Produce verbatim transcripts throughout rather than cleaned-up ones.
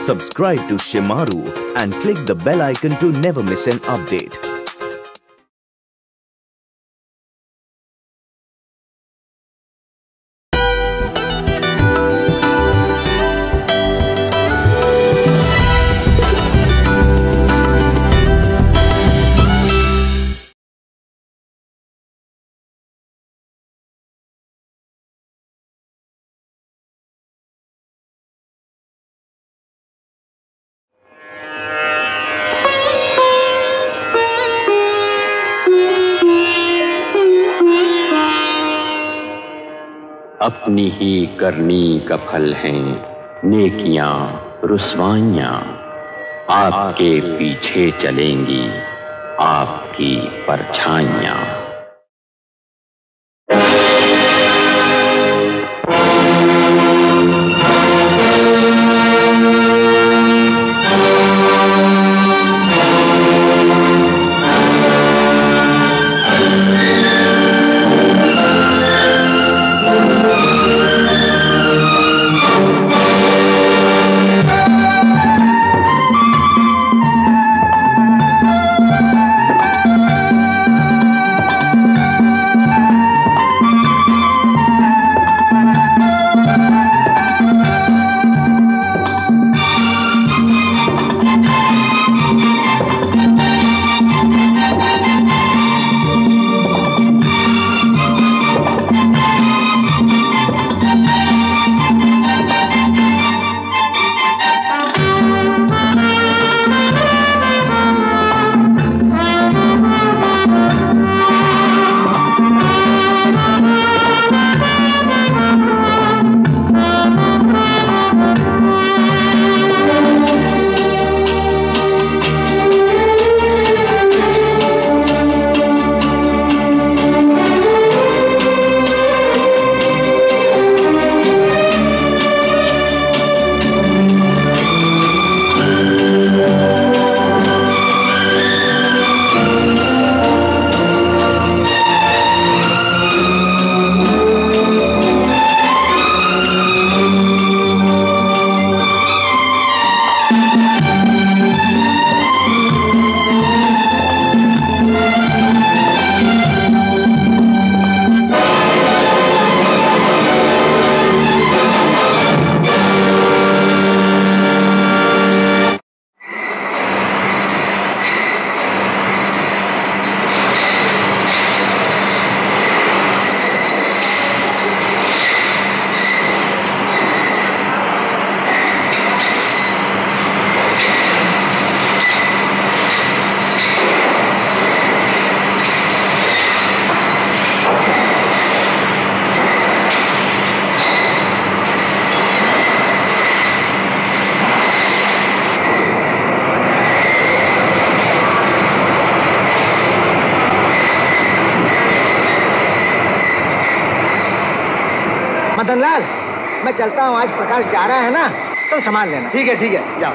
Subscribe to Shemaroo and click the bell icon to never miss an update. अपनी ही करनी का फल हैं नेकियां रुस्वाइयां, आपके पीछे चलेंगी आपकी परछाइयां। मदनलाल, मैं चलता हूँ, आज प्रकाश जा रहा है ना, तो संभाल लेना। ठीक है ठीक है, जाओ।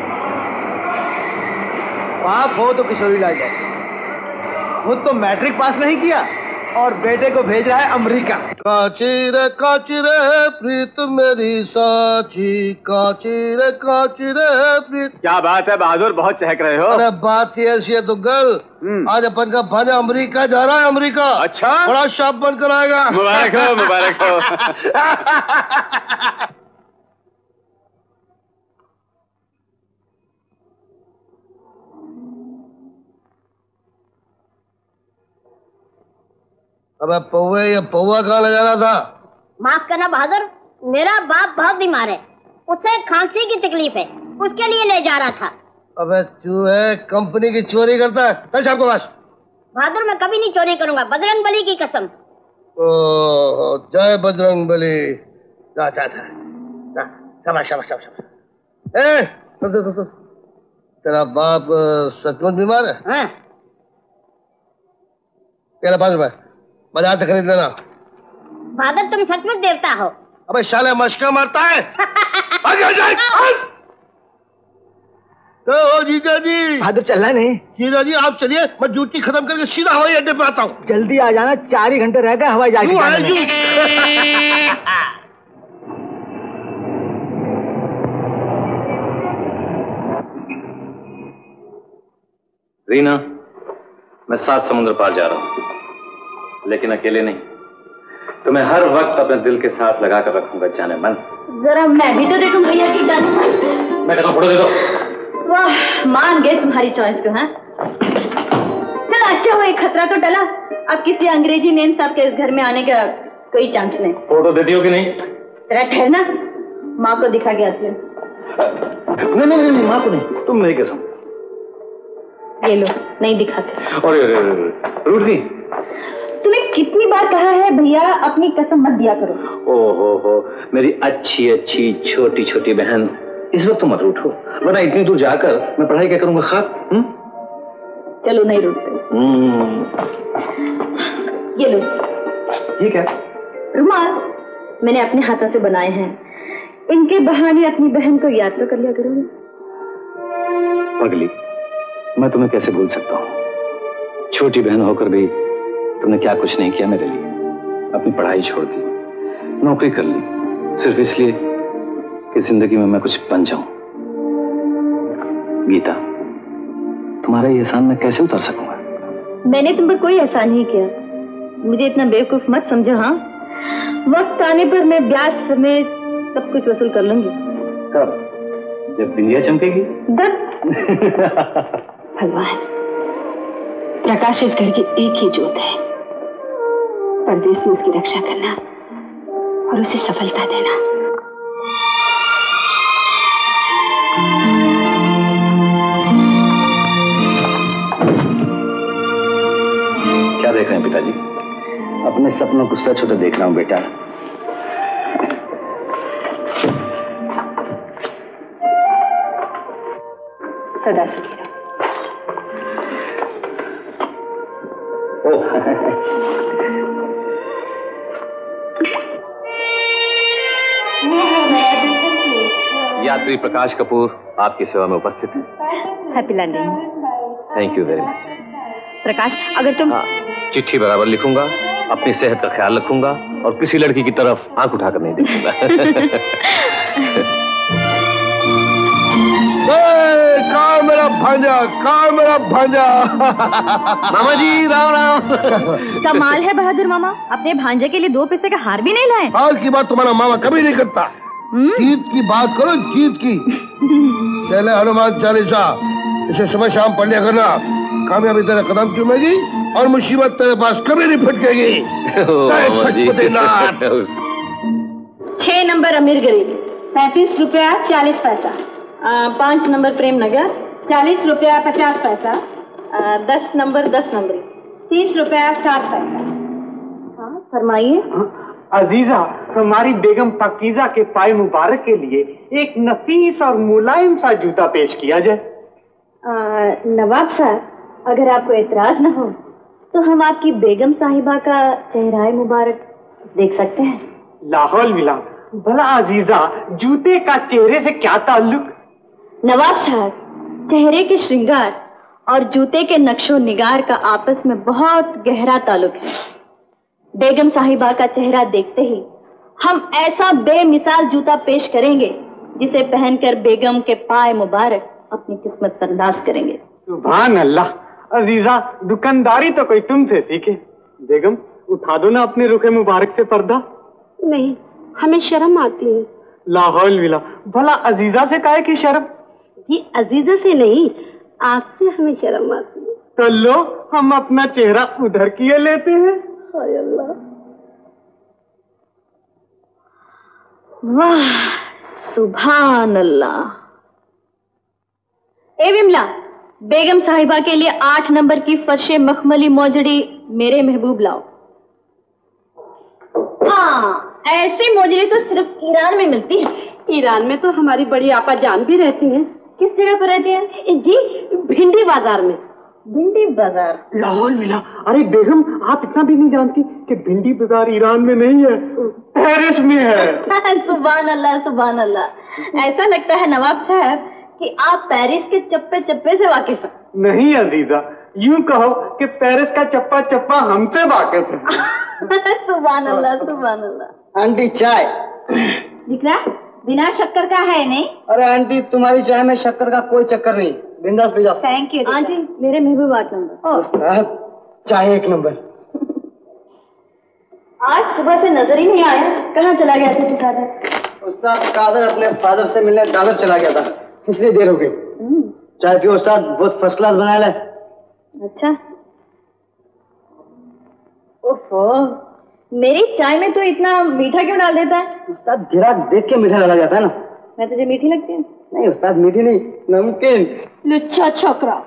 बाप हो तो किशोरी लाल जाए, खुद तो मैट्रिक पास नहीं किया और बेटे को भेज रहा है अमेरिका। काची रे काची रे प्रीत मेरी साची, काची रे काची रे प्रीत। क्या बात है बहादुर, बहुत चहक रहे हो। अरे बात ही ऐसी है दुग्गल, आज अपन का भाजा अमेरिका जा रहा है। अमेरिका? अच्छा, बड़ा शॉप बनकर आएगा। मुबारक हो मुबारक हो। अबे पौवे, ये पौवा कहाँ ले जाना था? माफ करना बहादुर, मेरा बाप बहुत बीमार है, उसे खांसी की तकलीफ है, उसके लिए ले जा रहा था। अबे चूहे, कंपनी की चोरी करता है? चल शाबाश। बहादुर, मैं कभी नहीं चोरी करूंगा, बजरंग बली की कसम। ओ जय बजरंग बली। जा जा जा, शाबाश शाबाश शाबाश। ए सुन सुन सुन, तेरा बाप सचमुच बीमार है? हाँ। तेरा पास रुपए बाजार से खरीद लेना। बहादुर, तुम सचमुच देवता हो। अबे शाले मशका मारता है। आगे आ जाए। तो जीजा जी। बहादुर चलना नहीं। जीजा जी आप चलिए, मैं ड्यूटी खत्म करके सीधा हवाई अड्डे पे आता हूँ। जल्दी आ जाना, चार ही घंटे रह गए हवाई जहाज में। रीना, मैं सात समुद्र पार जा रहा हूं, लेकिन अकेले नहीं। तुम्हें हर वक्त अपने दिल के साथ लगा कर रखूंगा, जाने मन। जरा मैं भी तो देखूं भैया की डांस। मैं कहता हूं फोटो दे दो। वाह, मान गए तुम्हारी चॉइस को। हाँ चल, अच्छा हुआ एक खतरा तो टला। अब किसी अंग्रेजी नेम साहब के इस घर में आने का कोई चांस नहीं। फोटो देती हो कि नहीं? तेरा ठहरना, माँ को दिखा के आती हूँ। नहीं नहीं नहीं, माँ को नहीं, तुम मेरी कसम। ये लो, नहीं दिखाते। अरे अरे रूठ गई। तुम्हें कितनी बार कहा है भैया अपनी कसम मत दिया करो। ओहो हो, मेरी अच्छी अच्छी छोटी छोटी बहन, इस वक्त तो मत रूठो, वरना इतनी दूर जाकर मैं पढ़ाई क्या करूंगा खाक। चलो नहीं रूठते। ये लो। ठीक है। रुमाल मैंने अपने हाथों से बनाए हैं, इनके बहाने अपनी बहन को याद तो कर लिया करूंगी। पगली, मैं तुम्हें कैसे भूल सकता हूँ? छोटी बहन होकर भी तुमने क्या कुछ नहीं किया मेरे लिए। अपनी पढ़ाई छोड़ दी, नौकरी कर ली, सिर्फ इसलिए कि जिंदगी में मैं कुछ बन जाऊं। गीता, तुम्हारा ये एहसान मैं कैसे उतार सकूंगा? मैंने तुम पर कोई एहसान नहीं किया, मुझे इतना बेवकूफ मत समझो। हाँ, वक्त आने पर मैं ब्याज समेत सब कुछ वसूल कर लूंगी। कब? जब बिंदिया चमकेगी? भगवान, प्रकाश इस घर की एक ही ज्योत है, परदेश में उसकी रक्षा करना और उसे सफलता देना। क्या देख रहे हैं पिताजी? अपने सपनों को सच होते देख रहा हूं बेटा। सदा सुखी रहो। यात्री प्रकाश कपूर आपकी सेवा में उपस्थित है। Happy landing. Thank you very much. Prakash, अगर तुम हाँ, चिट्ठी बराबर लिखूंगा, अपनी सेहत का ख्याल रखूंगा और किसी लड़की की तरफ आंख उठाकर नहीं देखूंगा। कहाँ मेरा भांजा, कहाँ मेरा भांजा? मामा जी राम राम। कमाल है बहादुर मामा, अपने भांजे के लिए दो पैसे का हार भी नहीं लाए। हार की बात तुम्हारा मामा कभी नहीं करता, जीत की बात करो, जीत की। चले हनुमान चालीसा, इसे सुबह शाम पढ़ लिया करना, कामयाबी तेरे कदम चूमेगी और मुसीबत तेरे पास कभी नहीं फटकेगी। छह नंबर अमीर गरीब, पैंतीस रुपया चालीस पैसा। पाँच नंबर प्रेम नगर, चालीस रुपया पचास पैसा। आ, दस नंबर दस नंबर, तीस रुपया सात पैसा। हाँ फरमाइए। अजीजा, हमारी बेगम पाकीजा के पाए मुबारक के लिए एक नफीस और मुलायम सा जूता पेश किया जाए। नवाब साहब, अगर आपको एतराज न हो तो हम आपकी बेगम साहिबा का चेहरा मुबारक देख सकते हैं। लाहौल मिला, भला अजीजा, जूते का चेहरे से क्या ताल्लुक? नवाब साहब, चेहरे के श्रृंगार और जूते के नक्शो निगार का आपस में बहुत गहरा ताल्लुक है। बेगम साहिबा का चेहरा देखते ही हम ऐसा बेमिसाल जूता पेश करेंगे जिसे पहनकर बेगम के पाए मुबारक अपनी किस्मत तंदाज करेंगे। सुभान अल्लाह। अजीजा, दुकानदारी तो कोई तुमसे सीखे। बेगम, उठा दो ना अपने रुखे मुबारक से पर्दा। नहीं, हमें शर्म आती है। लाहौल मिला, भला अजीजा से काहे की शर्म? जी अजीजा से नहीं, आपसे हमें शर्म आती है। तो लो, हम अपना चेहरा उधर किए लेते हैं। हाय अल्लाह, वाह सुभान अल्लाह। ए विमला, बेगम साहिबा के लिए आठ नंबर की फर्शे मखमली मोजड़ी मेरे महबूब लाओ। हाँ, ऐसी मोजड़ी तो सिर्फ ईरान में मिलती है। ईरान में तो हमारी बड़ी आपा जान भी रहती हैं। किस जगह पर रहती हैं? जी, भिंडी बाजार में। भिंडी बाजार? लाहौल मिला। अरे बेगम, आप इतना भी नहीं जानती कि भिंडी बाजार ईरान में नहीं है, पेरिस में है। सुभान अल्लाह, सुभान अल्लाह। ऐसा लगता है नवाब साहब कि आप पेरिस के चप्पे चप्पे से वाकिफ हैं। नहीं अजीजा, यूं कहो कि पेरिस का चप्पा चप्पा हमसे वाकिफ है। सुभान अल्लाह, सुभान अल्लाह। आंटी चाय दिख रहा बिना शक्कर का है नहीं? अरे आंटी, तुम्हारी चाय में शक्कर का कोई चक्कर नहीं, बिंदास पे जाओ। Thank you. हाँ जी, मेरे महबूब आठ नंबर। चाहे एक नंबर। आज सुबह से नजर ही नहीं आया, कहाँ चला गया था कादर? उस्ताद कादर अपने फादर से मिलने दादर चला गया था, इसलिए देर हो गई। चाय पियो उस्ताद, बहुत फर्स्ट क्लास बनाया है। अच्छा। ओफो, मेरी चाय में तो इतना मीठा क्यों डाल देता है? उस्ताद जरा देख के मीठा डाला जाता है ना। मैं तुझे मीठी लगती हूँ? नहीं उस्ताद, मीठी नहीं, नमकीन। लुच्चा छोकरा।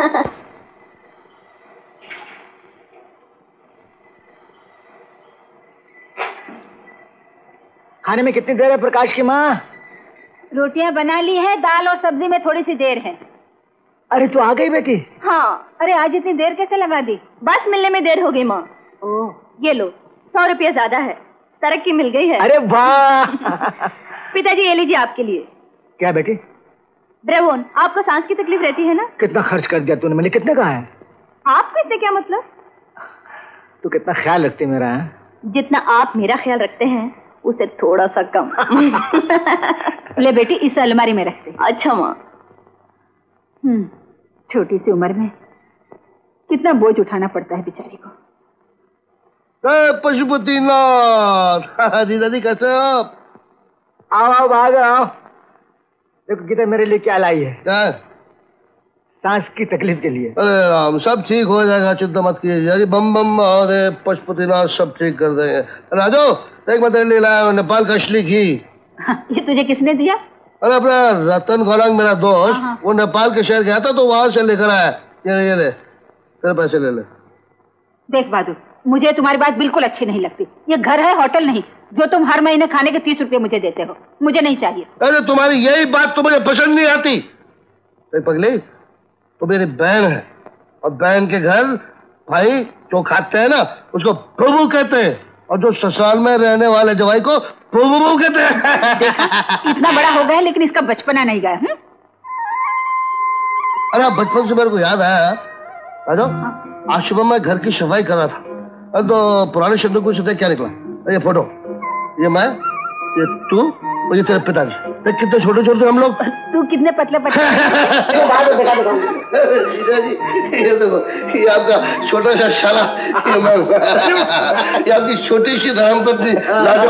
खाने में कितनी देर है प्रकाश की माँ? रोटियां बना ली है, दाल और सब्जी में थोड़ी सी देर है। अरे तू आ गई बेटी? हाँ। अरे आज इतनी देर कैसे लगा दी? बस मिलने में देर हो गई माँ। ये लो, सौ रुपया ज्यादा है, तरक्की मिल गई है। अरे वाह। पिताजी ये लीजिए आपके लिए। क्या बेटी? ब्रेवोन, आपको सांस की तकलीफ रहती है ना? कितना खर्च कर दिया तूने? मैंने कितने कहा है? आपको इससे क्या मतलब? तू कितना ख्याल रखती है मेरा? है? जितना आप मेरा ख्याल रखते हैं उसे थोड़ा सा कम। ले बेटी, इस अलमारी में रखते। अच्छा माँ। हम्म, छोटी सी उम्र में कितना बोझ उठाना पड़ता है बेचारी को। पशुपतिनाथ जी, दादी कैसे हो आप? आओ आओ भाग आओ। देखो गीता मेरे लिए क्या लाई है। क्या? सांस की तकलीफ के लिए। अरे राम, सब ठीक हो जाएगा, चिंता मत कीजिए। बम बम महादेव पशुपतिनाथ सब ठीक कर देंगे। राजो, एक बार ले लाया नेपाल का असली घी। ये तुझे किसने दिया? अरे अपना रतन गौरंग मेरा दोस्त, वो नेपाल के शहर गया था तो वहां से लेकर आया। ये ये ले, तेरे पैसे ले ले। देख बहादुर, मुझे तुम्हारी बात बिल्कुल अच्छी नहीं लगती। ये घर है, होटल नहीं, जो तुम हर महीने खाने के तीस रुपए मुझे देते हो। मुझे नहीं चाहिए। अरे तुम्हारी यही बात तो मुझे पसंद नहीं आती। पगली, तो मेरी बहन है, और बहन के घर भाई जो खाते हैं ना उसको प्रभु कहते हैं, और जो ससुराल में रहने वाले जवाई को प्रभु कहते हैं। इतना बड़ा हो गया लेकिन इसका बचपना नहीं गया। हुँ? अरे बचपन से मेरे को याद आया, राजो, आज सुबह मैं घर की सफाई कर रहा था, तो पुराने शब्दों को सुनते क्या निकला? ये फोटो, ये मैं, ये तू और ये तेरे पिताजी। देख कितने छोटे छोटे हम लोग। तू कितने पतले पतले। ये देखो, ये आपका छोटा सा शाला, ये मैं, ये आपकी छोटी सी धर्मपत्नी लाजो,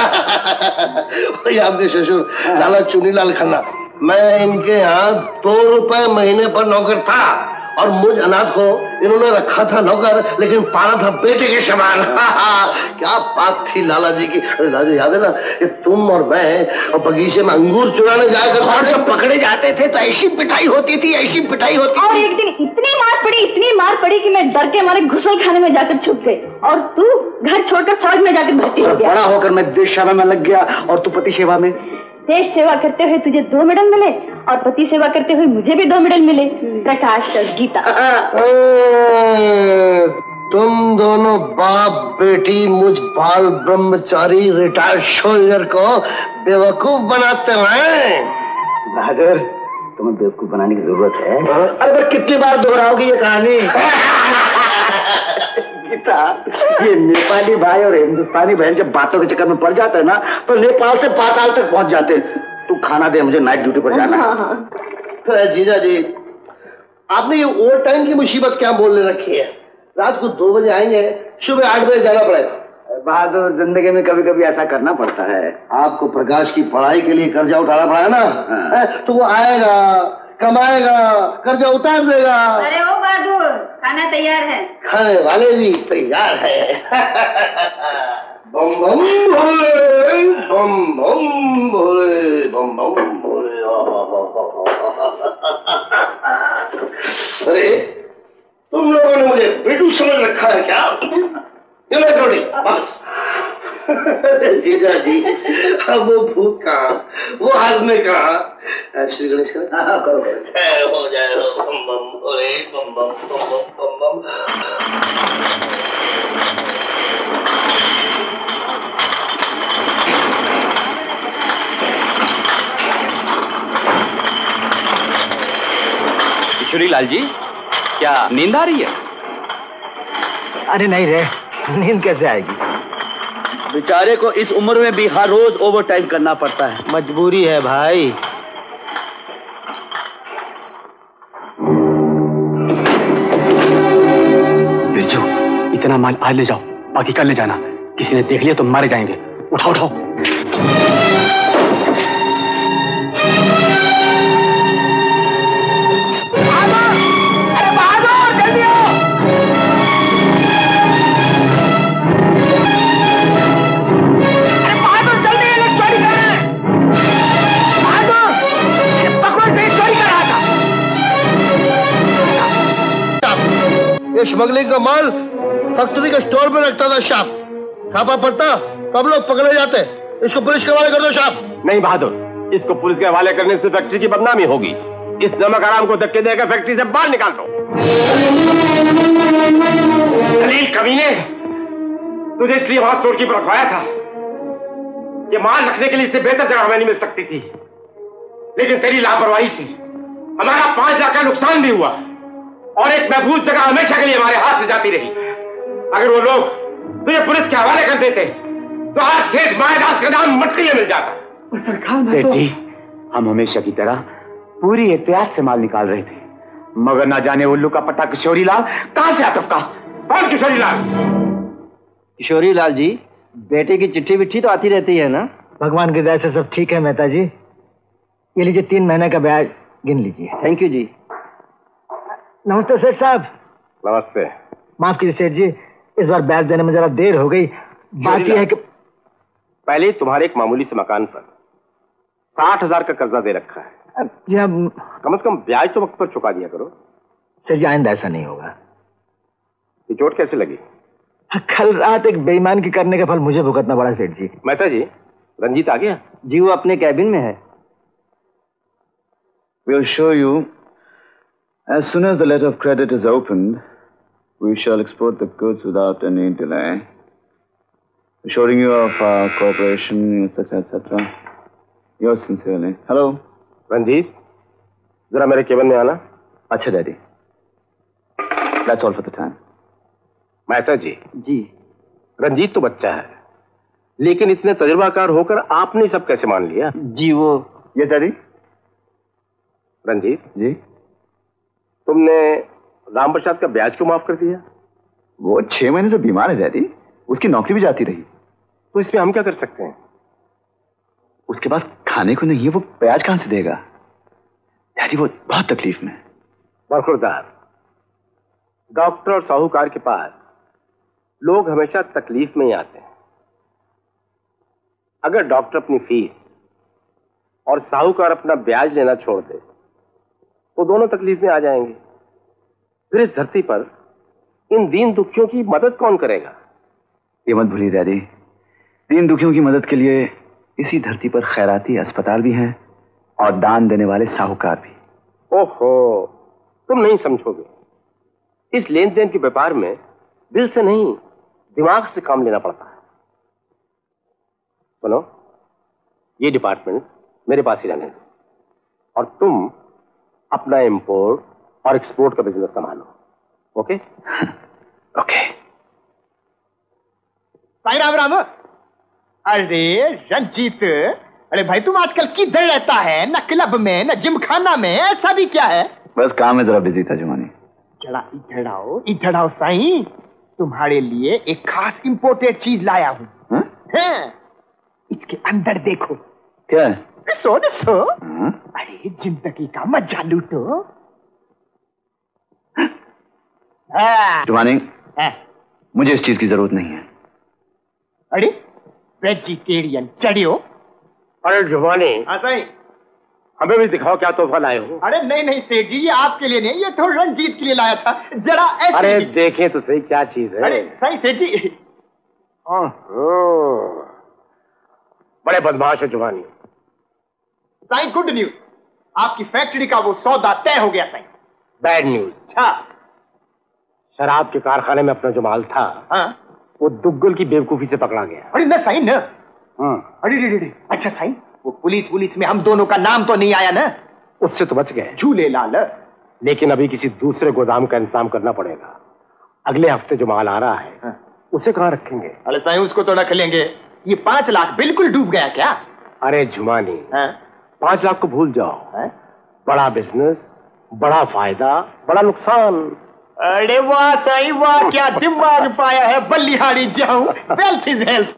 ये आपके ससुर लाला चुनीलाल खन्ना। मैं इनके यहाँ दो रुपए महीने पर नौकर था, और मुझ अनाथ को इन्होंने रखा था नौकर, लेकिन पाला था बेटे के समान। क्या बात थी लाला जी की। अरे लाला जी, याद है ना कि तुम और मैं और बगीचे में अंगूर चुराने जाया करते, और जब पकड़े जाते थे तो ऐसी पिटाई होती थी, ऐसी पिटाई होती थी। और एक दिन इतनी मार पड़ी, इतनी मार पड़ी कि मैं डर के मारे घुसल खाने में जाकर छुप गई, और तू घर छोड़कर फौज में जाकर भर्ती हो गया। बड़ा होकर मैं देश सेवा में लग गया, और तू पति सेवा में। देश सेवा करते हुए तुझे दो मेडल मिले, और पति सेवा करते हुए मुझे भी दो मेडल मिले। प्रकाश और गीता। तुम दोनों बाप बेटी मुझ बाल ब्रह्मचारी रिटायर्ड सोल्जर को बेवकूफ बनाते हैं। बहादुर, तुम्हें बेवकूफ बनाने की जरूरत है? अरे कितनी बार दोहराओगी ये कहानी? गीता, ये नेपाली भाई और हिंदुस्तानी बहन जब बातों के चक्कर में पड़ जाते हैं ना, तो नेपाल से पाताल तक पहुंच जाते हैं। तू खाना दे, मुझे नाइट ड्यूटी पर जाना है। जीजा जी, आपने ये ओवर टाइम की मुसीबत क्या बोलने रखी है? रात को दो बजे आएंगे, सुबह आठ बजे जाना पड़ेगा। बहादुर, जिंदगी में कभी कभी ऐसा करना पड़ता है। आपको प्रकाश की पढ़ाई के लिए कर्जा उठाना पड़ा ना, हाँ। तो वो आएगा, कमाएगा, कर्जा उतार देगा। अरे ओ बहादुर, खाना तैयार है। खाने वाले भी तैयार है। बम बम भोले, बम बम भोले, बम बम भोले। अरे तुम लोगों ने मुझे बेटू समझ रखा है क्या? ये ले रोटी बस। जीजा जी, अब वो भूख कहाँ, वो हाजमे कहाँ? श्री गणेश का हाँ करो करो हो जाए। बम बम भोले, बम बम बम बम बम बम। किशोरी लाल जी, क्या नींद आ रही है? अरे नहीं रे, नींद कैसे आएगी? बेचारे को इस उम्र में भी हर रोज ओवर टाइम करना पड़ता है। मजबूरी है भाई। अपना माल आज ले जाओ, बाकी कल ले जाना। किसी ने देख लिया तो मारे जाएंगे। उठाओ उठाओ। स्मगलिंग का माल फैक्ट्री के स्टोर में रखता था साहब। छापा पड़ता तब लोग पकड़े जाते। इसको पुलिस के हवाले कर दो साहब। नहीं बहादुर, इसको पुलिस के हवाले करने से फैक्ट्री की बदनामी होगी। इस नमक हराम को धक्के देकर फैक्ट्री से बाहर निकाल दो। दलील कमीने, तुझे इसलिए वहां स्टोर कीपर रखवाया था कि माल रखने के लिए इससे बेहतर जगह हमें नहीं मिल सकती थी, लेकिन तेरी लापरवाही से हमारा पांच लाख का नुकसान भी हुआ और एक महफूज जगह हमेशा के लिए हमारे हाथ से जाती रही। अगर वो लोग तुझे पुलिस के हवाले कर देते तो आज सेठ मायादास का नाम मटकी में मिल जाता। सेठ जी, हम हमेशा की तरह पूरी एहतियात से माल निकाल रहे थे, मगर ना जाने उल्लू का पट्टा किशोरी लाल कहां से आ टपका। कौन किशोरी लाल? किशोरी लाल जी, बेटे की चिट्ठी विट्ठी तो आती रहती है ना? भगवान की दया से सब ठीक है मेहता जी। ये लीजिए तीन महीने का ब्याज गिन लीजिए। Thank you ji. नमस्ते सेठ साहब। नमस्ते। माफ कीजिए सेठ जी, इस बार ब्याज देने में जरा देर हो गई। बात यह है कि पहले तुम्हारे एक मामूली से मकान पर साठ हजार का कर्जा दे रखा है। जी हम कम से कम ब्याज तो वक्त पर चुका दिया करो। सेठ जी आइंदा ऐसा नहीं होगा। ये चोट कैसे लगी? कल रात एक बेईमान की करने का फल मुझे भुगतना पड़ा सेठ जी। मेहता जी, रंजीत आ गया? जी वो अपने कैबिन में है। We'll show you. As soon as the letter of credit is opened, we shall export the goods without any delay. Assuring you of our cooperation, et cetera, et cetera. Yours sincerely. Hello. Ranjit, जरा मेरे cabin में आना। अच्छा daddy. That's all for the time. Mehta ji. जी। रंजीत तो बच्चा है, लेकिन इतने तजुर्बाकार होकर आपने सब कैसे मान लिया? जी वो ये डैडी। रंजीत जी, तुमने राम प्रसाद का ब्याज क्यों माफ कर दिया? वो छह महीने से बीमार है डैडी, उसकी नौकरी भी जाती रही। तो इसमें हम क्या कर सकते हैं? उसके पास खाने को नहीं है, वो ब्याज कहां से देगा? डैडी वो बहुत तकलीफ में। बरखुरदार, डॉक्टर और साहूकार के पास लोग हमेशा तकलीफ में ही आते हैं। अगर डॉक्टर अपनी फीस और साहूकार अपना ब्याज लेना छोड़ दे तो दोनों तकलीफ में आ जाएंगे। फिर इस धरती पर इन दीन दुखियों की मदद कौन करेगा? ये मत भूलिए डैडी, दीन दुखियों की मदद के लिए इसी धरती पर खैराती अस्पताल भी हैं और दान देने वाले साहूकार भी। ओहो, तुम नहीं समझोगे। इस लेन देन के व्यापार में दिल से नहीं, दिमाग से काम लेना पड़ता है। सुनो, ये डिपार्टमेंट मेरे पास ही रहने दो और तुम अपना इंपोर्ट और एक्सपोर्ट का बिजनेस संभालो। ओके? ओके। भाई राम राम। अरे रंजीत, अरे भाई तुम आजकल किधर रहता है? न क्लब में, न जिम खाना में, ऐसा भी क्या है? बस काम में जरा बिजी था जुमानी। जरा इधर आओ, इधर आओ साईं, तुम्हारे लिए एक खास इंपोर्टेड चीज लाया हूँ। हाँ? इसके अंदर देखो। क्या है? सो सो। अरे जिंदगी का मजा लूटो। जुमानी, मुझे इस चीज की जरूरत नहीं है। अरे वेजिटेरियन चढ़ियो। अरे जुमानी, हाँ सही, हमें भी दिखाओ क्या तोहफा लाए हो। अरे नहीं नहीं सेठ जी, ये आपके लिए नहीं, ये तो रंजीत के लिए लाया था। जरा ऐसे। अरे देखें तो सही क्या चीज है। अरे सही सेठ जी। बड़े बदमाश है जुमानी। साईं गुड न्यूज, आपकी फैक्ट्री का वो सौदा तय हो गया साईं। Bad news. अच्छा। शराब के कारखाने में अपना जो माल था, हाँ? वो दुग्गल की बेवकूफी से पकड़ा गया। अरे न साईं न। हाँ। अरे रे रे। अच्छा साईं, वो पुलिस पुलिस में हम दोनों का नाम तो नहीं आया ना? उससे तो बच गए। झूले लाल। लेकिन अभी किसी दूसरे गोदाम का इंतजाम करना पड़ेगा। अगले हफ्ते जो माल आ रहा है, हाँ। उसे कहाँ रखेंगे? अरे साईं उसको तो रख लेंगे। ये पांच लाख बिल्कुल डूब गया क्या? अरे जुमानी, हाँ? पांच लाख को भूल जाओ। है? बड़ा बिजनेस, बड़ा फायदा, बड़ा नुकसान। अरे वाह सही वाह, क्या दिमाग पाया है, बल्लिहारी जाऊं। Wealth is health.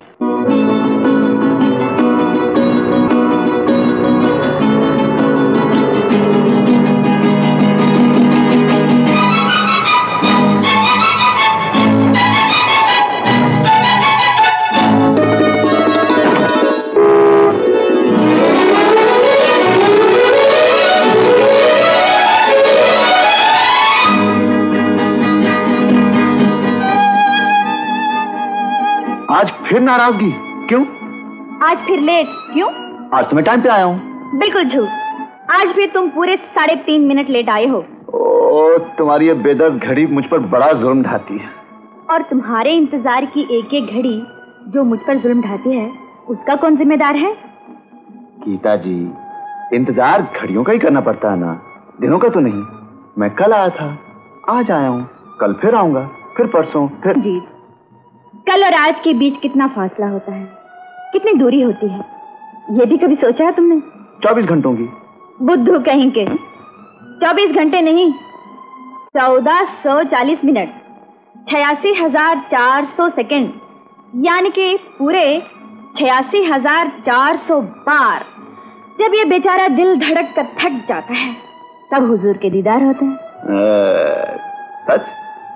आज फिर नाराजगी क्यों? आज फिर लेट क्यों? आज तो मैं टाइम पे आया हूँ। बिल्कुल झूठ, आज भी तुम पूरे साढ़े तीन मिनट लेट आए हो। ओ, तुम्हारी ये बेदर्द घड़ी मुझ पर बड़ा जुल्म ढाती है। और तुम्हारे इंतजार की एक एक घड़ी जो मुझ पर जुल्म ढाती है, उसका कौन जिम्मेदार है? गीता जी, इंतजार घड़ियों का ही करना पड़ता है ना, दिनों का तो नहीं। मैं कल आया था, आज आया हूँ, कल फिर आऊंगा, फिर परसों, फिर जी। कल और आज के बीच कितना फासला होता है, कितनी दूरी होती है, ये भी कभी सोचा है तुमने? चौबीस घंटों की। बुद्धू कहीं के, चौबीस घंटे नहीं, चौदह सौ चालीस मिनट, छियासी हजार चार सौ सेकेंड, यानी कि पूरे छियासी हजार चार सौ बार। जब ये बेचारा दिल धड़क कर थक जाता है, तब हुजूर के दीदार होते हैं। सच?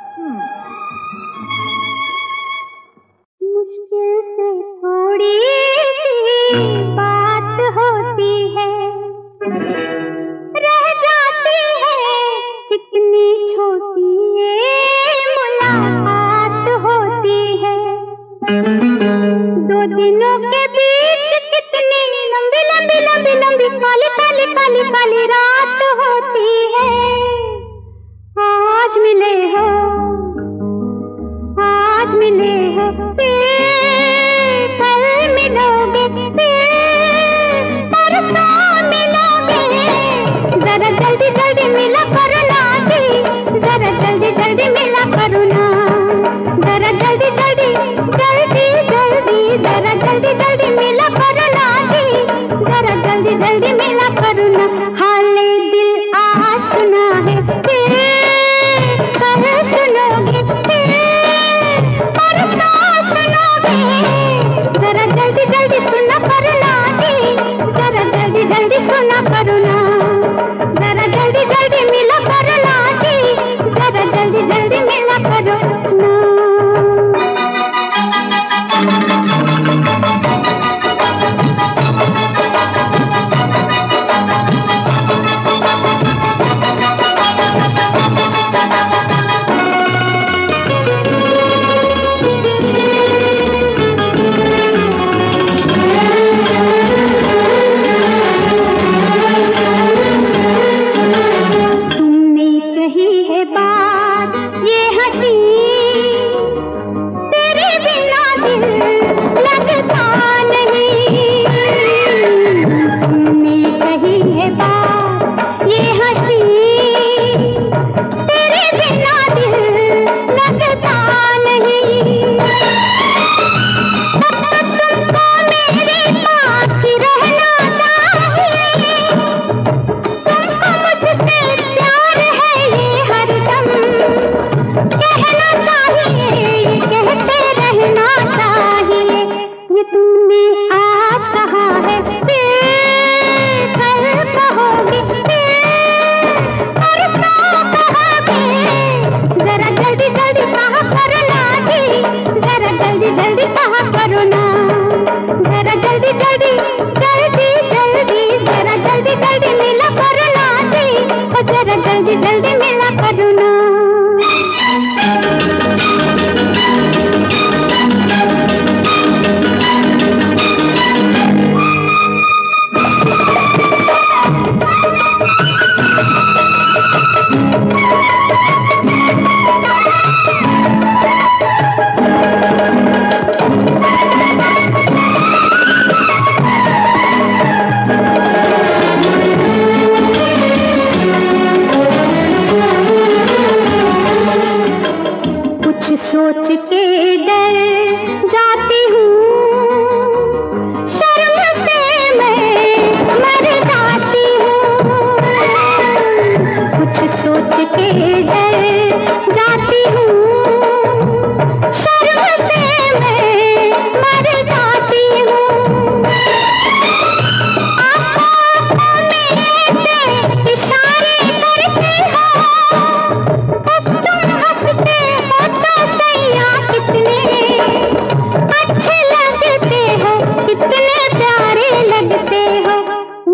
मुश्किल से थोड़ी बात होती है, रह जाती है कितनी छोटी ये मुलाकात होती है। दो दिनों के बीच कितनी लंबी लंबी लंबी लंबी काली काली काली काली रात होती है। आज मिले हो, आज मिले हो, फिर कल मिलोगे, फिर परसों मिलोगे। जरा जल्दी जल्दी मिला करो ना जी, जरा जल्दी जल्दी मिला करो ना, जरा जल्दी जल्दी जल्दी जल्दी, जरा जल्दी जल्दी मिला करो ना जी, जरा जल्दी जल्दी मिला करो ना। हाले दिल आज सुना है, फिर कल सुनोगे, फिर परसों सुनोगे। जरा जल्दी जल्दी सुना करो ना जी, जरा जल्दी जल्दी सुना करो ना, जरा जल्दी जल्दी मिला करो ना जी, जरा जल्दी जल्दी मिला करो ना।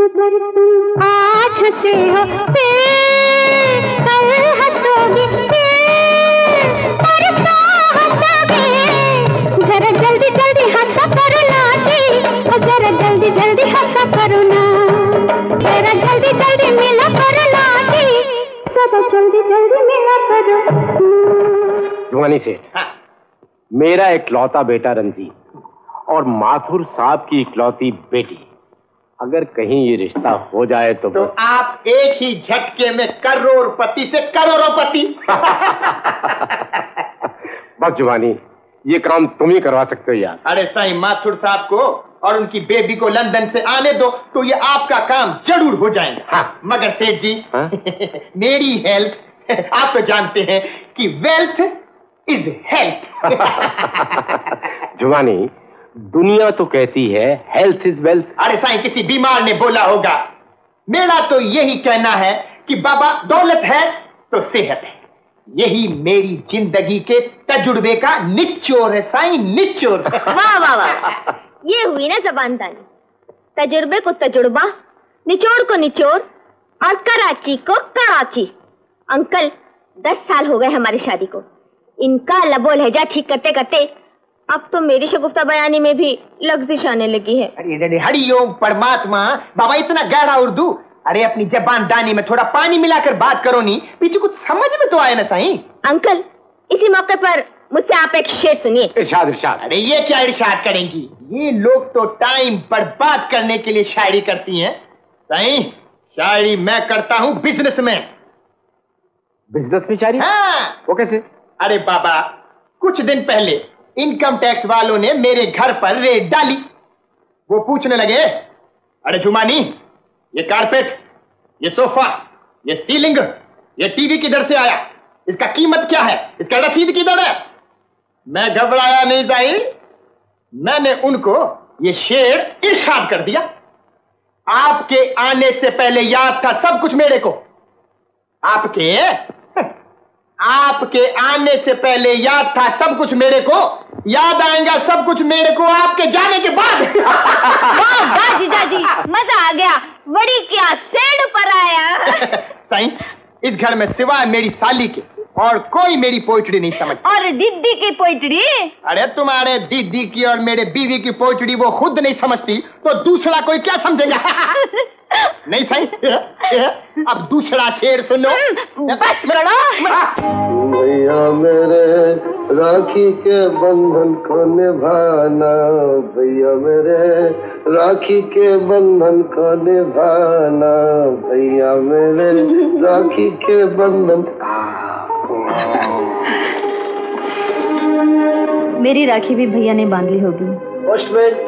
अगर तुम आज हंसे हो फिर कल हंसोगे, फिर परसों हंसोगे। जरा जल्दी जल्दी हंसा करो ना जी, और जरा जल्दी जल्दी हंसा करो ना। जरा जल्दी जल्दी मिला करो ना जी, जरा जल्दी जल्दी मिला करो। जुआनी सेठ, हाँ। मेरा इकलौता बेटा रंजीत और माथुर साहब की इकलौती बेटी, अगर कहीं ये रिश्ता हो जाए तो तो आप एक ही झटके में करोड़पति से करोड़पति। बस जुबानी, ये काम तुम ही करवा सकते हो यार। अरे सही माथुर साहब को और उनकी बेबी को लंदन से आने दो तो ये आपका काम जरूर हो जाएगा। हाँ। मगर सेठ जी, हाँ? मेरी हेल्थ आप तो जानते हैं कि वेल्थ इज हेल्थ। जुबानी, दुनिया तो कहती है हेल्थ इज वेल्थ। अरे साईं, किसी बीमार ने बोला होगा। मेरा तो यही कहना है कि बाबा दौलत है तो सेहत है। यही मेरी जिंदगी के तजुर्बे का निचोड़ है साईं, निचोड़। वाह वाह वाह, ये हुई ना जबानदारी। तजुर्बे को तजुर्बा, निचोड़ को निचोड़ और कराची को कराची। अंकल, दस साल हो गए हमारी शादी को। इनका लबो लहजा ठीक करते करते अब तो मेरी शगुफ्ता बयानी में भी लफ्ज़िश आने लगी है। अरे हरिओम परमात्मा, बाबा इतना गहरा उर्दू। अरे अपनी जबान दानी में थोड़ा पानी मिलाकर बात करो नी, पीछे कुछ समझ में तो आए ना साईं। अंकल, इसी मौके पर मुझसे आप एक शेर सुनिए। इरशाद इरशाद। अरे ये क्या इरशाद करेंगी, ये लोग तो टाइम बर्बाद करने के लिए शायरी करती हैं। साईं, शायरी मैं करता हूँ बिजनेस में। बिजनेस में शायरी? हाँ। वो कैसे? अरे बाबा, कुछ दिन पहले इनकम टैक्स वालों ने मेरे घर पर रेड डाली। वो पूछने लगे, अरे जुमानी, ये कारपेट, ये सोफा, ये सीलिंग, ये टीवी किधर से आया, इसका कीमत क्या है, इसका रसीद किधर है? मैं घबराया नहीं जाई, मैंने उनको ये शेर इरशाद कर दिया। आपके आने से पहले याद था सब कुछ मेरे को। आपके आपके आने से पहले याद था सब कुछ मेरे को, याद आएगा सब कुछ मेरे को आपके जाने के बाद। वाह जीजा जी, मजा आ गया। बड़ी क्या सेड पर आया। साईं, इस घर में सिवाय मेरी साली के और कोई मेरी पोइट्री नहीं समझ। और दीदी की पोइट्री? अरे तुम्हारे दीदी की और मेरे बीवी की पोइट्री वो खुद नहीं समझती तो दूसरा कोई क्या समझेगा? नहीं सही। अब दूसरा शेर सुनो। बस करो। भैया मेरे राखी के बंधन को निभाना, भैया मेरे राखी के बंधन को निभाना, भैया मेरे राखी के बंधन। मेरी राखी भी भैया ने बांध ली होगी। पोस्टमैन।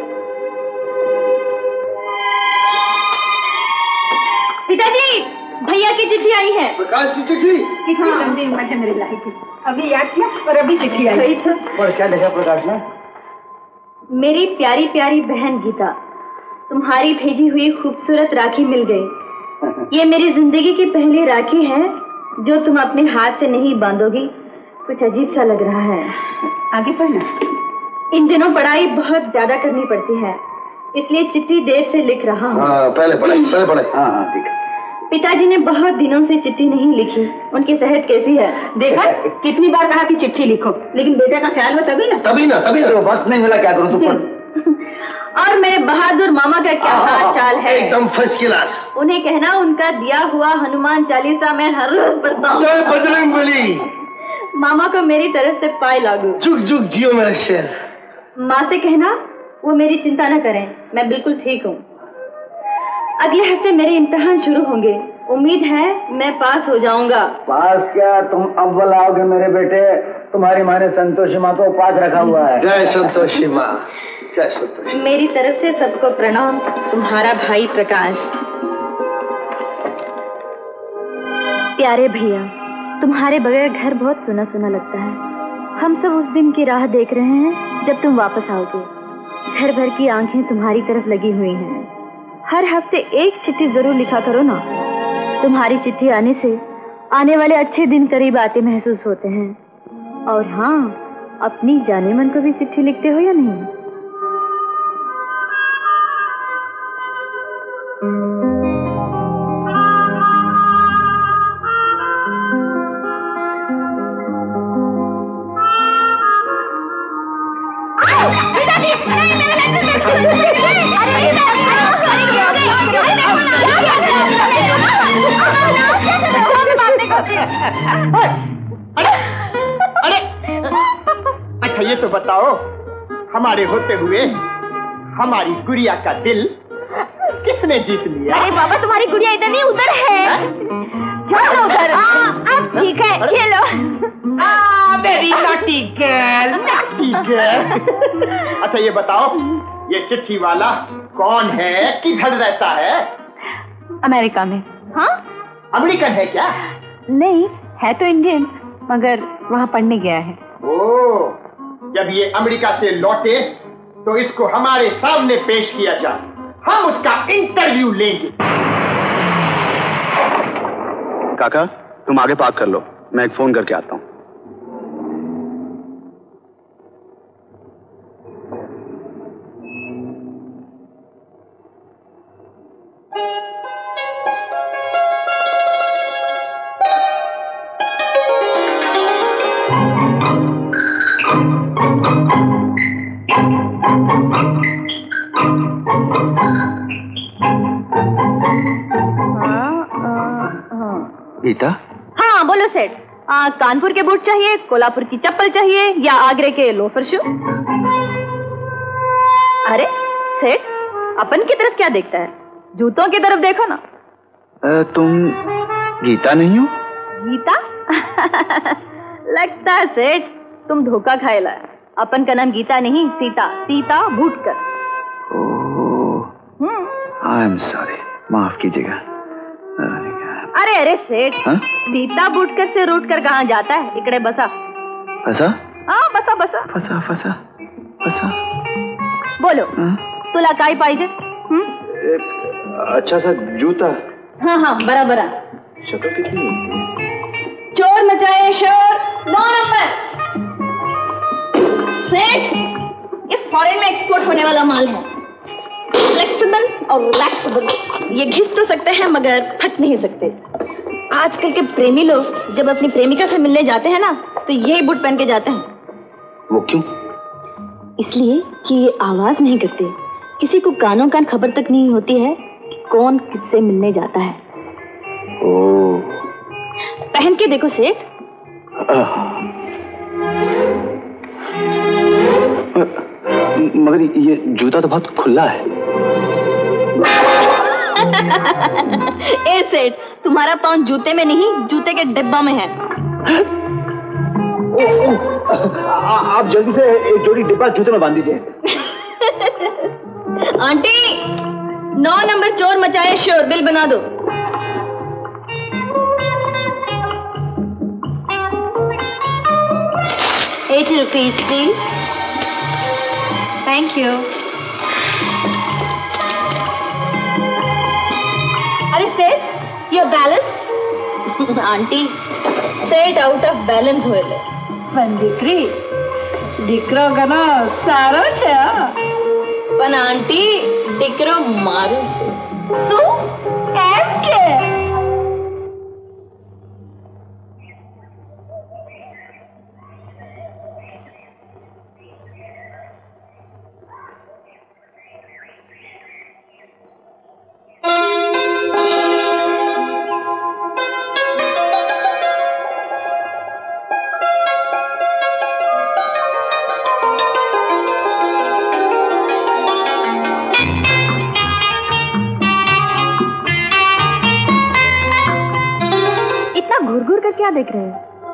पिताजी, भैया की चिट्ठी आई है। प्रकाश की चिट्ठी? कितनी लंबी उम्र है मेरी लाही की। अभी याद किया और अभी चिट्ठी आई। और क्या लिखा प्रकाश ने? मेरी प्यारी प्यारी बहन गीता, तुम्हारी भेजी हुई खूबसूरत राखी मिल गई। ये मेरी जिंदगी की पहली राखी है जो तुम अपने हाथ से नहीं बांधोगी। कुछ अजीब सा लग रहा है। आगे पढ़ना। इन दिनों पढ़ाई बहुत ज्यादा करनी पड़ती है, इसलिए चिट्ठी देर से लिख रहा हूँ। हाँ, पहले पढ़ाई, पहले पढ़ाई। हाँ हाँ ठीक है। पिताजी ने बहुत दिनों से चिट्ठी नहीं लिखी। उनकी सेहत कैसी है? देखा, कितनी बार कहा कि चिट्ठी लिखो, लेकिन बेटे का ख्याल हो तभी ना। तभी ना, तभी ना। बस नहीं मिला, क्या करूँ? तू और मेरे बहादुर मामा का क्या हाल चाल है? एकदम फर्स्ट क्लास। उन्हें कहना उनका दिया हुआ हनुमान चालीसा मैं हर रोज पढ़ता हूँ। जय बजरंगबली। मामा को मेरी तरफ से पाए लागू। जुग जुग जियो मेरा शेर। माँ से कहना वो मेरी चिंता न करें, मैं बिल्कुल ठीक हूँ। अगले हफ्ते मेरे इम्तिहान शुरू होंगे। उम्मीद है मैं पास हो जाऊंगा। पास क्या, तुम अव्वल आओगे मेरे बेटे। तुम्हारी माँ ने संतोषी माँ को पास रखा हुआ है। जय संतोषी माँ, जय संतोषी। मेरी तरफ से सबको प्रणाम। तुम्हारा भाई प्रकाश। प्यारे भैया, तुम्हारे बगैर घर बहुत सुना सुना लगता है। हम सब उस दिन की राह देख रहे हैं जब तुम वापस आओगे। घर भर की आंखें तुम्हारी तरफ लगी हुई हैं। हर हफ्ते एक चिट्ठी जरूर लिखा करो ना। तुम्हारी चिट्ठी आने से आने वाले अच्छे दिन करीब आते महसूस होते हैं। और हाँ, अपनी जाने मन को भी चिट्ठी लिखते हो या नहीं? अरे अरे अच्छा ये तो बताओ, हमारे होते हुए हमारी गुड़िया का दिल किसने जीत लिया? अरे बाबा, तुम्हारी गुड़िया इधर नहीं, उधर है। चलो उधर। अब ठीक है, खेलो। Very naughty girl, naughty girl. अच्छा ये बताओ, ये चिट्ठी वाला कौन है, किधर रहता है? अमेरिका में। हाँ, अमेरिकन है क्या? नहीं है तो इंडियन, मगर वहाँ पढ़ने गया है। ओ, जब ये अमेरिका से लौटे तो इसको हमारे सामने पेश किया जाए, हम उसका इंटरव्यू लेंगे। काका तुम आगे पार्क कर लो, मैं एक फोन करके आता हूँ। गीता? हाँ बोलो सेठ। आ, कानपुर के बूट चाहिए, कोल्हापुर की चप्पल चाहिए या आगरे के लोफर शू? अरे सेठ, अपन की तरफ क्या देखता है, जूतों की तरफ देखो ना। आ, तुम गीता नहीं हो? गीता? लगता है सेठ तुम धोखा खाएला। अपन का नाम गीता नहीं, Sita, Sita Bhutkar. Oh, I am sorry, माफ कीजिएगा। अरे अरे सेठ, सीता बूटकर से रूट कर कहाँ जाता है? इकड़े बसा। फसा? हाँ बसा बसा। फसा फसा फसा। बोलो, तुला काय पाहिजे? अच्छा सा जूता। हाँ हाँ बराबर। शक्ल कितनी? चोर मचाए शोर, नौ नंबर। सेठ, ये फॉरेन में एक्सपोर्ट होने वाला माल है, फ्लेक्सिबल और रिलैक्सेबल। ये घिस तो सकते हैं मगर फट नहीं सकते। आजकल के प्रेमी लोग जब अपनी प्रेमिका से मिलने जाते हैं ना, तो यही बूट पहन के जाते हैं। वो क्यों? इसलिए कि ये आवाज नहीं करते, किसी को कानों कान खबर तक नहीं होती है कि कौन किससे मिलने जाता है। ओह। पहन के देखो सेठ। मगर ये जूता तो बहुत खुला है। ए सेठ, तुम्हारा पाँव जूते में नहीं, जूते के डिब्बा में है। ओ, ओ, आ, आप जल्दी से एक जोड़ी डिब्बा जूते में बांध दीजिए। आंटी, नौ नंबर चोर मचाए शोर, बिल बना दो। Eighty rupees please. Thank you. अरे सेठ, योर बैलेंस? आंटी, सेठ आउट ऑफ बैलेंस होएले। पण दीकरी, દીકરો ઘણો સારો છે। પણ આંટી, દીકરો મારો છે। શું? એમ કે? क्या देख रहे हो?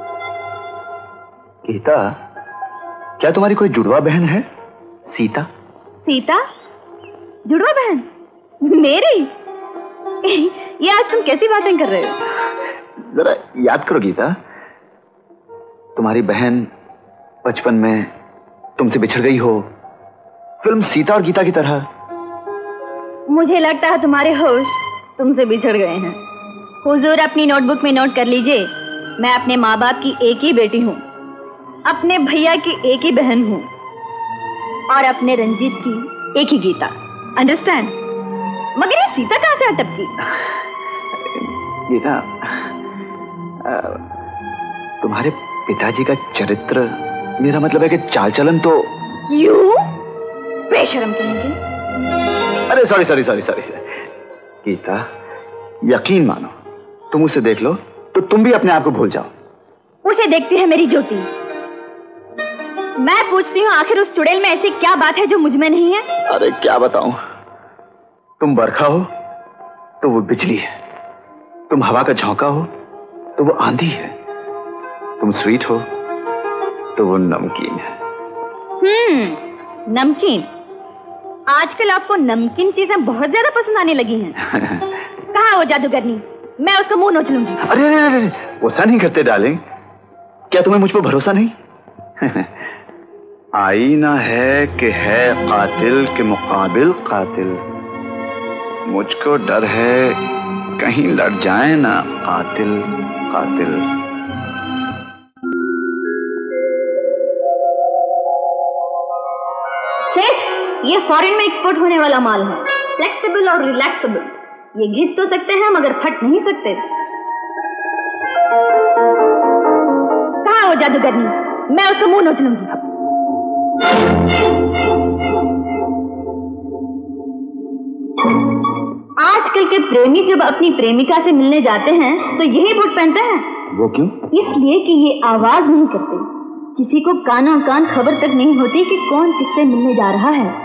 गीता, क्या तुम्हारी कोई जुड़वा बहन है? सीता? सीता? जुड़वा बहन? मेरी? ये आज तुम कैसी बातें कर रहे हो? जरा याद करो गीता, तुम्हारी बहन बचपन में तुमसे बिछड़ गई हो, फिल्म सीता और गीता की तरह। मुझे लगता है तुम्हारे होश तुमसे बिछड़ गए हैं। हुजूर अपनी नोटबुक में नोट कर लीजिए, मैं अपने माँ बाप की एक ही बेटी हूँ, अपने भैया की एक ही बहन हूँ और अपने रंजीत की एक ही गीता। अंडरस्टैंड? मगर ये सीता कहाँ से अटपकी? गीता, तुम्हारे पिताजी का चरित्र, मेरा मतलब है कि चाल चलन तो। यू बेशरम कहेंगे। अरे sorry sorry sorry sorry Geeta, यकीन मानो, तुम उसे देख लो तो तुम भी अपने आप को भूल जाओ। उसे देखती है मेरी ज्योति। मैं पूछती हूँ आखिर उस चुड़ैल में ऐसी क्या बात है जो मुझ में नहीं है? अरे क्या बताऊं, तुम बरखा हो तो वो बिजली है, तुम हवा का झोंका हो तो वो आंधी है, तुम स्वीट हो तो वो नमकीन है। हम्म, नमकीन। आजकल आपको नमकीन चीजें बहुत ज्यादा पसंद आने लगी हैं। कहाँ वो जादूगरनी, मैं उसका मुंह नोच लूंगी। अरे अरे अरे, गुस्सा नहीं करते डार्लिंग, क्या तुम्हें मुझ पर भरोसा नहीं? आईना है कि है कातिल के मुकाबिल कातिल, मुझको डर है कहीं लड़ जाए ना कातिल कातिल। सेठ, ये फॉरेन में एक्सपोर्ट होने वाला माल है, फ्लेक्सिबल और रिलैक्सेबल। ये घिस तो सकते हैं मगर फट नहीं सकते। कहाँ वो जादूगरनी, मैं उसका मुंह नोच लूंगी। आजकल के प्रेमी जब अपनी प्रेमिका से मिलने जाते हैं तो यही बूट पहनते हैं। वो क्यों? इसलिए कि ये आवाज नहीं करते, किसी को काना कान खबर तक नहीं होती कि कौन किससे मिलने जा रहा है।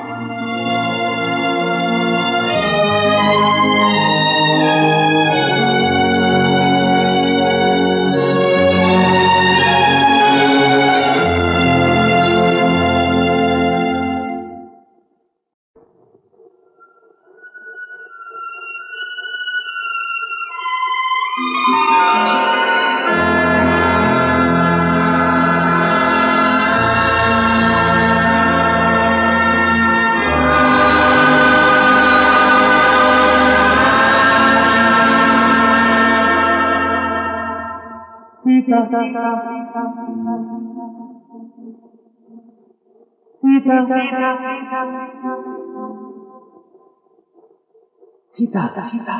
सीता सीता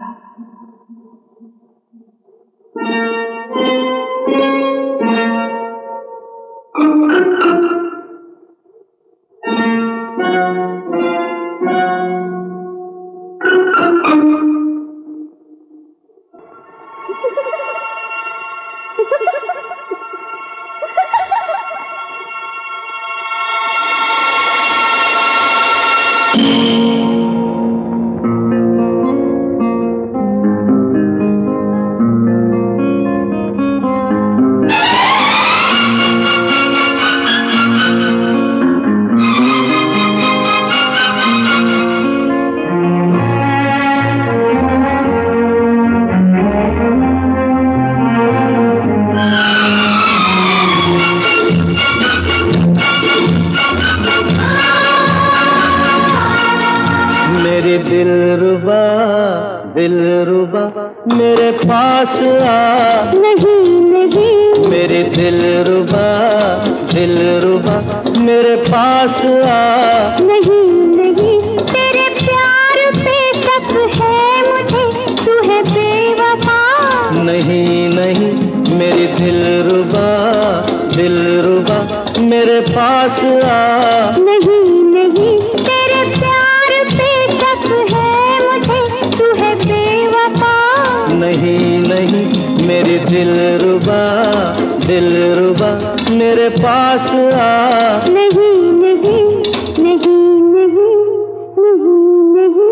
मेरे पास आ, नहीं नहीं मेरे दिल रुबा दिल रुबा मेरे पास आ, नहीं नहीं तेरे प्यार पे शक है मुझे, तू है बेवफा, नहीं नहीं मेरी दिल रुबा दिल रुबा मेरे पास आ, नहीं नहीं तेरे प्यार पे शक है मुझे, तू है बेवफा, नहीं नहीं मेरी दिल रुबा दिल रुबा मेरे पास आ, नहीं नहीं नहीं नहीं नहीं नहीं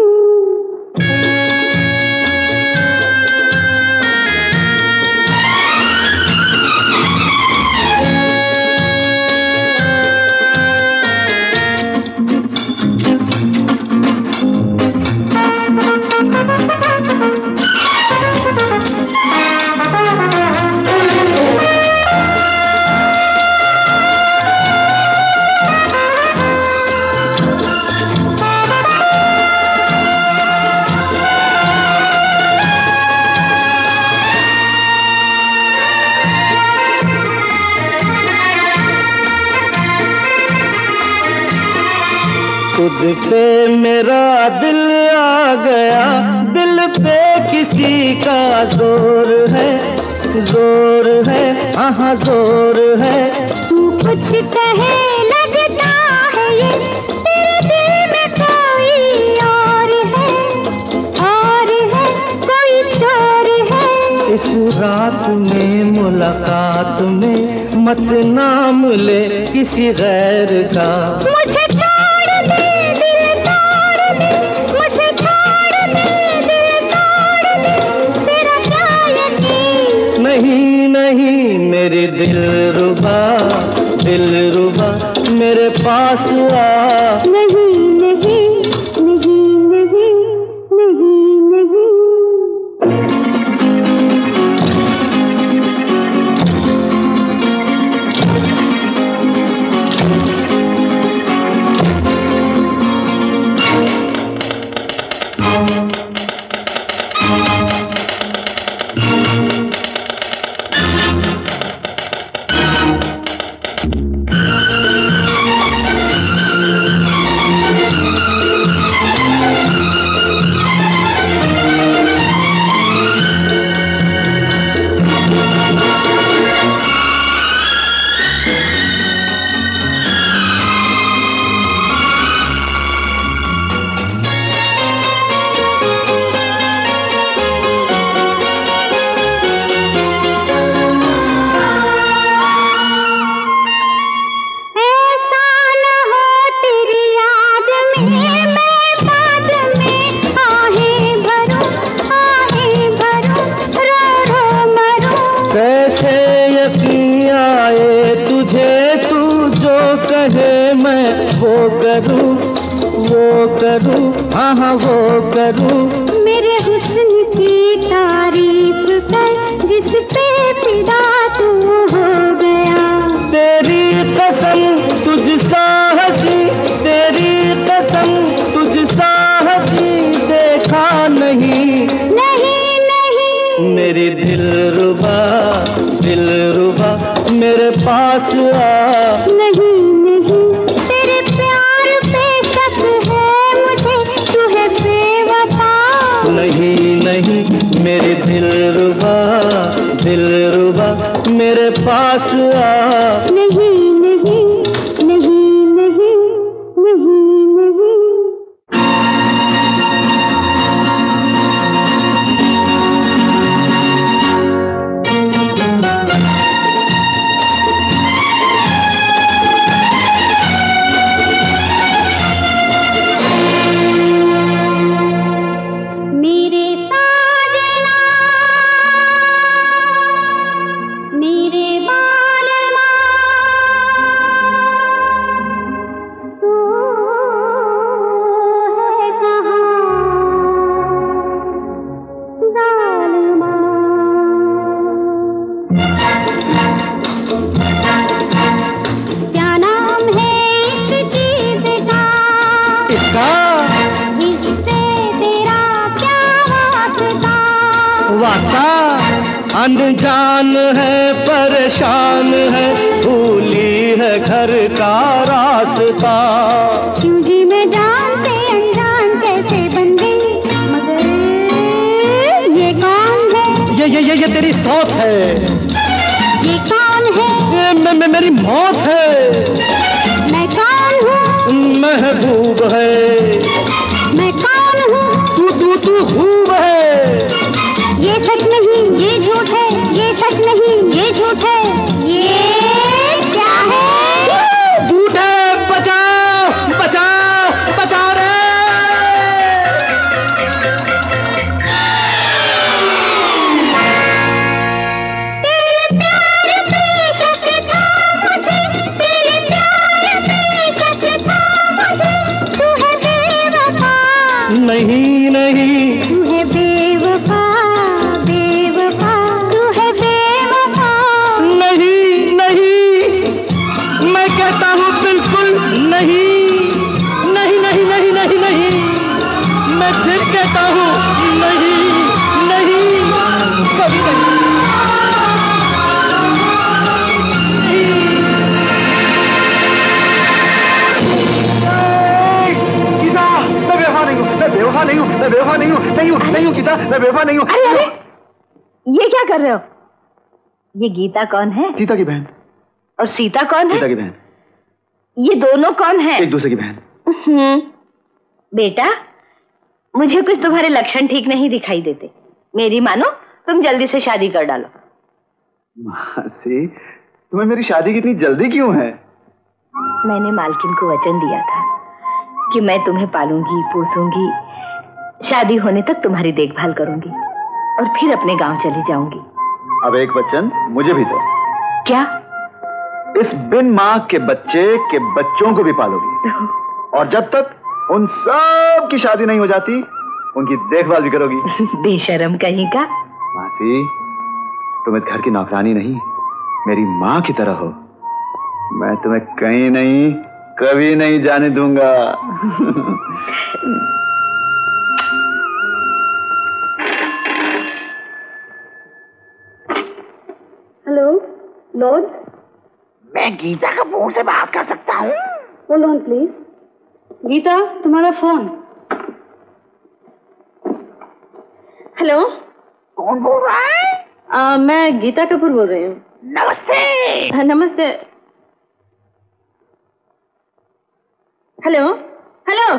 तुझ पे मेरा दिल आ गया, दिल पे किसी का जोर है, जोर है हाँ जोर है, तू कुछ कहे लगता है ये तेरे दिल में कोई और है, और है कोई चोर है, इस रात में मुलाकात में मत नाम ले किसी गैर का। मुझे छोड़ दे दिल तोड़ दे, मुझे छोड़ दे दिल तोड़ दे, तेरा क्या यकीन। नहीं नहीं मेरी दिल रुबा, दिल रुबा मेरे पास आ। नहीं नहीं नहीं नहीं नहीं नहीं। मेरे हुस्न की तारीफ कर जिस पे फिदा तू हो गया। तेरी कसम तुझसा हंसी, तेरी कसम तुझसा हंसी देखा नहीं। नहीं नहीं मेरी दिल रुबा, दिल रुबा मेरे पास आ। नहीं नहीं तेरे प्यार पे शक है मुझे, तू है बेवफा। नहीं नहीं मेरी दिल रुबा, दिल रुबा मेरे पास आ। नहीं नहीं नहीं नहीं नहीं नहीं। अनजान है परेशान है, भूली है घर का रास्ता। क्यों जी मैं जानते अनजान कैसे बन गई, मगर ये कौन है? ये ये ये ये तेरी सौत है। ये कौन है? ये मैं, मैं मेरी मौत है। मैं कौन हूँ? महबूब है। मैं कौन हूँ? तू तू तू खूब है। ये सच नहीं ये झूठ है, ये सच नहीं ये झूठ है, ये क्या है? झूठ है। बचाओ बचाओ बचाओ रे। तेरे प्यार पे शक था मुझे, तेरे प्यार पे शक था मुझे, तू है बेवफा। नहीं नहीं तू है बेवफा, कहता हूँ बिल्कुल नहीं। नहीं नहीं नहीं नहीं नहीं मैं फिर कहता हूँ नहीं नहीं कभी नहीं। गीता मैं बेवफा नहीं हूँ, मैं बेवफा नहीं हूँ, मैं बेवफा नहीं हूँ, नहीं हूँ नहीं हूँ गीता, मैं बेवफा नहीं हूँ। अरे अरे ये क्या कर रहे हो? ये गीता कौन है? सीता की बहन। और सीता कौन है? सीता की बहन। ये दोनों कौन है? एक दूसरे की बहन। हम्म, बेटा मुझे कुछ तुम्हारे लक्षण ठीक नहीं दिखाई देते। मेरी मानो तुम जल्दी से शादी कर डालो। मासी, तुम्हें मेरी शादी की इतनी जल्दी क्यों है? मैंने मालकिन को वचन दिया था कि मैं तुम्हें पालूंगी, पोसूंगी, शादी होने तक तुम्हारी देखभाल करूंगी और फिर अपने गांव चली जाऊंगी। अब एक वचन मुझे भी दो। क्या? इस बिन माँ के बच्चे के बच्चों को भी पालोगी और जब तक उन सब की शादी नहीं हो जाती उनकी देखभाल भी करोगी। बेशरम कहीं का। मासी, तुम इस घर की नौकरानी नहीं, मेरी माँ की तरह हो। मैं तुम्हें कहीं नहीं, कभी नहीं जाने दूंगा। हेलो लॉर्ड, मैं गीता कपूर से बात कर सकता हूँ? Hold on please. गीता, तुम्हारा फोन। हेलो, कौन बोल रहा है? आ, मैं गीता कपूर बोल रही हूँ। नमस्ते। नमस्ते। Hello hello.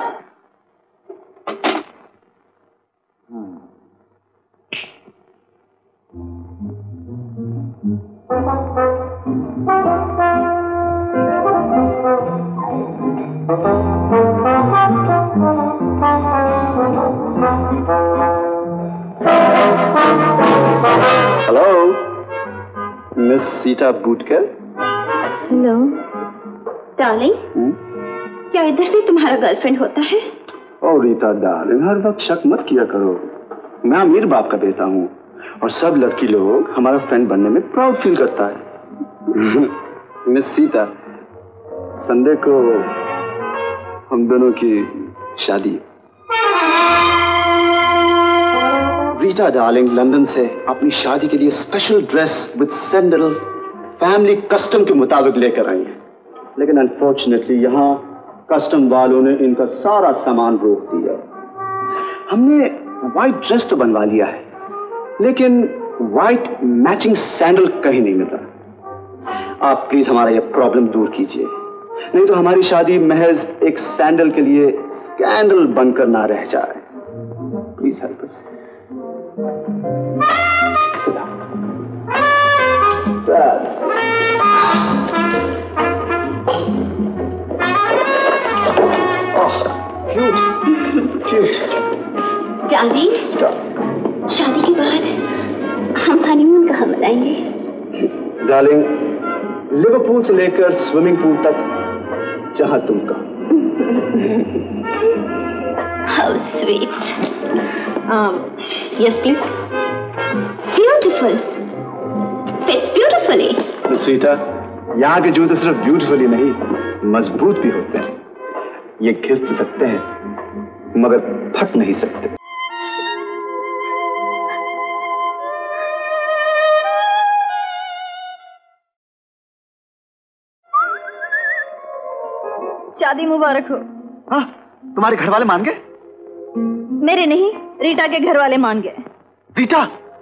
Hello, miss Sita Bootkar. Hello darling, क्या इधर भी तुम्हारा गर्लफ्रेंड होता है? ओ रीता डार्लिंग, हर वक्त शक मत किया करो। मैं अमीर बाप का बेटा हूँ और सब लड़की लोग हमारा फ्रेंड बनने में प्राउड फील करता है। मिस सीता, संडे को हम दोनों की शादी। रीटा डार्लिंग लंदन से अपनी शादी के लिए special dress with sandal family custom के मुताबिक लेकर आई है, लेकिन अनफॉर्चुनेटली यहाँ कस्टम वालों ने इनका सारा सामान रोक दिया। हमने व्हाइट ड्रेस तो बनवा लिया है, लेकिन व्हाइट मैचिंग सैंडल कहीं नहीं मिला। आप प्लीज हमारा यह प्रॉब्लम दूर कीजिए, नहीं तो हमारी शादी महज एक सैंडल के लिए स्कैंडल बनकर ना रह जाए। Please help us. डार्लिंग, शादी के बाद हम हनीमून कहाँ मनाएंगे? डार्लिंग, लिवरपूल से लेकर स्विमिंग पूल तक, जहां तुम कहो। How sweet. Yes please. Beautiful, fits beautifully. Sita, यहाँ के जूते सिर्फ ब्यूटीफुली नहीं, मजबूत भी होते हैं। ये घिस तो सकते हैं मगर फट नहीं सकते। शादी मुबारक हो। हाँ, तुम्हारे घर वाले मान गए? मेरे नहीं, रीटा के घर वाले मान गए। रीटा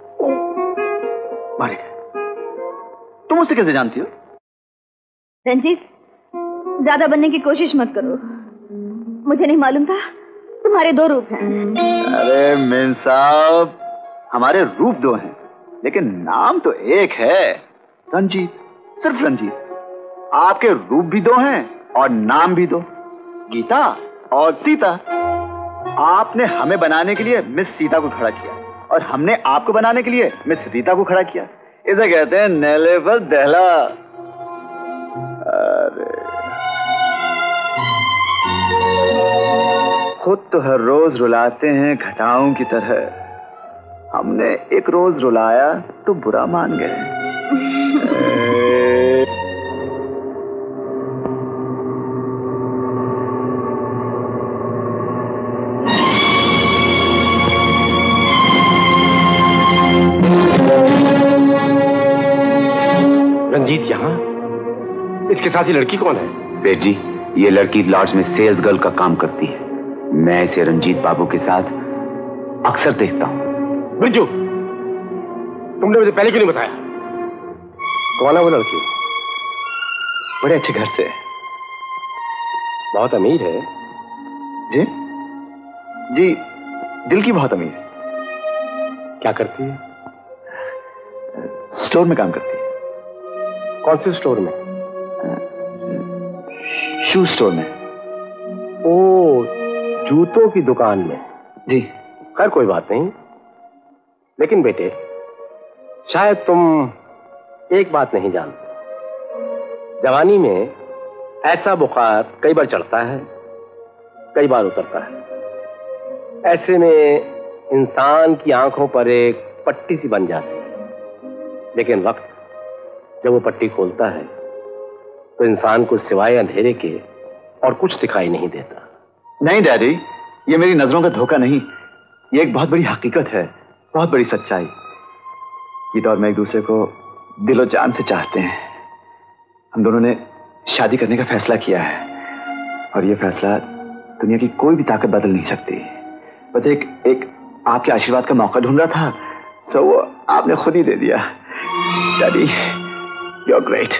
मारे गए? तुम उसे कैसे जानती हो? रंजीत, ज्यादा बनने की कोशिश मत करो। मुझे नहीं मालूम था तुम्हारे दो रूप हैं। अरे मेन साहब, हमारे रूप दो हैं, लेकिन नाम तो एक है, रंजीत, सिर्फ रंजीत। आपके रूप भी दो हैं और नाम भी दो, गीता और सीता। आपने हमें बनाने के लिए मिस सीता को खड़ा किया और हमने आपको बनाने के लिए मिस रीता को खड़ा किया। इसे कहते हैं नेले पर दहला। अरे खुद तो हर रोज रुलाते हैं घटाओं की तरह, हमने एक रोज रुलाया तो बुरा मान गए। रंजीत यहाँ? इसके साथ ये लड़की कौन है? सेठ जी, ये लड़की लॉज में सेल्स गर्ल का काम करती है। मैं इसे रंजीत बाबू के साथ अक्सर देखता हूँ। बिरजू, तुमने मुझे पहले क्यों नहीं बताया? कौन है वो लड़की? बड़े अच्छे घर से, बहुत अमीर है। जी जी, दिल की बहुत अमीर है। क्या करती है? स्टोर में काम करती है। कौन से स्टोर में? शू स्टोर में। ओ, जूतों की दुकान में। जी। खैर कोई बात नहीं, लेकिन बेटे शायद तुम एक बात नहीं जानते। जवानी में ऐसा बुखार कई बार चढ़ता है, कई बार उतरता है। ऐसे में इंसान की आंखों पर एक पट्टी सी बन जाती है, लेकिन वक्त जब वो पट्टी खोलता है तो इंसान को सिवाय अंधेरे के और कुछ दिखाई नहीं देता। नहीं डैडी, ये मेरी नजरों का धोखा नहीं, ये एक बहुत बड़ी हकीकत है, बहुत बड़ी सच्चाई। गीता और मैं एक दूसरे को दिलो जान से चाहते हैं। हम दोनों ने शादी करने का फैसला किया है और ये फैसला दुनिया की कोई भी ताकत बदल नहीं सकती। बस एक एक आपके आशीर्वाद का मौका ढूंढ रहा था, सो वो आपने खुद ही दे दिया। Daddy, you are great.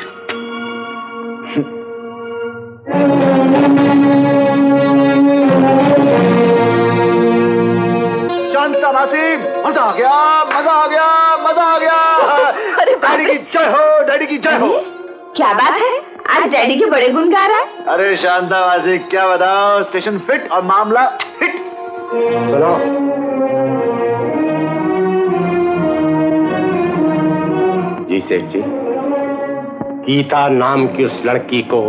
Shanta मासी, मजा आ गया, मजा आ गया, मजा आ गया। डैडी की जय हो, डैडी की जय हो। क्या बात है, आज डैडी के बड़े गुण गा रहा है। अरे शांता मासी, क्या बताओ, स्टेशन फिट और मामला हिट। सुनो, जी सेठ जी, गीता नाम की उस लड़की को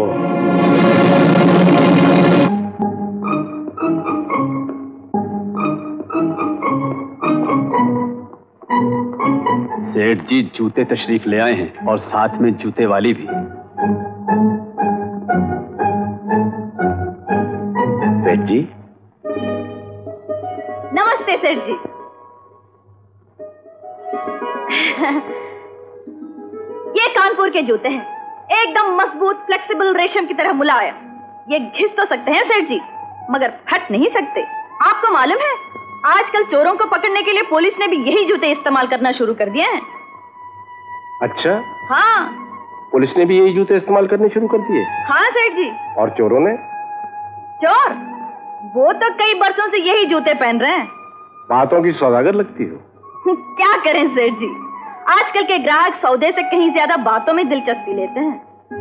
सेठ जी जूते तशरीफ ले आए हैं और साथ में जूते वाली भी। सेठ जी। नमस्ते सेठ जी। ये कानपुर के जूते हैं, एकदम मजबूत, फ्लेक्सिबल, रेशम की तरह मुलायम। ये घिस तो सकते हैं सेठ जी, मगर फट नहीं सकते। आपको मालूम है, आजकल चोरों को पकड़ने के लिए पुलिस ने भी यही जूते इस्तेमाल करना शुरू कर दिए हैं। अच्छा? हाँ। पुलिस ने भी यही जूते इस्तेमाल करने शुरू कर दिए? हाँ सेठ जी। और चोरों ने? चोर? वो तो कई बरसों से यही जूते पहन रहे हैं। बातों की सौदागर लगती हो। क्या करें सेठ जी, आजकल के ग्राहक सौदे से कहीं ज्यादा बातों में दिलचस्पी लेते हैं।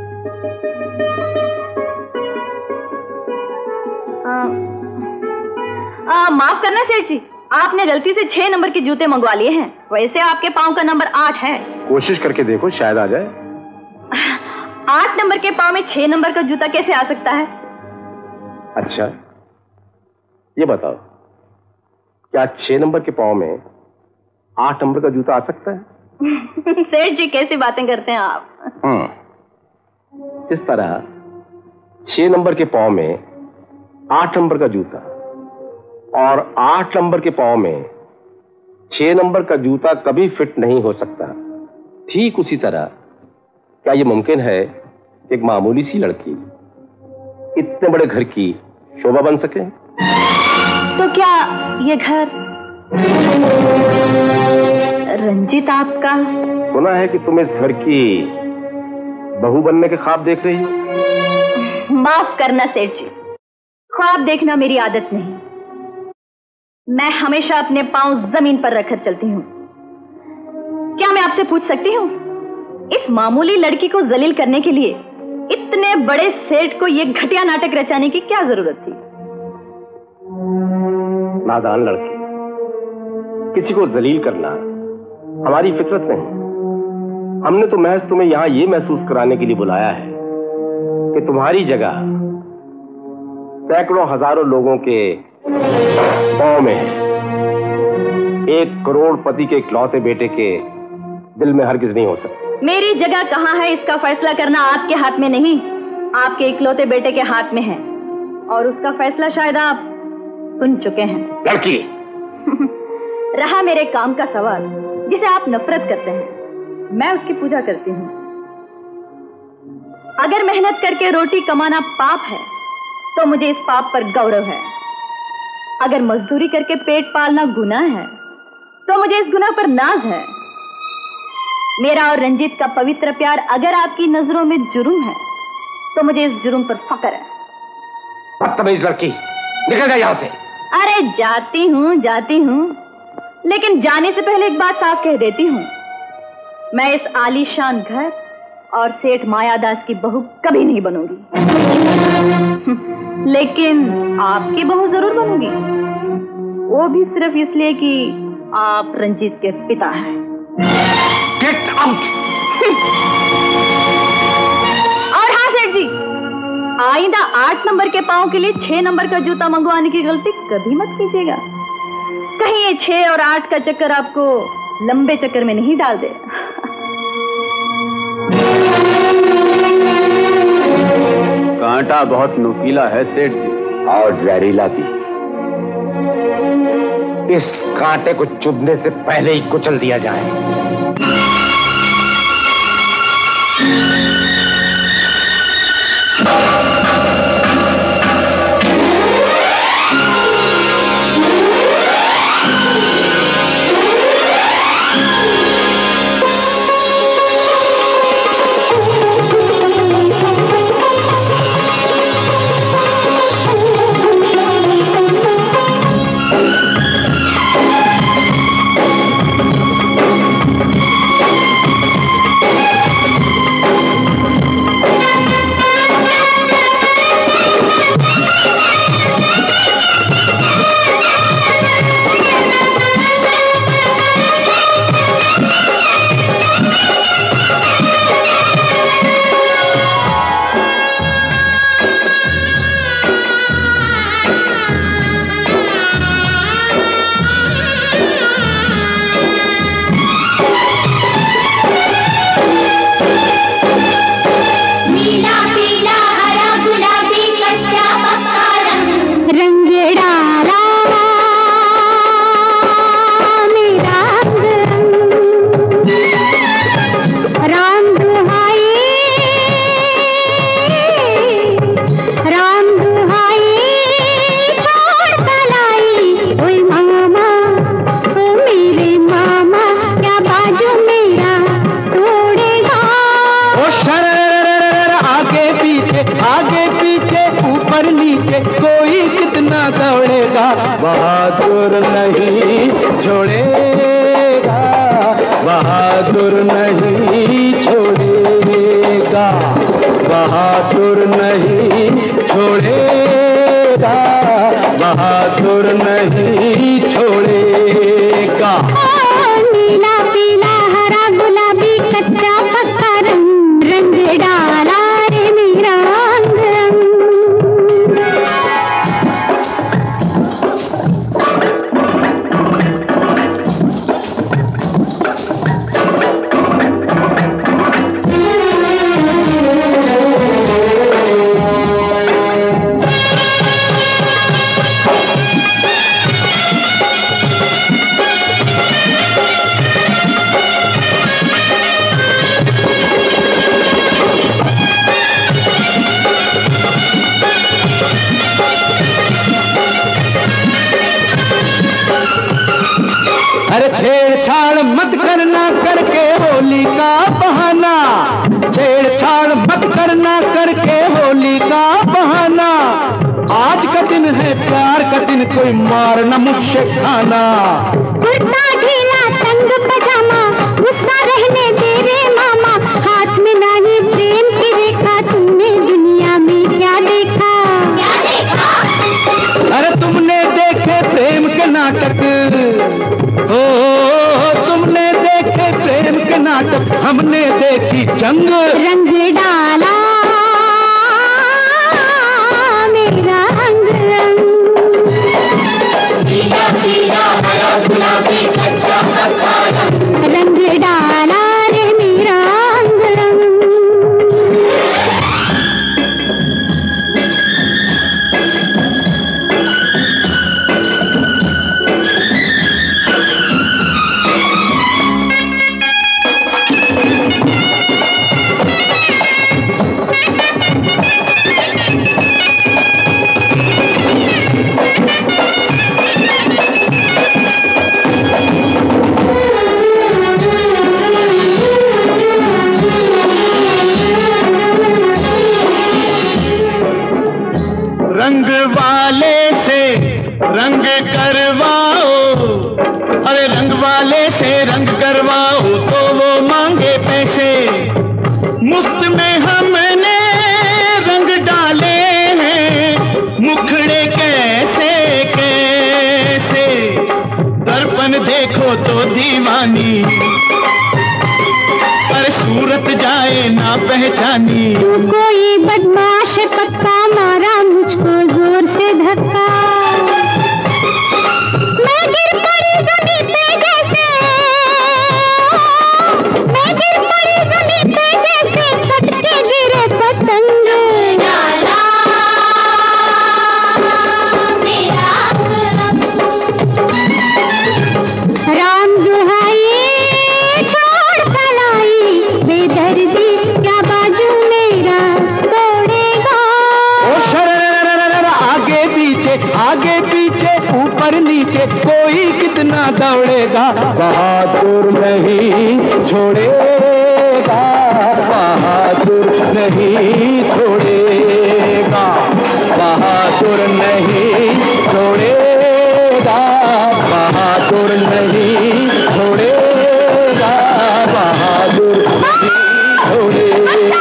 आ, आ, माफ करना सेठ जी, आपने गलती से छह नंबर के जूते मंगवा लिए हैं। वैसे आपके पाँव का नंबर आठ है। कोशिश करके देखो, शायद आ जाए। आठ नंबर के पाँव में छह नंबर का जूता कैसे आ सकता है? अच्छा, ये बताओ, क्या छह नंबर के पाँव में आठ नंबर का जूता आ सकता है? सेठ जी कैसी बातें करते हैं आप। हम्म, इस तरह छह नंबर के पाँव में आठ नंबर का जूता और आठ नंबर के पाँव में छह नंबर का जूता कभी फिट नहीं हो सकता। ठीक उसी तरह क्या यह मुमकिन है कि एक मामूली सी लड़की इतने बड़े घर की शोभा बन सके? तो क्या ये घर रंजीत आपका? सुना है कि तुम इस घर की बहू बनने के ख्वाब देख रही हो। माफ करना सेठ जी, ख्वाब देखना मेरी आदत नहीं। मैं हमेशा अपने पांव जमीन पर रखकर चलती हूँ। क्या मैं आपसे पूछ सकती हूँ, इस मामूली लड़की को जलील करने के लिए इतने बड़े सेठ को यह घटिया नाटक रचाने की क्या जरूरत थी? नादान लड़की, किसी को जलील करना हमारी फितरत नहीं। हमने तो महज तुम्हें यहां यह महसूस कराने के लिए बुलाया है कि तुम्हारी जगह सैकड़ों हजारों लोगों के पांव में है। एक करोड़पति के इकलौते बेटे के दिल में हरगिज नहीं हो सकती। मेरी जगह कहां है इसका फैसला करना आपके हाथ में नहीं, आपके इकलौते बेटे के हाथ में है, और उसका फैसला शायद आप सुन चुके हैं। लड़की रहा मेरे काम का सवाल जिसे आप नफरत करते हैं, मैं उसकी पूजा करती हूँ। अगर मेहनत करके रोटी कमाना पाप है तो मुझे इस पाप पर गौरव है। अगर मजदूरी करके पेट पालना गुनाह है तो मुझे इस गुनाह पर नाज है। मेरा और रंजीत का पवित्र प्यार अगर आपकी नजरों में जुर्म है तो मुझे इस जुर्म पर फक्र है। बदतमीज लड़की, निकल जा यहां से। अरे जाती हूँ जाती हूँ, लेकिन जाने से पहले एक बात साफ कह देती हूँ, मैं इस आलीशान घर और सेठ मायादास की बहू कभी नहीं बनूंगी। लेकिन आपकी बहू जरूर बनूंगी, वो भी सिर्फ इसलिए कि आप रंजीत के पिता हैं। Get out! और हाँ सेठ जी, आइंदा आठ नंबर के पांव के लिए छह नंबर का जूता मंगवाने की गलती कभी मत कीजिएगा। कहीं ये छह और आठ का चक्कर आपको लंबे चक्कर में नहीं डाल दे। कांटा बहुत नुकीला है सेठ जी, और जहरीला भी। इस कांटे को चुभने से पहले ही कुचल दिया जाए। बहादुर नहीं छोड़ेगा, बहादुर नहीं छोड़ेगा, बहादुर नहीं छोड़ेगा, बहादुर नहीं छोड़ेगा। नीला पीला हरा गुलाबी कच्चा पक्का रंग, रंग डाला रे मेरा अंग रंग। अरे छेड़छाड़ मत करना करके होली का बहाना, छेड़छाड़ मत करना करके होली का बहाना। आज का दिन है प्यार का दिन, कोई मार न मुझसे खाना। कुर्ता ढीला तंग पजामा, गुस्सा रहने दे रे मामा। हाथ में नहीं प्रेम की रेखा, तुमने दुनिया में क्या देखा? क्या देखा? अरे तुमने देखे प्रेम के नाटक, ओ तुमने देखे प्रेम के नाटक, हमने देखी जंग। रंग डाला मेरा अंग रंग, पीला पीला हरा गुलाबी कच्चा पक्का रंग, रंग डाला रे मेरा अंग रंग। सूरत जाए ना पहचानी। तू कोई बदमाश पक्का, मारा मुझको जोर से धक्का। मैं गिर पड़ी जमीन पे जैसे, मैं गिर पड़ी जमीन पे जैसे कट के गिरे पतंग। राम दुहाई छोड़ कलाई, बेदर्दी क्या बाजू मेरा तोड़ेगा। ओ शर आगे पीछे आगे पीछे ऊपर नीचे कोई कितना दौड़ेगा, बहादुर नहीं छोड़ेगा, बहादुर नहीं छोड़ेगा, बहादुर नहीं छोड़ेगा, बहादुर नहीं छोड़ेगा, बहादुर नहीं छोड़ेगा।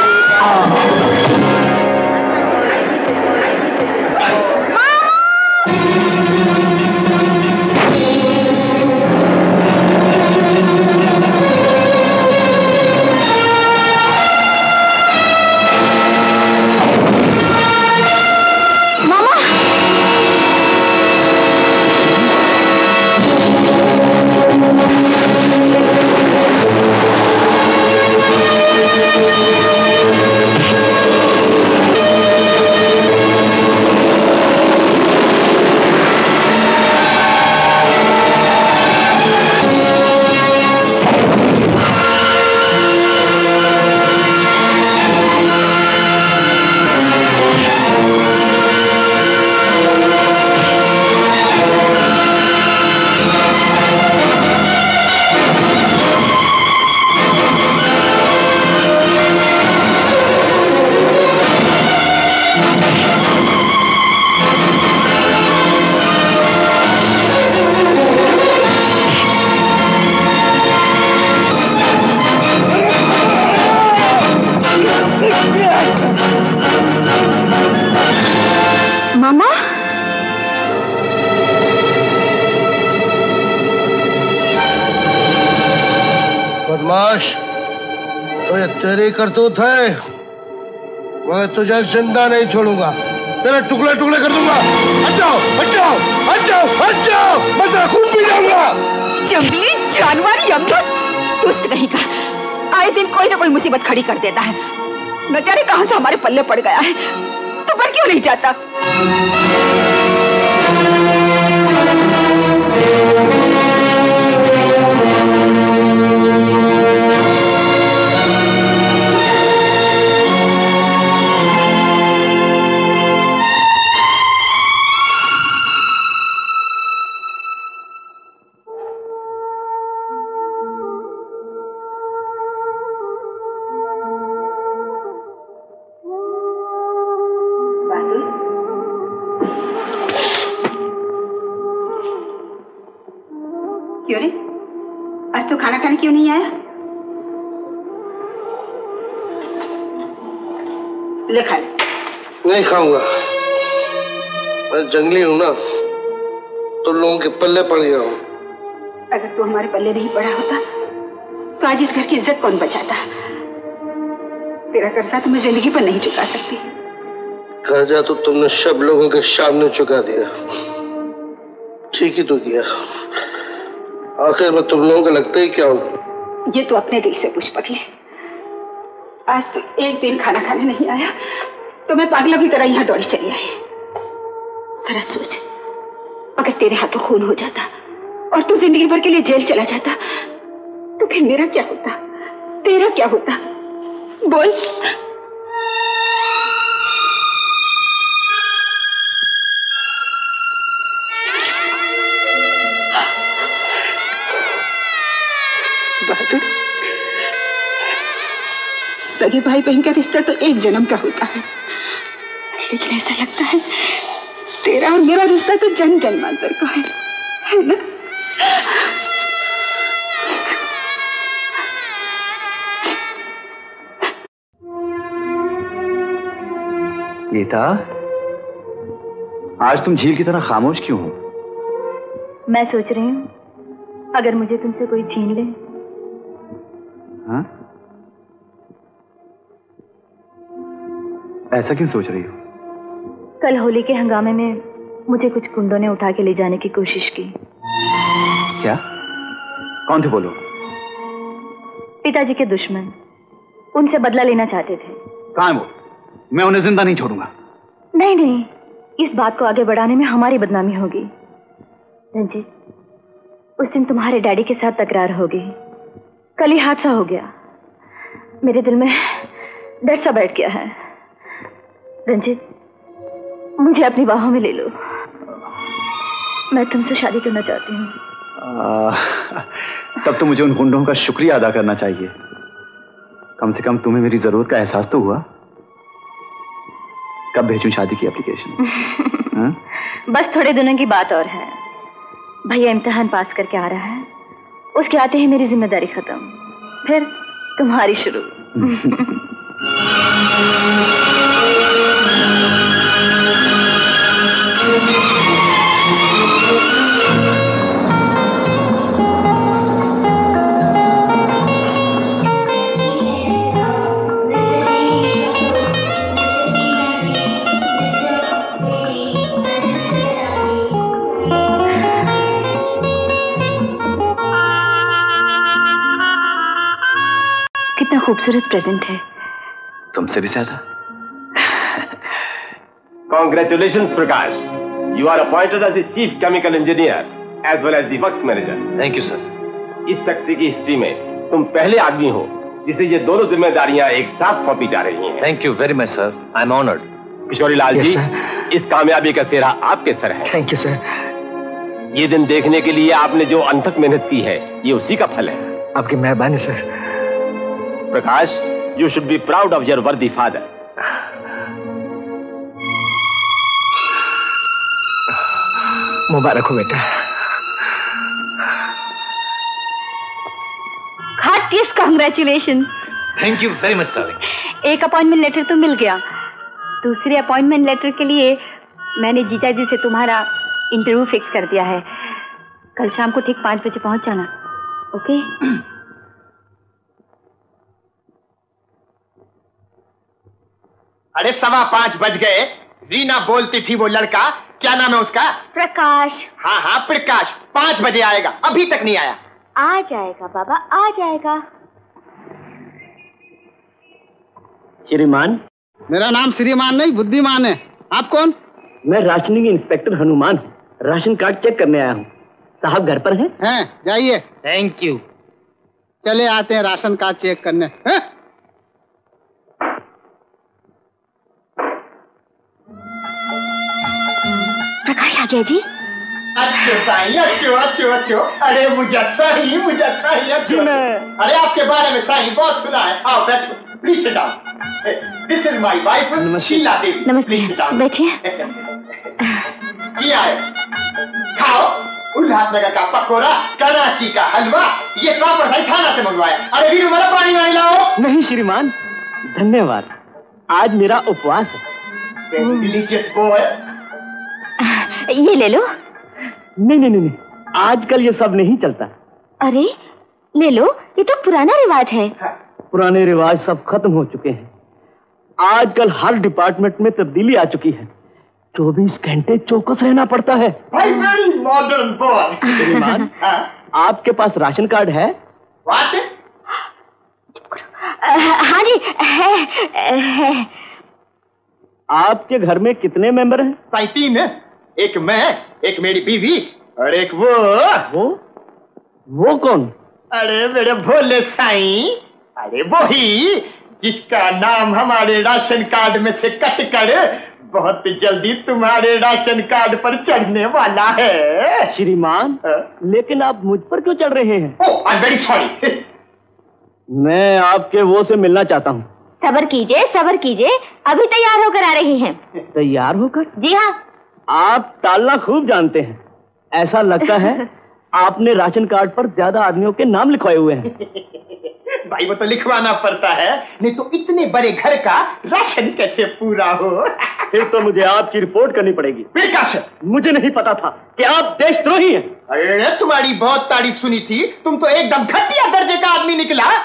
बदमाश, तो ये तेरी करतूत है। मैं तुझे जिंदा नहीं छोड़ूंगा, तेरे टुकड़े टुकड़े कर दूंगा। हट जाओ, हट जाओ, हट जाओ, हट जाओ, मैं तेरा खून पी जाऊंगा। जंगली जानवर, यमदूत, दुष्ट कहीं का, आए दिन कोई ना कोई मुसीबत खड़ी कर देता है। न जाने कहां से हमारे पल्ले पड़ गया है। तो पर क्यों नहीं जाता? क्यों रे? आज तो खाना खाने क्यों नहीं आया? ले खा ले। नहीं खाऊंगा, मैं जंगली हूं ना, तो लोगों के पल्ले पड़ गया हूं। अगर तू हमारे पल्ले नहीं पड़ा होता तो आज इस घर की इज्जत कौन बचाता? तेरा कर्जा तो मैं जिंदगी पर नहीं चुका सकती। कर्जा तो तुमने सब लोगों के सामने चुका दिया। ठीक ही तो किया। आखिर में तुम लोगों को लगता ही क्या हो? ये तो अपने दिल से पूछ पगले। आज तो एक दिन खाना खाने नहीं आया तो मैं पागलों की तरह यहाँ दौड़ी चली आई। जरा सोच, अगर तेरे हाथों खून हो जाता और तू जिंदगी भर के लिए जेल चला जाता तो फिर मेरा क्या होता, तेरा क्या होता? बोल। बहादुर, सगे भाई बहन का रिश्ता तो एक जन्म का होता है, लेकिन ऐसा लगता है तेरा और मेरा रिश्ता तो जन्म जन्मांतर का है, है ना? गीता, आज तुम झील की तरह खामोश क्यों हो? मैं सोच रही हूँ अगर मुझे तुमसे कोई छीन ले। हाँ? ऐसा क्यों सोच रही हो? कल होली के हंगामे में मुझे कुछ गुंडों ने उठा के ले जाने की कोशिश की। क्या? कौन थे वो लोग? पिताजी के दुश्मन, उनसे बदला लेना चाहते थे। कहाँ है वो? मैं उन्हें जिंदा नहीं छोड़ूंगा। नहीं नहीं, इस बात को आगे बढ़ाने में हमारी बदनामी होगी। रंजीत, उस दिन तुम्हारे डैडी के साथ तकरार हो गई। कल ही हादसा हो गया। मेरे दिल में डर सा बैठ गया है। रंजीत, मुझे अपनी बाहों में ले लो। मैं तुमसे शादी करना चाहती हूँ। तब तो मुझे उन गुंडों का शुक्रिया अदा करना चाहिए। कम से कम तुम्हें मेरी जरूरत का एहसास तो हुआ। कब भेजूं शादी की एप्लीकेशन? बस थोड़े दिनों की बात और है। भैया इम्तिहान पास करके आ रहा है, उसके आते ही मेरी जिम्मेदारी खत्म, फिर तुम्हारी शुरू। कितना खूबसूरत प्रेजेंट है। तुमसे भी ज्यादा। Congratulations, Prakash. You are appointed as the chief chemical engineer as well as the works manager. Thank you, sir. इस फैक्ट्री की हिस्ट्री में तुम पहले आदमी हो जिसे ये दोनों जिम्मेदारियां एक साथ सौंपी जा रही हैं। Thank you very much, sir. I'm honored. Kishori Lal Yes, ji, sir. इस कामयाबी का सेहरा आपके सर है। Thank you sir. ये दिन देखने के लिए आपने जो अनथक मेहनत की है, ये उसी का फल है। आपकी मेहरबानी sir. Prakash, you should be proud of your worthy father. मुबारक हो बेटा। Heartiest congratulation. Thank you very much darling. एक अपॉइंटमेंट लेटर तो मिल गया। दूसरे अपॉइंटमेंट लेटर के लिए मैंने जीजा जी से तुम्हारा इंटरव्यू फिक्स कर दिया है। कल शाम को ठीक पाँच बजे पहुंच जाना। ओके? अरे सवा पांच बज गए। रीना बोलती थी वो लड़का, क्या नाम है उसका? प्रकाश। हाँ हाँ प्रकाश, पांच बजे आएगा, अभी तक नहीं आया। आ जाएगा बाबा, आ जाएगा। श्रीमान, मेरा नाम श्रीमान नहीं बुद्धिमान है। आप कौन? मैं राशनिंग इंस्पेक्टर हनुमान हूँ। राशन कार्ड चेक करने आया हूँ। साहब घर पर हैं? हैं, जाइए। Thank you. चले आते हैं राशन कार्ड चेक करने। हैं? प्रकाश आ गया जी। अच्छो साईं, अच्छो अच्छो अच्छो। अरे मुझे साईं, मुझे साईं अच्छो। अरे आपके बारे में साईं बहुत सुना है। आओ बैठो, please sit down. This is my wife Sheela Devi. नमस्ते, बैठिए। क्या है? खाओ। उल्लासनगर का पकौड़ा, कराची का हलवा, ये प्रॉपर सही थाना से मंगवाया। अरे वीरू मला पानी वानी लाओ। नहीं श्रीमान, धन्यवाद। आज मेरा उपवास है। Delicious boy. ये ले लो। नहीं नहीं नहीं, आजकल ये सब नहीं चलता। अरे ले लो, ये तो पुराना रिवाज है। पुराने रिवाज सब खत्म हो चुके हैं। आजकल हर डिपार्टमेंट में तब्दीली आ चुकी है। चौबीस घंटे चौकस रहना पड़ता है। भाई वेरी मॉडर्न बॉय। श्रीमान, आपके पास राशन कार्ड है? बात है? हाँ जी है, है। आपके घर में कितने मेंबर हैं? साईं तीन है। एक मैं, एक मेरी बीवी और एक वो। वो वो कौन? अरे मेरे भोले साईं, अरे वो ही जिसका नाम हमारे राशन कार्ड में से कट कर बहुत जल्दी तुम्हारे राशन कार्ड पर चढ़ने वाला है। श्रीमान, लेकिन आप मुझ पर क्यों चढ़ रहे हैं? Oh, I am very sorry. मैं आपके वो से मिलना चाहता हूँ। सब्र कीजिए, सब्र कीजिए, अभी तैयार होकर आ रही हैं। तैयार होकर? जी हाँ। आप टालना खूब जानते हैं। ऐसा लगता है आपने राशन कार्ड पर ज्यादा आदमियों के नाम लिखवाए हुए हैं। भाई वो तो लिखवाना पड़ता है, नहीं तो इतने बड़े घर का राशन कैसे पूरा हो। फिर तो मुझे आपकी रिपोर्ट करनी पड़ेगी। प्रकाश, मुझे नहीं पता था कि आप देशद्रोही हैं। अरे तुम्हारी बहुत तारीफ सुनी थी, तुम तो एकदम घटिया दर्जे का आदमी निकला।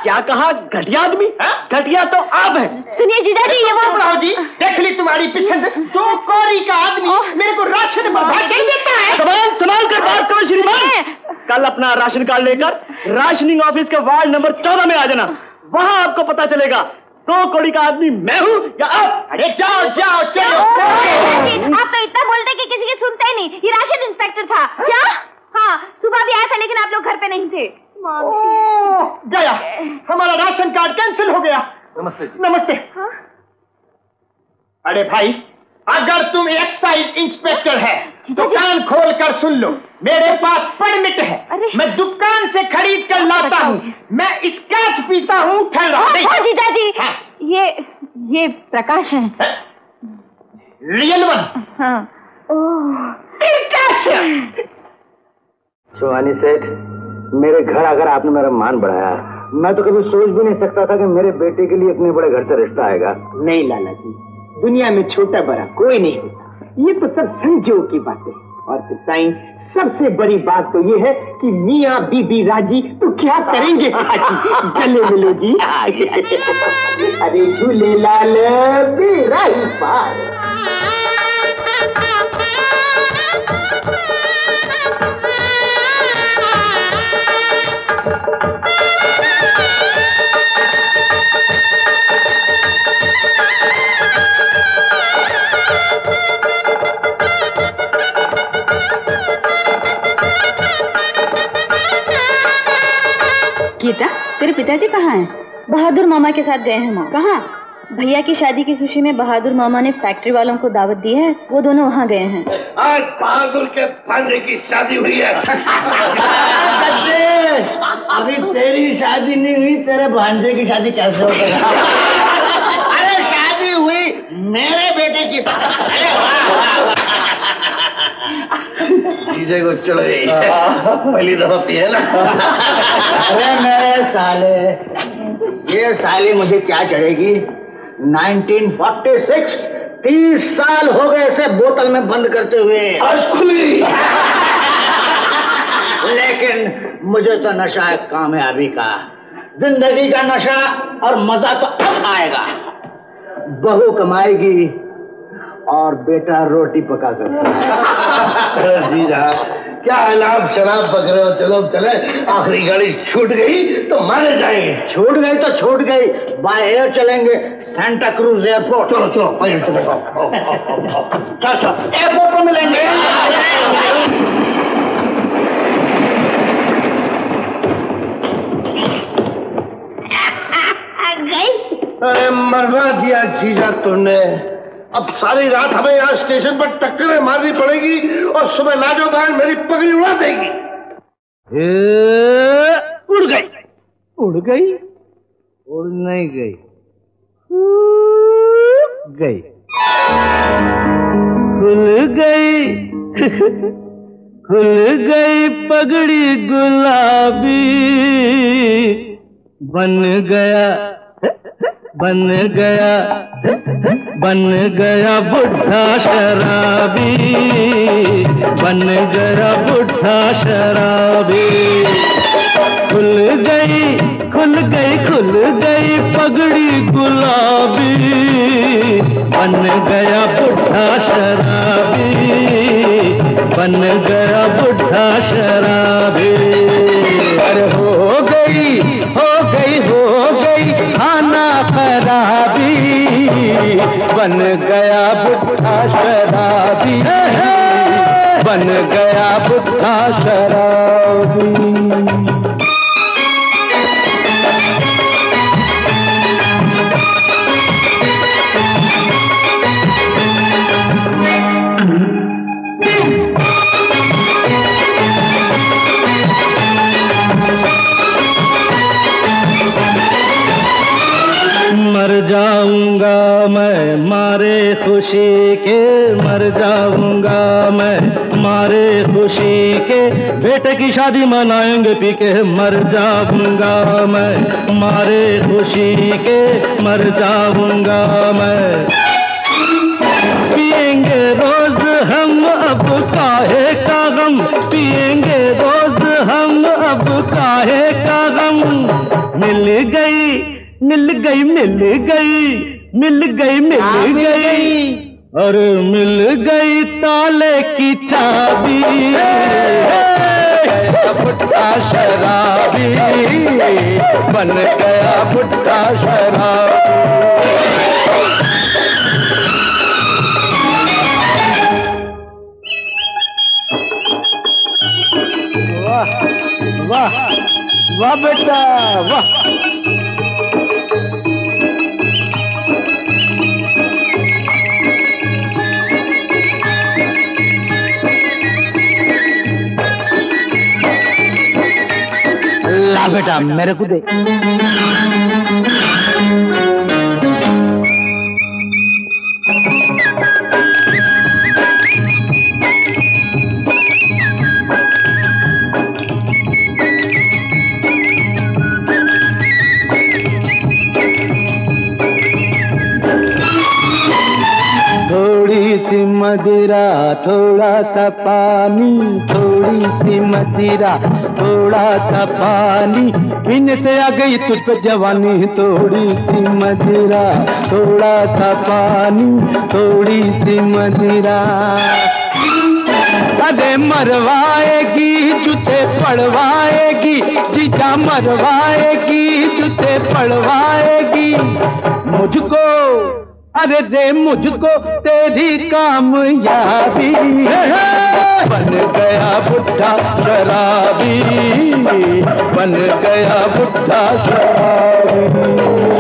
क्या कहा? घटिया आदमी? घटिया तो आप हैं। सुनिए जीजा जी, ये वो बुढ़ाओ जी, देख ली तुम्हारी पिछड़। दो कौड़ी का आदमी मेरे को राशन भाषण देता है। संभाल संभाल कर बात करो श्रीमान। कल अपना राशन कार्ड लेकर राशनिंग ऑफिस के वार्ड नंबर चौदह में आ जाना। वहाँ आपको पता चलेगा दो कौड़ी का आदमी मैं हूँ या आप। अरे जाओ जाओ चलो। आप तो इतना बोलते कि किसी की सुनते ही नहीं। ये राशन इंस्पेक्टर था क्या? हाँ, सुबह भी आया था लेकिन आप लोग घर पे नहीं थे। ओ, गया हमारा राशन कार्ड कैंसिल हो गया। नमस्ते नमस्ते। हाँ? अरे भाई, अगर तुम एक्साइज इंस्पेक्टर है तो कान खोल कर सुन लो। मेरे पास परमिट है, मैं दुकान से खरीद कर लाता हूँ। मैं स्कैच पीता हूँ, ठहरा नहीं। जीजा जी, ये ये प्रकाश है। Real one. हाँ। ओह, प्रकाश। शिवानी सेठ, मेरे घर आकर आपने मेरा मान बढ़ाया। मैं तो कभी सोच भी नहीं सकता था कि मेरे बेटे के लिए इतने बड़े घर से रिश्ता आएगा। नहीं लाला जी, दुनिया में छोटा बड़ा कोई नहीं होता। ये तो सब संजोग की बातें। और पिताई, सबसे बड़ी बात तो ये है कि मियाँ बीबी राजी तो क्या करेंगे। गले मिलो जी। अरे झूले लाल मेरा ही पार। गीता, तेरे पिताजी कहाँ हैं? बहादुर मामा के साथ गए हैं माँ। कहाँ? भैया की शादी की खुशी में बहादुर मामा ने फैक्ट्री वालों को दावत दी है, वो दोनों वहाँ गए हैं। आज बहादुर के भांजे की शादी हुई है। अभी तेरी शादी नहीं हुई, तेरे भांजे की शादी कैसे हो गई? अरे शादी हुई मेरे बेटे की। डीजे को चढ़ गई, पहली दफा पिए ना। अरे मेरे साले, ये साली मुझे क्या चढ़ेगी? नाइनटीन फोर्टी सिक्स, तीस साल हो गए इसे बोतल में बंद करते हुए। आज खुली। लेकिन मुझे तो नशा है कामयाबी का, जिंदगी का नशा, और मजा तो अब आएगा। बहू कमाएगी और बेटा रोटी पका कर। जीजा, क्या अलाप शराब पक रहे हो? चलो चले, आखिरी गाड़ी छूट गई तो मारे जाएंगे। छूट गई तो छूट गई, बाय एयर चलेंगे सेंटा क्रूज एयरपोर्ट। चलो चलो चलो चलो एयरपोर्ट पर मिलेंगे। अरे मरवा दिया जीजा तुमने। अब सारी रात हमें यहाँ स्टेशन पर टक्करें मारनी पड़ेगी और सुबह लाजो बहन मेरी पगड़ी उड़ा देगी। उड़ गई, उड़ गई, उड़ नहीं गई, गई, खुल गई, खुल गई पगड़ी गुलाबी, बन गया, बन गया, बन गया बुढ़ा शराबी, बन गया बुढ़ा शराबी। खुल गई, खुल गई, खुल गई पगड़ी गुलाबी, बन गया बुढ़ा शराबी, बन गया बुढ़ा शराबी। अरे हो गई, हो गई, हो गई खाना खराबी, बन गया बुढ़ा शराबी, बन गया बुढ़ा शराबी। मर जाऊंगा मैं मारे खुशी के, मर जाऊंगा मैं मारे खुशी के, बेटे की शादी मनाएंगे पी के। मर जाऊंगा मैं मारे खुशी के, मर जाऊंगा मैं। पिएंगे रोज हम अब काहे का गम, पिएंगे रोज हम अब काहे का गम। मिल गए मिल गई मिल गई मिल गई मिल गई और मिल गई ताले की चाबी बुढ़ा शराबी बन गया बुढ़ा शराबी। वाह वाह वाह बेटा वाह। ला बेटा मेरे को दे। थोड़ी सी मदिरा थोड़ा सा पानी थोड़ी सी मदिरा थोड़ा सा पानी पीने से आ गई तुझ पे जवानी। थोड़ी सी मदिरा थोड़ा सा पानी थोड़ी सी मदिरा अरे मरवाएगी जूते पड़वाएगी जीजा मरवाएगी जूते पड़वाएगी मुझको अरे दे मुझको तेरी कामयाबी। बन गया बुढ़ा शराबी बन गया बुढ़ा शराबी।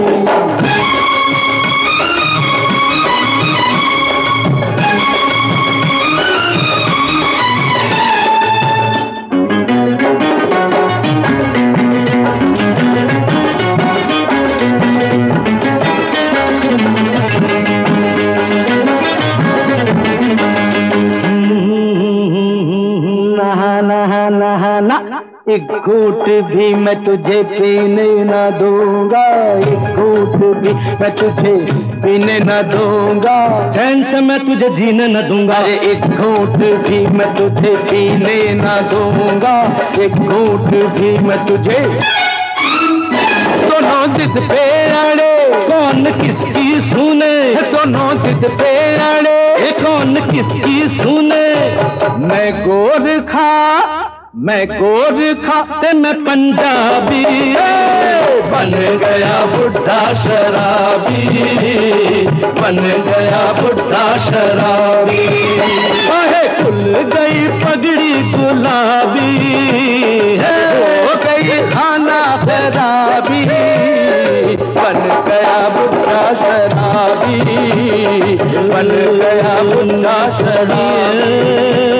एक घूट भी मैं तुझे पीने न दूंगा एक घूट भी मैं तुझे पीने न दूंगा चैन से मैं तुझे जीने न दूंगा। अरे एक घूट भी मैं तुझे पीने न दूंगा एक घूट भी मैं तुझे। दोनों जिद पे अड़े कौन किसकी सुने दोनों जिद पे अड़े कौन किसकी सुने। मैं गोरखा मैं गोरखा ते मैं पंजाबी बन गया बुढ़ा शराबी बन गया बुढ़ा शराबी। अरे खुल गई पगड़ी गुलाबी हो गई खाना खराबी बन गया बुढ़ा शराबी बन गया बुढ़ा शराबी।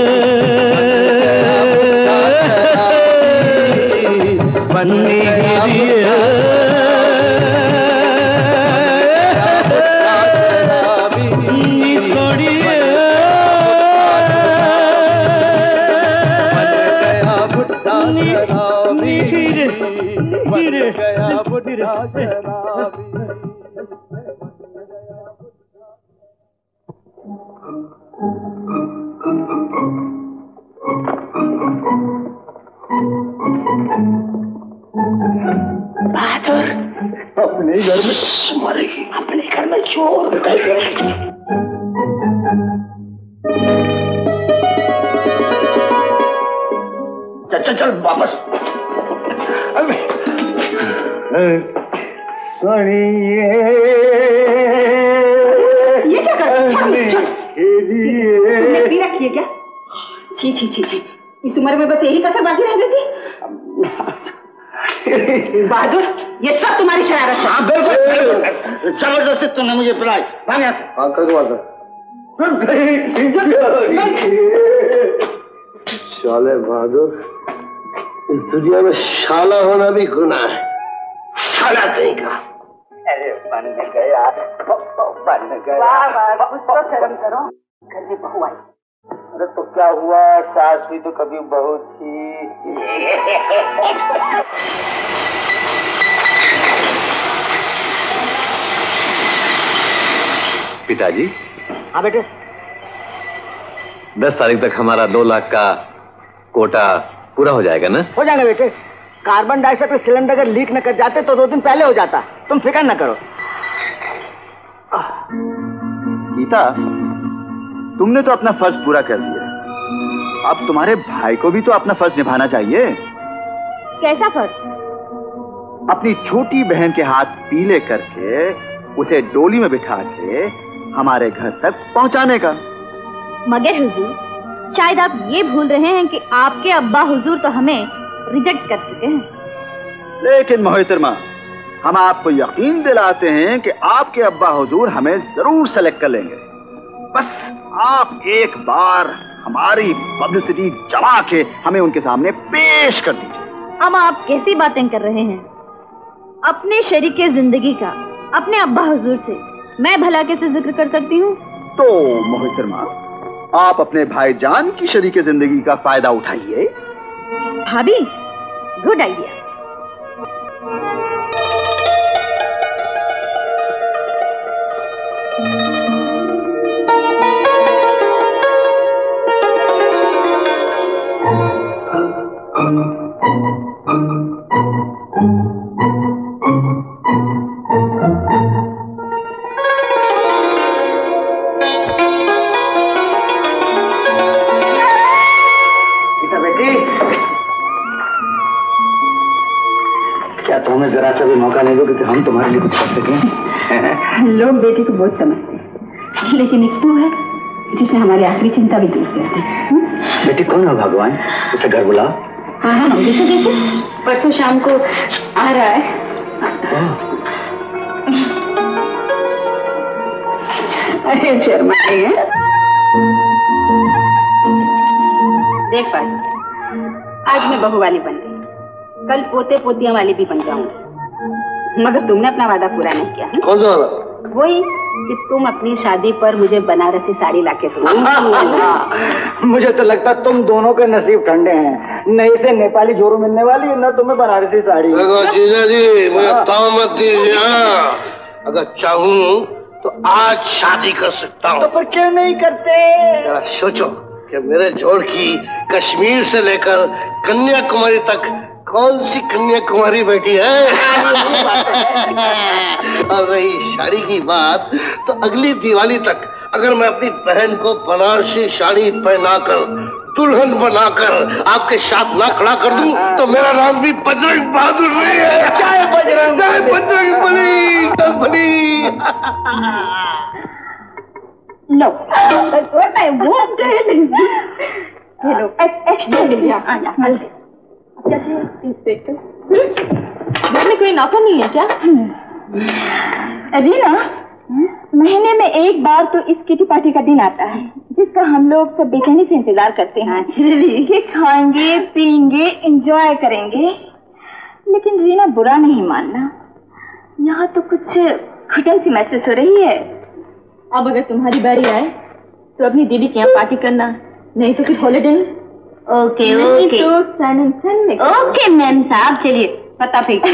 बनने के लिए छोड़िए बुढ़ा धीरे धीरे गया बुढ़ा शराबी। बहादुर अपने घर में मरेगी अपने घर में चोर चल चल चल वापस। सुनिए ये क्या कर रहे हो? तुमने पी रखी है क्या? छी छी छी छी इस उम्र में बस यही कसर बाकी रह गई थी। बहादुर ये सब तुम्हारी शरारत है। हाँ बिल्कुल जबरदस्ती तुमने मुझे पिलाई। भाग यहाँ से। हाँ कर शाले बहादुर इस दुनिया में शाला होना भी गुनाह है। शाला कहीं का। अरे बन गया बन गया कुछ तो शर्म करो घर में बहू आई। अरे तो क्या हुआ सास भी तो कभी बहू थी। पिताजी। हाँ बेटे। दस तारीख तक हमारा दो लाख का कोटा पूरा हो जाएगा ना? हो जाएगा बेटे। कार्बन डाइऑक्साइड के सिलेंडर अगर लीक न कर जाते तो दो दिन पहले हो जाता। तुम फिक्र न करो। गीता, तुमने तो अपना फर्ज पूरा कर दिया, अब तुम्हारे भाई को भी तो अपना फर्ज निभाना चाहिए। कैसा फर्ज? अपनी छोटी बहन के हाथ पीले करके उसे डोली में बिठा के हमारे घर तक पहुंचाने का। मगर हुजूर, शायद आप ये भूल रहे हैं कि आपके अब्बा हुजूर तो हमें रिजेक्ट कर चुके हैं। लेकिन मोहतरमा, हम आपको यकीन दिलाते हैं कि आपके अब्बा हुजूर हमें जरूर सेलेक्ट कर लेंगे। बस आप एक बार हमारी पब्लिसिटी जमा के हमें उनके सामने पेश कर दीजिए। अब आप कैसी बातें कर रहे हैं? अपने शरीके जिंदगी का अपने अब्बा हुजूर से मैं भला कैसे जिक्र कर सकती हूँ? तो मोहतरमा, आप अपने भाईजान की शरीके जिंदगी का फायदा उठाइए। भाभी, गुड आइडिया। तुम्हें जरा सा भी मौका नहीं दो कि हम तुम्हारे लिए कुछ कर सकें। लोग बेटी को बहुत समझते हैं, लेकिन एक तू है जिसने हमारी आखिरी चिंता भी दूर कर दी। बेटी कौन है भगवान? उसे घर बुलाओ। हाँ हाँ, हम देखो देखो परसों शाम को आ रहा है। अरे शर्मा नहीं है। देख पाई, आज मैं बहू वाली बन गई, कल पोते पोतियां वाली भी बन जाऊंगी, मगर तुमने अपना वादा पूरा नहीं किया। कौन सा वादा? वही कि तुम अपनी शादी पर मुझे बनारसी साड़ी लाके दो। मुझे तो लगता तुम दोनों के नसीब ठंडे हैं, न इसे नेपाली जोरू मिलने वाली, न तुम्हें बनारसी साड़ी। देखो जीजा जी, मुझे ताव मत दीजिए। अगर चाहूं तो आज शादी कर सकता हूँ। तो पर क्यों नहीं करते? जरा सोचो कि मेरे जोड़ की कश्मीर से लेकर कन्याकुमारी तक कौन सी कन्याकुमारी बैठी है। और रही शादी की बात, तो अगली दिवाली तक अगर मैं अपनी बहन को बनारसी साड़ी पहनाकर दुल्हन बनाकर आपके साथ ना खड़ा कर दूं, तो मेरा नाम भी बजरंग बहादुर नहीं है। जय बजरंग, जय बजरंग बली, जय बली। लो, that's what I wanted. Hello, extra मिल गया। क्या इंस्पेक्टर? घर में कोई नौकर नहीं है क्या? रीना, महीने में एक बार तो इस किटी पार्टी का दिन आता है, जिसका हम लोग सब बेचैनी से इंतजार करते हैं कि खाएंगे पीएंगे एंजॉय करेंगे। लेकिन रीना, बुरा नहीं मानना, यहाँ तो कुछ घुटन सी महसूस हो रही है। अब अगर तुम्हारी बारी आए तो अपनी दीदी के यहाँ पार्टी करना, नहीं तो फिर हॉलिडे। ओके ओके तो सन एंड सन में। ओके मैम साहब, चलिए पता फेंकिए।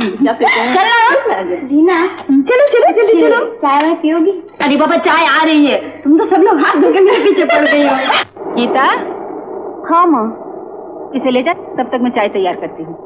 रीना, चलो चलो चलो चलो, चाय वाय पियोगी? अरे बाबा, चाय आ रही है, तुम तो सब लोग हाथ धोके मेरे पीछे पड़ गई हो। गीता। हाँ माँ। इसे ले जा, तब तक मैं चाय तैयार करती हूँ।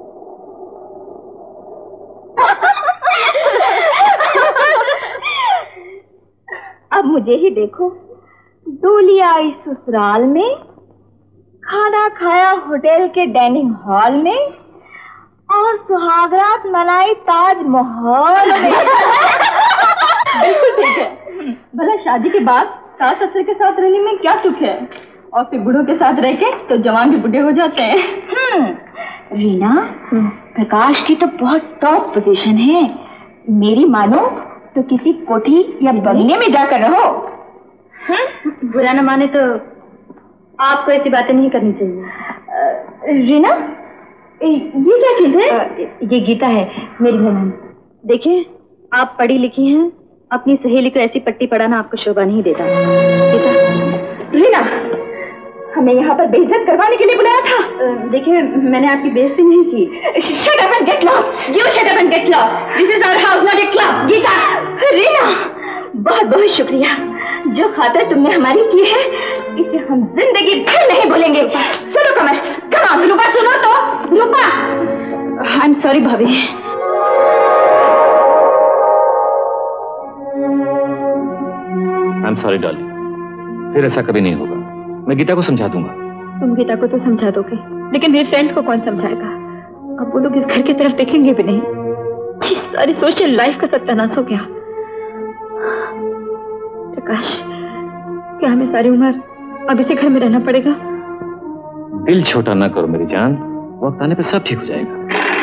अब मुझे ही देखो, डोली आई ससुराल में, खाना खाया होटल के डाइनिंग हॉल में, और सुहागरात मनाई ताजमहल में। बिल्कुल ठीक है। भला शादी के बाद सास ससुर के साथ रहने में क्या सुख है, और फिर बूढ़ों के साथ रह के तो जवान भी बूढ़े हो जाते हैं। रीना, प्रकाश की तो बहुत टॉप पोजीशन है, मेरी मानो तो किसी कोठी या बंगले में जाकर रहो। बुरा न माने तो आपको ऐसी बातें नहीं करनी चाहिए। रीना, ये क्या चीज है? ये गीता है, मेरी बहन। देखिए, आप पढ़ी लिखी हैं, अपनी सहेली को ऐसी पट्टी पढ़ाना आपको शोभा नहीं देता। गीता। रीना, हमें यहाँ पर बेइज्जत करवाने के लिए बुलाया था। देखिए, मैंने आपकी बेइज्जती नहीं की। Shut up and get lost. You shut up and get lost. This is our house, not a club. Gita. Reena, बहुत बहुत शुक्रिया। जो खातिर तुमने हमारी की है, इसे हम जिंदगी भर नहीं भूलेंगे। सुनो कमर, कम ऑन, रूपा सुनो तो। रूपा, आई एम सॉरी भाभी। आई एम सॉरी डॉली, फिर ऐसा कभी नहीं होगा। मैं गीता को समझा दूंगा। तुम गीता को तो समझा दोगे, लेकिन मेरे फ्रेंड्स को कौन समझाएगा? अब वो लोग इस घर की तरफ देखेंगे भी नहीं। जी, सारी सोशल लाइफ का सत्यानाश हो गया। प्रकाश, क्या हमें सारी उम्र अब इसी घर में रहना पड़ेगा? दिल छोटा ना करो मेरी जान, वक्त आने पर सब ठीक हो जाएगा।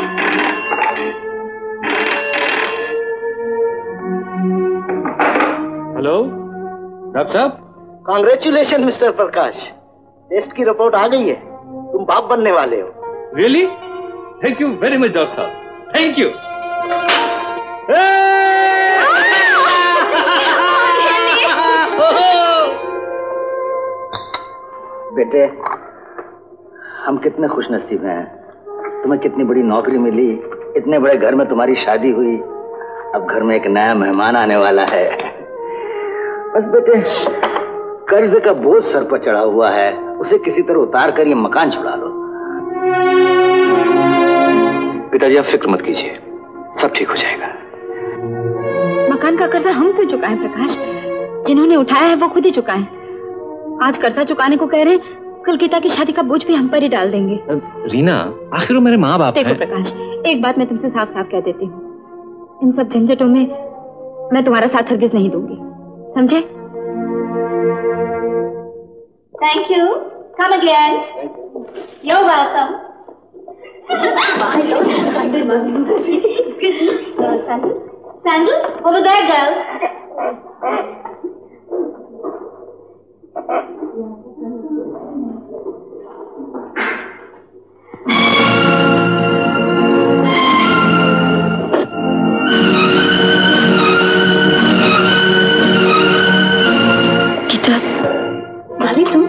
हेलो डॉक्टर साहब। कांग्रेचुलेशन मिस्टर प्रकाश, टेस्ट की रिपोर्ट आ गई है, तुम बाप बनने वाले हो। Really? Thank you very much doctor साहब, थैंक यू। बेटे, हम कितने खुशनसीब हैं, तुम्हें कितनी बड़ी नौकरी मिली, इतने बड़े घर में तुम्हारी शादी हुई, अब घर में एक नया मेहमान आने वाला है। बस बेटे, कर्ज का बोझ सर पर चढ़ा हुआ है, उसे किसी तरह उतार कर ये मकान छुड़ा लो। पिताजी आप फिक्र मत कीजिए, सब ठीक हो जाएगा। मकान का कर्जा हम क्यों चुकाएं प्रकाश? जिन्होंने उठाया है वो खुद ही चुकाएं। आज कर्जा चुकाने को कह रहे हैं, कल गीता की शादी का बोझ भी हम पर ही डाल देंगे। रीना, आखिर वो मेरे माँ बाप हैं। देखो प्रकाश, एक बात मैं तुमसे साफ साफ कह देती हूँ, इन सब झंझटों में मैं तुम्हारा साथ हरगिज नहीं दूंगी, समझे? Thank you, come again, you're welcome. Sandal, over there, girls. Geeta, भाभी तुम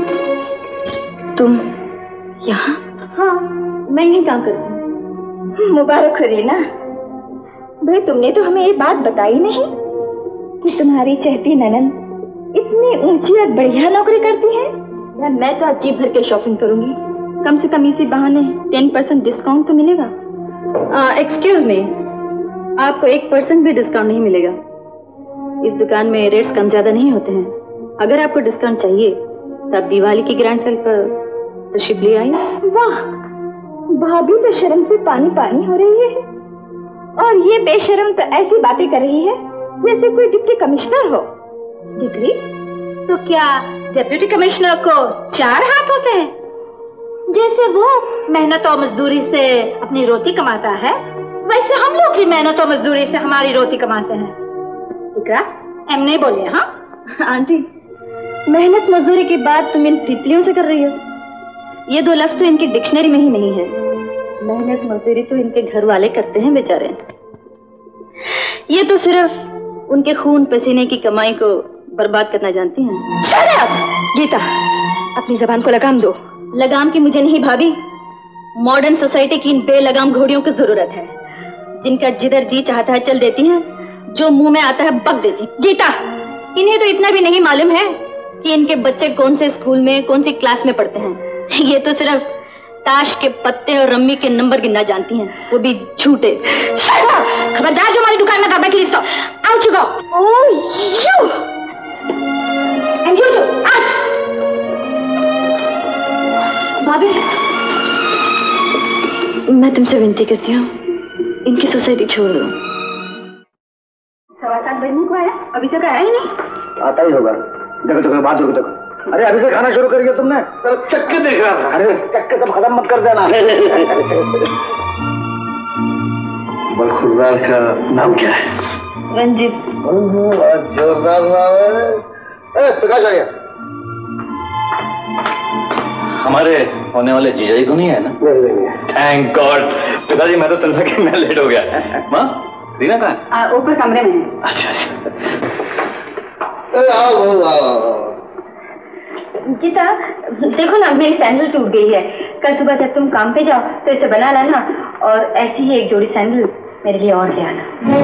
तुम यहाँ? हाँ, मैं यही काम करती हूँ। मुबारक हो रीना। भाई तुमने तो हमें ये बात बताई नहीं कि तुम्हारी चहती ननद इतनी ऊंची और बढ़िया नौकरी करती है। यार मैं तो आज जी भर के शॉपिंग करूंगी, कम से कम इसी बहाने टेन परसेंट डिस्काउंट तो मिलेगा। एक्सक्यूज मी, आपको एक परसेंट भी डिस्काउंट नहीं मिलेगा। इस दुकान में रेट्स कम ज्यादा नहीं होते हैं। अगर आपको डिस्काउंट चाहिए तब दिवाली की ग्रैंड सेल पर तशरीफ ले आइए। वाह, भाभी तो शर्म से पानी पानी हो रही है, और ये बेशर्म तो ऐसी बातें कर रही है जैसे कोई डिप्टी कमिश्नर हो। डिग्री? तो क्या डिप्टी कमिश्नर को चार हाथ होते हैं? जैसे वो मेहनत और मजदूरी से अपनी रोटी कमाता है, वैसे हम लोग भी मेहनत और मजदूरी से हमारी रोटी कमाते हैं। दिकरा, हम नहीं बोले। हाँ आंटी, मेहनत मजदूरी की बात तुम इन तितलियों से कर रही हो? ये दो लफ्ज तो इनकी डिक्शनरी में ही नहीं है। मेहनत मजदूरी तो इनके घर वाले करते हैं बेचारे। ये तो सिर्फ उनके खून पसीने की कमाई को बर्बाद करना जानती हैं। गीता, अपनी जबान को लगाम दो। लगाम की मुझे नहीं भाभी, मॉडर्न सोसाइटी की इन बेलगाम घोड़ियों की जरूरत है, जिनका जिधर जी चाहता है चल देती हैं, जो मुंह में आता है बक देती। गीता, इन्हें तो इतना भी नहीं मालूम है कि इनके बच्चे कौन से स्कूल में कौन सी क्लास में पढ़ते हैं। ये तो सिर्फ ताश के पत्ते और रम्मी के नंबर गिनना जानती हैं, वो भी झूठे। खबरदार जो हमारी दुकान में गाबा की list out you go. Oh you and you too out. भाभी, मैं तुमसे विनती करती हूँ, इनकी सोसाइटी छोड़ दो। सवा सात बजने को आया, अभी तक आया ही नहीं। आता ही होगा। देखो देखो बात रुको देखो। अरे अभी से खाना शुरू कर दिया तुमने? चक्के देख रहा था। अरे चक्के सब खत्म मत कर देना। बलखुरदार का नाम क्या है? रंजीत। जोरदार नाम है। प्रकाश आ गया। हमारे होने वाले जीजा जी तो नहीं है ना? Thank God. पिताजी मैं तो समझा कि मैं लेट हो गया। माँ, रीना कहाँ है? ऊपर कमरे में है। अच्छा अच्छा। आओ आओ आओ। गीता, देखो ना मेरी सैंडल टूट गई है। कल सुबह जब तुम काम पे जाओ तो इसे बना लाना, और ऐसी ही एक जोड़ी सैंडल मेरे लिए और ले आना।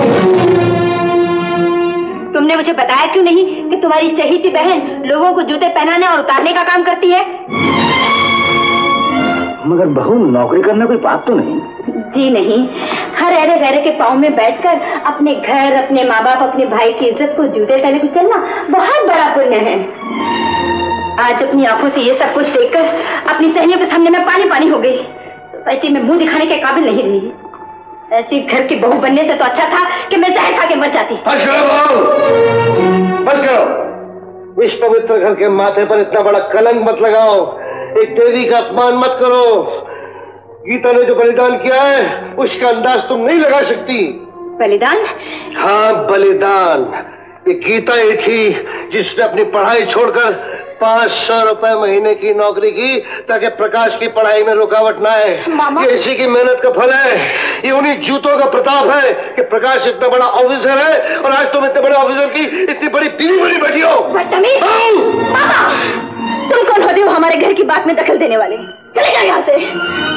तुमने मुझे बताया क्यों नहीं कि तुम्हारी चहेती बहन लोगों को जूते पहनाने और उतारने का काम करती है? मगर बहू, नौकरी करने कोई बात तो नहीं। जी नहीं, हर अरे गहरे के पाँव में बैठकर अपने घर, अपने माँ बाप, अपने भाई की इज्जत को जूते तले को चलना बहुत बड़ा पुण्य है। आज अपनी आंखों से ये सब कुछ देखकर अपनी सहेलियों के सामने में पानी पानी हो गई। सोसाइटी में मुंह दिखाने के काबिल नहीं रही। ऐसी घर की बहू बनने से तो अच्छा था कि मैं जहर खा के मर जाती। बस करो बहू, बस करो। इस पवित्र घर के माथे पर इतना बड़ा कलंक मत लगाओ। एक देवी का अपमान मत करो। गीता ने जो बलिदान किया है उसका अंदाज तुम नहीं लगा सकती। बलिदान? हाँ, बलिदान। ये गीता ही थी जिसने अपनी पढ़ाई छोड़कर पाँच सौ रुपए महीने की नौकरी की ताकि प्रकाश की पढ़ाई में रुकावट ना आए। ये इसी की मेहनत का फल है। ये उन्हीं जूतों का प्रताप है कि प्रकाश इतना बड़ा ऑफिसर है और आज तुम इतने बड़े ऑफिसर की इतनी बड़ी पीली बड़ी बैठी हो। मामा, तुम कौन होते हो हमारे घर की बात में दखल देने वाले? चले जाओ यहाँ से।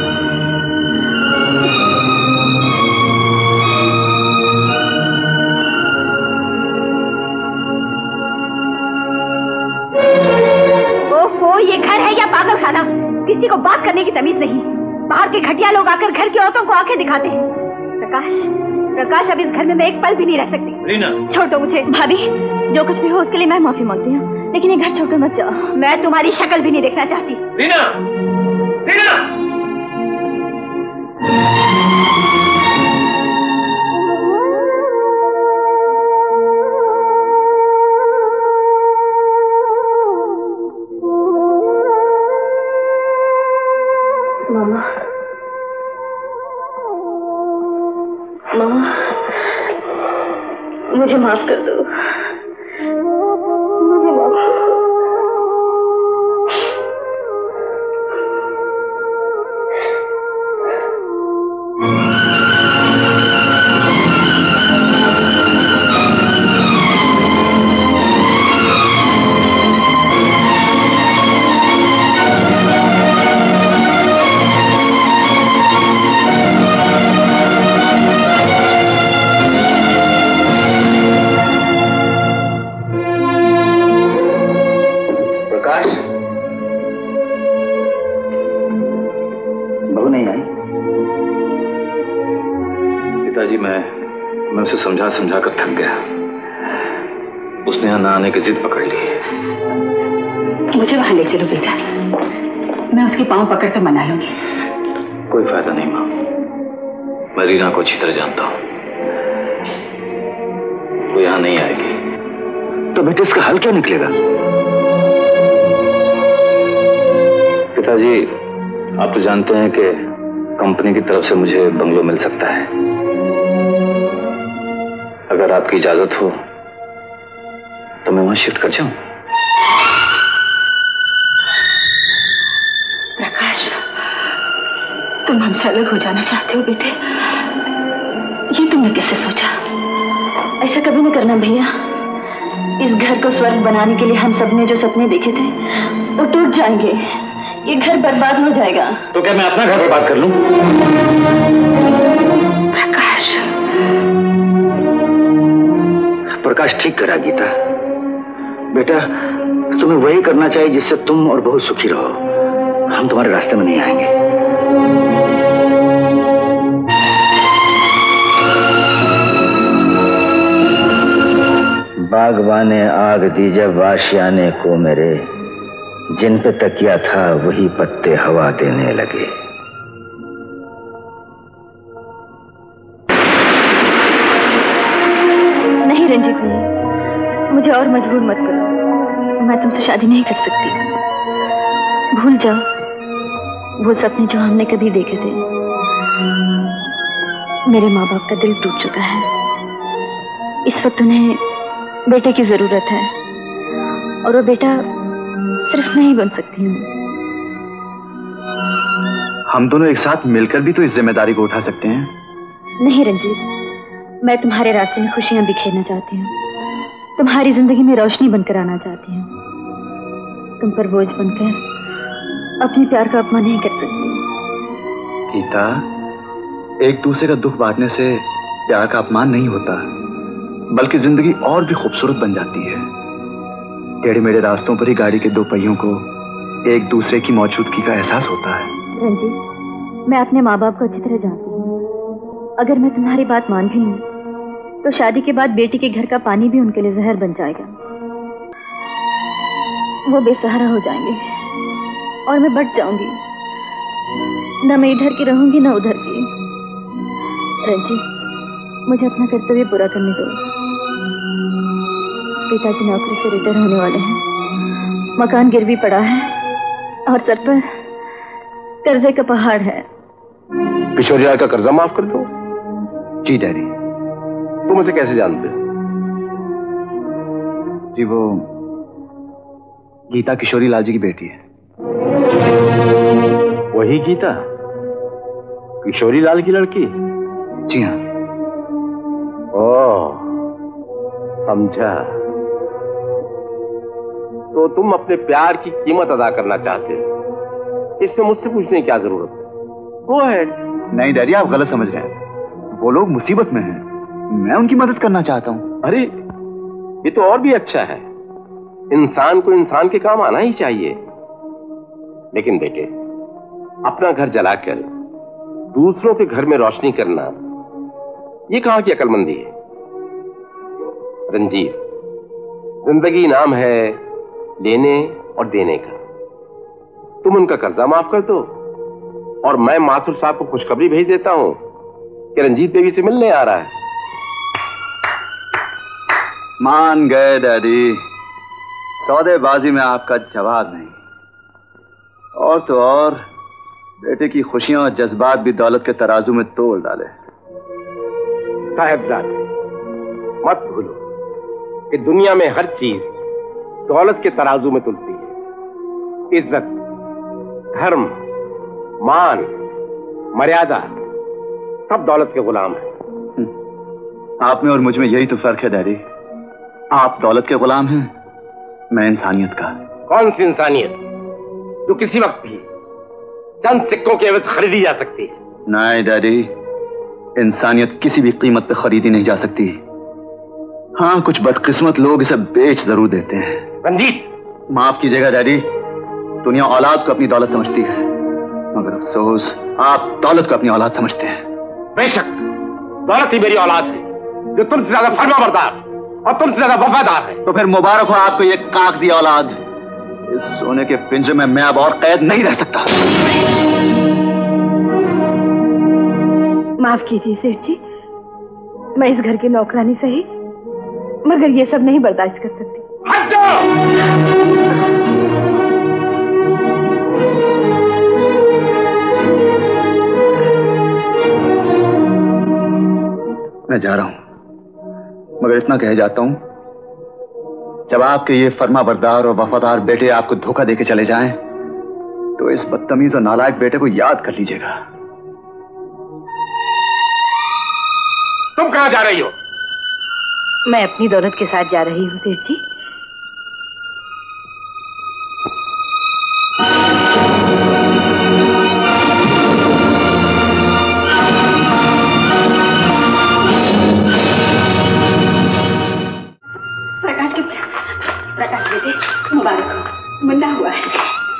ओहो, ये घर है या पागल खाना? किसी को बात करने की तमीज नहीं। बाहर के घटिया लोग आकर घर की औरतों को आंखें दिखाते हैं। प्रकाश, प्रकाश, अब इस घर में मैं एक पल भी नहीं रह सकती। रीना, छोड़ दो मुझे। भाभी, जो कुछ भी हो उसके लिए मैं माफी मांगती हूँ, लेकिन ये घर छोड़कर मत जाओ। मैं तुम्हारी शक्ल भी नहीं देखना चाहती। रीना, रीना! मामा, मामा, मुझे माफ कर दो। मुझे माफ कर दो। समझा समझा कर थक गया। उसने यहाँ ना आने की जिद पकड़ ली। मुझे वहां ले चलो बेटा, मैं उसके पांव पकड़ कर मना लूंगी। कोई फायदा नहीं माँ, मैं रीना को अच्छी तरह जानता हूँ। वो यहाँ नहीं आएगी। तो बेटे इसका हल क्या निकलेगा? पिताजी, आप तो जानते हैं कि कंपनी की तरफ से मुझे बंगलो मिल सकता है। अगर आपकी इजाजत हो तो मैं वहां शिफ्ट कर जाऊं। प्रकाश, तुम हमसे अलग हो जाना चाहते हो बेटे? ये तुमने कैसे सोचा? ऐसा कभी नहीं करना भैया। इस घर को स्वर्ग बनाने के लिए हम सबने जो सपने देखे थे वो टूट जाएंगे। ये घर बर्बाद हो जाएगा। तो क्या मैं अपना घर बर्बाद कर लूं? प्रकाश, प्रकाश ठीक करा गीता। बेटा, तुम्हें वही करना चाहिए जिससे तुम और बहुत सुखी रहो। हम तुम्हारे रास्ते में नहीं आएंगे। बागबाने आग दी जब आशियाने को मेरे, जिन पे तकिया था वही पत्ते हवा देने लगे। नहीं रंजीत, नहीं, मुझे और मजबूर मत करो। मैं तुमसे शादी नहीं कर सकती। भूल जाओ वो सपने जो हमने कभी देखे थे। मेरे माँ बाप का दिल टूट चुका है। इस वक्त उन्हें बेटे की जरूरत है और वो बेटा सिर्फ मैं ही बन सकती हूँ। हम दोनों एक साथ मिलकर भी तो इस जिम्मेदारी को उठा सकते हैं। नहीं रंजीत, मैं तुम्हारे रास्ते में खुशियां बिखेरना चाहती हूँ। तुम्हारी जिंदगी में रोशनी बनकर आना चाहती हूँ। तुम पर बोझ बनकर अपने प्यार का अपमान नहीं कर सकती। गीता, एक दूसरे का दुख बांटने से प्यार का अपमान नहीं होता, बल्कि जिंदगी और भी खूबसूरत बन जाती है। टेढ़े मेढ़े रास्तों पर ही गाड़ी के दो पहियों को एक दूसरे की मौजूदगी का एहसास होता है। रंजीत, मैं अपने माँ बाप को अच्छी तरह जानती हूँ। अगर मैं तुम्हारी बात मान भी लूं तो शादी के बाद बेटी के घर का पानी भी उनके लिए जहर बन जाएगा। वो बेसहारा हो जाएंगे और मैं बट जाऊंगी। न मैं इधर की रहूंगी न उधर की। रंजीत, मुझे अपना कर्तव्य पूरा करने दो। पिताजी नौकरी से रिटायर होने वाले हैं, मकान गिरवी पड़ा है और सर पर कर्जे का पहाड़ है। किशोरिया का कर्जा माफ कर दो। जी डैडी। तुम उसे कैसे जानते हो? जी वो गीता किशोरी लाल जी की बेटी है। वही गीता, किशोरी लाल की लड़की? जी हाँ। ओह, समझा। तो तुम अपने प्यार की कीमत अदा करना चाहते हो, इसमें मुझसे पूछने की क्या जरूरत है? Go ahead. नहीं डैडी, आप गलत समझ रहे हैं। वो लोग मुसीबत में हैं, मैं उनकी मदद करना चाहता हूँ। अरे ये तो और भी अच्छा है। इंसान को इंसान के काम आना ही चाहिए। लेकिन बेटे, अपना घर जलाकर दूसरों के घर में रोशनी करना, ये कहां की अक्लमंदी है? रंजीत, जिंदगी नाम है लेने और देने का। तुम उनका कर्जा माफ कर दो और मैं माथुर साहब को खुशखबरी भेज देता हूं कि रंजीत देवी से मिलने आ रहा है। मान गए डैडी, सौदेबाजी में आपका जवाब नहीं। और तो और बेटे की खुशियां और जज्बात भी दौलत के तराजू में तोल डाले। साहबजादे, मत भूलो कि दुनिया में हर चीज दौलत के तराजू में तुलती है। इज्जत, धर्म, मान, मर्यादा सब दौलत के गुलाम है। आप में और मुझ में यही तो फर्क है डैडी। आप दौलत के गुलाम हैं, मैं इंसानियत का। कौन सी इंसानियत जो किसी वक्त भी चंद सिक्कों के एवज खरीदी जा सकती है? नहीं डैडी, इंसानियत किसी भी कीमत पे खरीदी नहीं जा सकती। हाँ, कुछ बदकिस्मत लोग इसे बेच जरूर देते हैं। रंजीत, माफ कीजिएगा डैडी, दुनिया औलाद को अपनी दौलत समझती है, मगर अफसोस आप दौलत को अपनी औलाद समझते हैं। बेशक दौलत ही मेरी औलाद है, जो तुमसे ज्यादा फर्माबरदार और तुमसे ज्यादा वफादार है। तो फिर मुबारक हो आपको ये कागजी औलाद। इस सोने के पिंजरे में मैं अब और कैद नहीं रह सकता। माफ कीजिए सेठ जी, मैं इस घर की नौकरानी सही, मगर ये सब नहीं बर्दाश्त कर सकती। हट जाओ! मैं जा रहा हूं, मगर इतना कह जाता हूं, जब आपके ये फर्माबरदार और वफादार बेटे आपको धोखा देके चले जाएं, तो इस बदतमीज और नालायक बेटे को याद कर लीजिएगा। तुम कहां जा रही हो? मैं अपनी दौलत के साथ जा रही हूँ सेठ जी। प्रकाश के प्रकाश बेटे, मुबारक हो, मुन्ना हुआ है।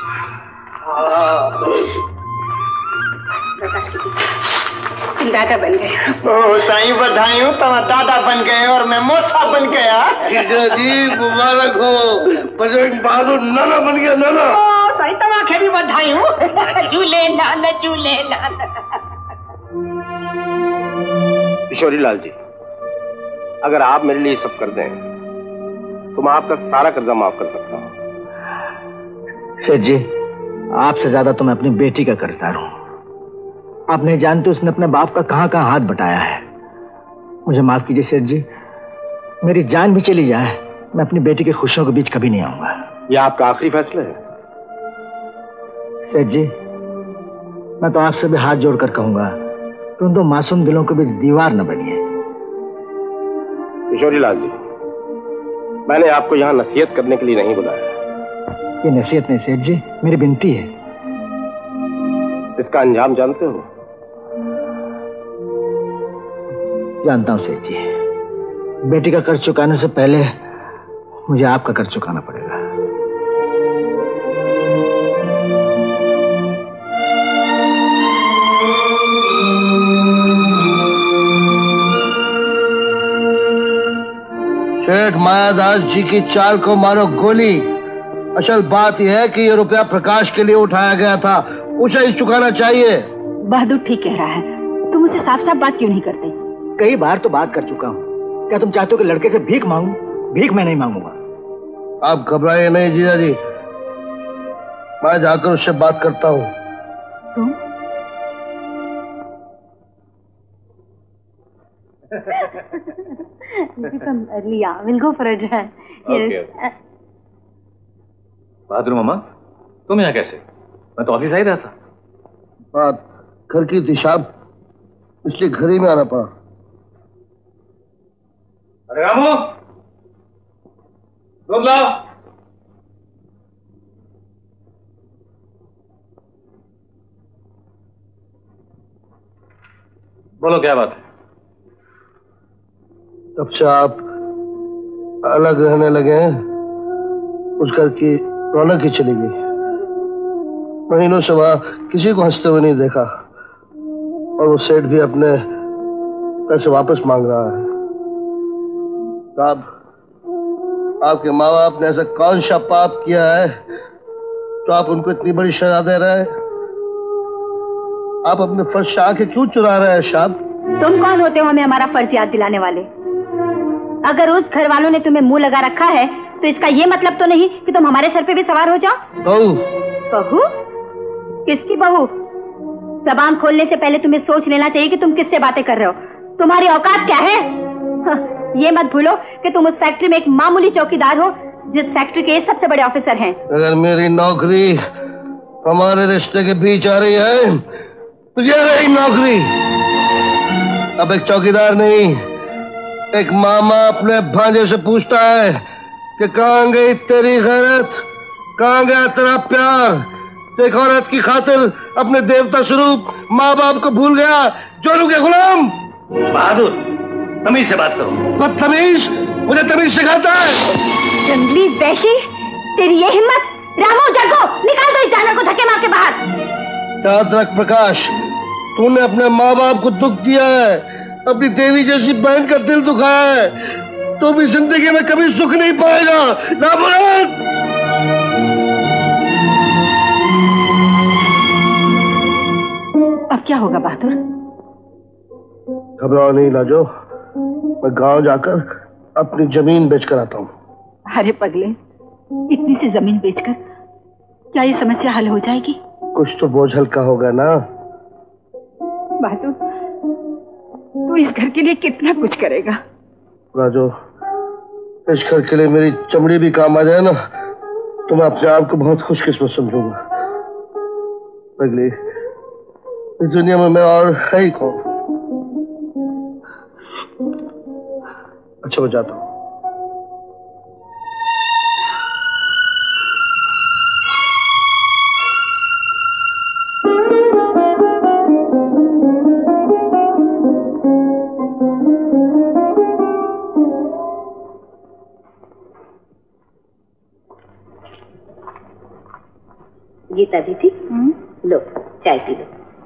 प्रकाश के बेटे, तुम दादा बन गए। ओ साईं, बधाई हो, तुम दादा बन गए और मैं मोसा बन गया। जी मुबारक हो, बजरंग बहादुर नाना बन गया। नाना ओ साईं, तमाखे भी बधाई हो। झूले लाल झूले लाल। किशोरी लाल जी, अगर आप मेरे लिए सब कर दें तो मैं आपका सारा कर्जा माफ कर सकता हूँ। सेठ जी, आपसे ज्यादा तो मैं अपनी बेटी का कर्जदार हूँ। आप नहीं जानते उसने अपने बाप का कहां कहां हाथ बटाया है। मुझे माफ कीजिए सेठ जी, मेरी जान भी चली जाए, मैं अपनी बेटी की खुशियों के बीच कभी नहीं आऊंगा। यह आपका आखिरी फैसला है? सेठ जी, मैं तो आपसे भी हाथ जोड़कर कहूंगा कि उन दो मासूम दिलों के बीच दीवार न बनिए। किशोरी लाल जी, मैंने आपको यहाँ नसीहत करने के लिए नहीं बुलाया। ये नसीहत नहीं सेठ जी, मेरी विनती है। इसका अंजाम जानते हो? जानता हूं सेठ जी, बेटी का कर्ज चुकाने से पहले मुझे आपका कर्ज चुकाना पड़ेगा। सेठ मायादास जी की चाल को मारो गोली। असल बात यह है कि ये रुपया प्रकाश के लिए उठाया गया था, उसे ही चुकाना चाहिए। बहादुर ठीक कह रहा है, तुम मुझसे साफ साफ बात क्यों नहीं करते? कई बार तो बात कर चुका हूँ। क्या तुम चाहते हो कि लड़के से भीख मांगू? भीख मैं नहीं मांगूंगा। आप घबराइए नहीं जीजा जी, मैं जाकर उससे बात करता हूँ। तुम? लिया, we'll go for a drive. Okay. बहादुर मामा, तुम यहाँ कैसे? मैं तो ऑफिस आ ही रहा था। बात घर की थी साहब, इसलिए घर ही में आना पड़ा। अरे रामू, दूध लाओ। बोलो क्या बात है? तब से आप अलग रहने लगे हैं, उस घर की रौनक ही चली गई। महीनों से वहां किसी को हंसते हुए नहीं देखा, और वो सेठ भी अपने पैसे वापस मांग रहा है। साहब, आपके माँ बाप ने ऐसा कौन सा पाप किया है तो आप उनको इतनी बड़ी सजा दे रहे हैं? आप अपने फर्ज से आके क्यों चुरा रहे हैं साहब? तुम कौन होते हो हमें हमारा फर्ज याद दिलाने वाले? अगर उस घर वालों ने तुम्हें मुंह लगा रखा है तो इसका ये मतलब तो नहीं कि तुम हमारे सर पे भी सवार हो जाओ। बहू? बहू? किसकी बहू? जबान खोलने से पहले तुम्हें सोच लेना चाहिए कि तुम किससे बातें कर रहे हो। तुम्हारी औकात क्या है? हाँ, ये मत भूलो कि तुम उस फैक्ट्री में एक मामूली चौकीदार हो, जिस फैक्ट्री के सबसे बड़े ऑफिसर हैं। अगर मेरी नौकरी हमारे रिश्ते के बीच आ रही है तो ये रही नौकरी। अब एक चौकीदार नहीं, एक मामा अपने भांजे से पूछता है कि कहाँ गई तेरी गैरत, कहाँ गया तेरा प्यार। एक औरत की खातिर अपने देवता स्वरूप माँ बाप को भूल गया, जोरू के गुलाम। बहादुर, तमीज से बात करो। बदतमीज? मुझे तमीज सिखाता है? जंगली वैशी, तेरी ये हिम्मत! रामू जागो, निकाल दो इस जानवर को धक्के मार के बाहर। याद रख प्रकाश, तूने अपने माँ बाप को दुख दिया है, अपनी देवी जैसी बहन का दिल दुखाया है, तो भी जिंदगी में कभी सुख नहीं पाएगा। नामुराद! अब क्या होगा बहादुर? घबराओ नहीं लाजो, मैं गांव जाकर अपनी जमीन बेचकर आता हूँ। अरे पगले, इतनी सी जमीन बेचकर क्या ये समस्या हल हो जाएगी? कुछ तो बोझ हल्का होगा ना। बहादुर, तू इस घर के लिए कितना कुछ करेगा। राजो, इस घर के लिए मेरी चमड़ी भी काम आ जाए ना तो मैं अपने आप को बहुत खुशकिस्मत समझूंगा। पगली, इस दुनिया में मैं और है ही कौन। अच्छा, मैं जाता हूँ। गीता दीदी, लो चाय पी लो।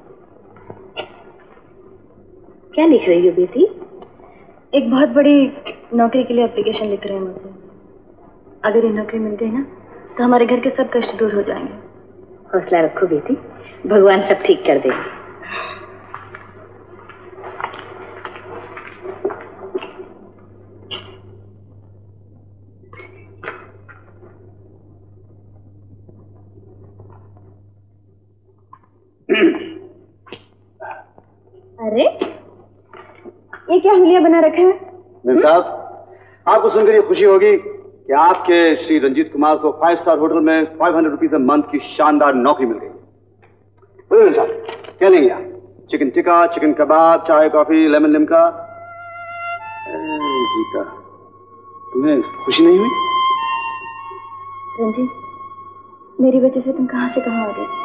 क्या लिख रही हो बेटी? एक बहुत बड़ी नौकरी के लिए एप्लीकेशन लिख रहे हैं मुझे। अगर ये नौकरी मिल गई ना तो हमारे घर के सब कष्ट दूर हो जाएंगे। हौसला रखो बेटी, भगवान सब ठीक कर देगा। अरे ये क्या हुलिया बना रखा है? मिल साहब, आपको सुनकर ये खुशी होगी कि आपके श्री रंजीत कुमार को फाइव स्टार होटल में फाइव हंड्रेड रुपीज मंथ की शानदार नौकरी मिल गई। बोलिए मिल साहब, क्या लेंगे आप? चिकन टिक्का, चिकन कबाब, चाय, कॉफी, लेमन लिमका? गीता, तुम्हें खुशी नहीं हुई? रंजीत, मेरी वजह से तुम कहां से कहां आ गए?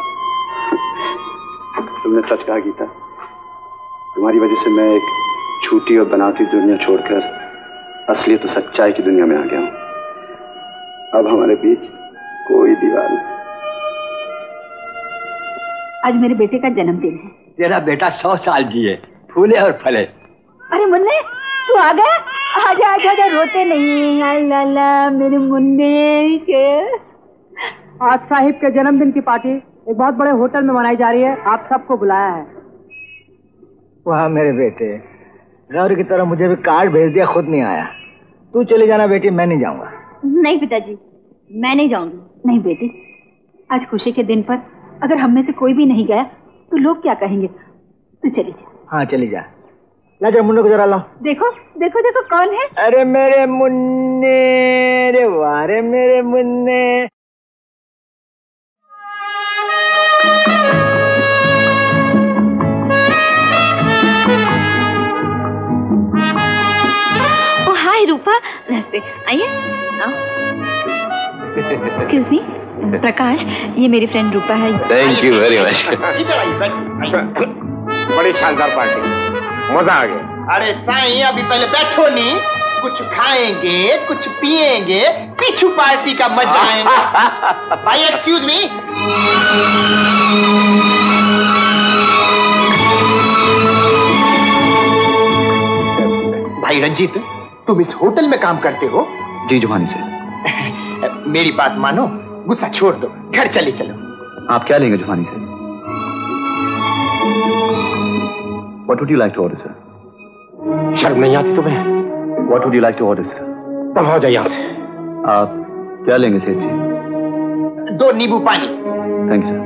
तुमने सच कहा गीता, तुम्हारी वजह से मैं एक झूठी और बनावटी दुनिया छोड़कर असलियत और सच्चाई की दुनिया में आ गया हूं। अब हमारे बीच कोई दीवार नहीं। आज मेरे बेटे का जन्मदिन है। तेरा बेटा सौ साल जिए, फूले और फले। अरे मुन्ने, तू आ गया? आजा आजा आजा, रोते नहीं। हाय लाला मेरे मुन्ने के। आज साहिब के जन्मदिन की पार्टी एक बहुत बड़े होटल में मनाई जा रही है, आप सबको बुलाया है। वहाँ मेरे बेटे गौरी की तरह मुझे भी कार्ड भेज दिया, खुद नहीं आया। तू चले जाना बेटी, मैं नहीं जाऊंगा। नहीं पिताजी, मैं नहीं जाऊंगी। नहीं बेटी, आज खुशी के दिन पर अगर हम में से कोई भी नहीं गया तो लोग क्या कहेंगे। तू चली जा। हाँ चली जा। ला जरा मुन्ने को जरा लाओ। देखो देखो देखो कौन है। अरे मेरे मुन्ने, रे वाह रे मेरे मुन्ने। ओ हाय रूपा, नमस्ते, आइए आओ। एक्सक्यूज मी प्रकाश, ये मेरी फ्रेंड रूपा है। Thank you very much. बड़ी शानदार पार्टी, मजा आ गया। अरे साईं अभी पहले बैठो नहीं, कुछ खाएंगे कुछ पिएंगे, पीछू पार्टी का मजा आएगा। भाई एक्सक्यूज मी। भाई रंजीत, तुम इस होटल में काम करते हो? जी जुमानी से। मेरी बात मानो, गुस्सा छोड़ दो, घर चले चलो। आप क्या लेंगे जुमानी से? What would you like to order, sir? शर्म नहीं आती तुम्हें? What would you like to order, sir? बढ़ाओ जाए यहाँ से। आप क्या लेंगे सेठ जी? दो नींबू पानी। Thank you sir.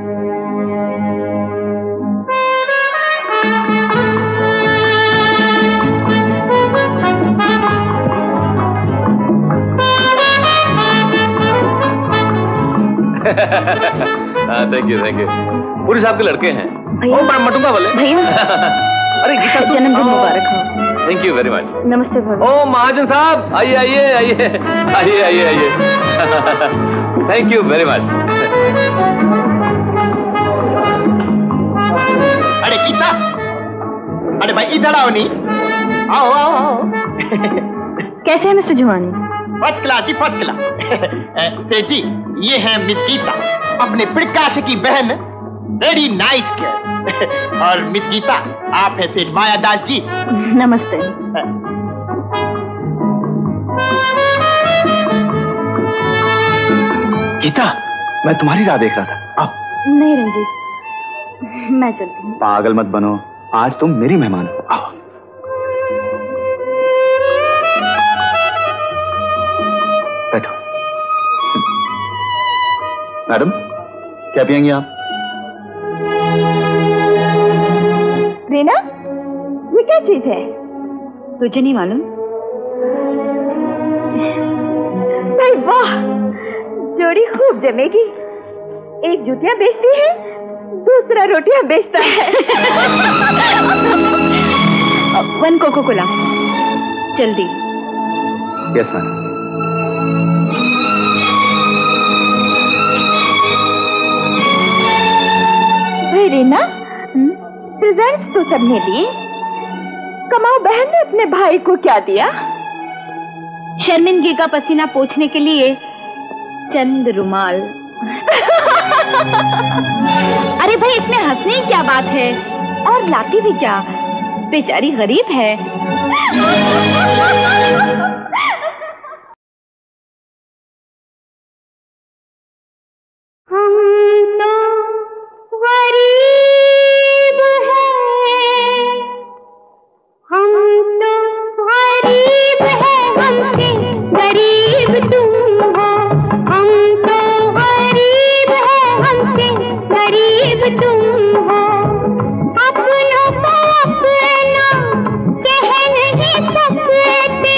Thank you thank you. Puri साहब के लड़के हैं। भैया मटूंगा बोले। भैया अरे गीता जन्मदिन मुबारक हो। Thank you very much. नमस्ते भाभी। ओ महाजन साहब, आइए आइए आइए आइए आइए आइए। Thank you very much. अरे गीता, अरे भाई इधर आओ नहीं। आओ आओ आओ। कैसे है मिस्टर जुमानी? फर्स्ट क्लास जी, फर्स्ट क्लास। सेठ जी, ये है मिस गीता, अपने प्रकाश की बहन, वेरी नाइस गर्ल। और मिस गीता, आप है सेठ मायादास जी। नमस्ते। गीता, मैं तुम्हारी राह देख रहा था। आप नहीं रंजीत, मैं चलती हूँ। पागल मत बनो, आज तुम मेरी मेहमान हो। आओ। बैठो। मैडम, क्या पियेंगी आप? रीना, ये क्या चीज है? तुझे नहीं मालूम? भाई वाह, जोड़ी खूब जमेगी। एक जूतियां बेचती है, दूसरा रोटियां बेचता है। वन कोको कोला, जल्दी। Yes ma'am. भाई रीना, प्रेजेंट्स तो सबने दिए, कमाओ बहन ने अपने भाई को क्या दिया? शर्मिंदगी का पसीना पोंछने के लिए चंद रुमाल। अरे भाई, इसमें हंसने की क्या बात है? और लाती भी क्या, बेचारी गरीब है। अपनों को अपना कह नहीं सकते।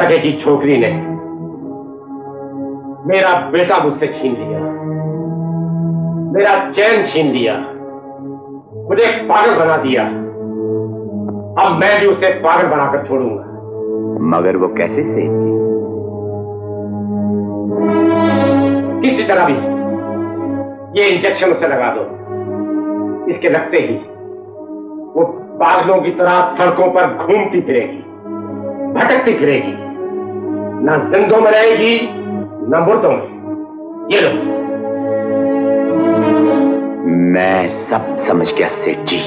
तरह की छोकरी ने मेरा बेटा मुझसे छीन लिया, मेरा चैन छीन लिया, मुझे पागल बना दिया। अब मैं भी उसे पागल बनाकर छोड़ूंगा। मगर वो कैसे सेठ जी? किसी तरह भी ये इंजेक्शन उसे लगा दो। इसके लगते ही वो पागलों की तरह सड़कों पर घूमती फिरेगी, भटकती फिरेगी, ना जिंदों में रहेगी ना मुर्दों में। ये लो। मैं सब समझ गया सेठ जी।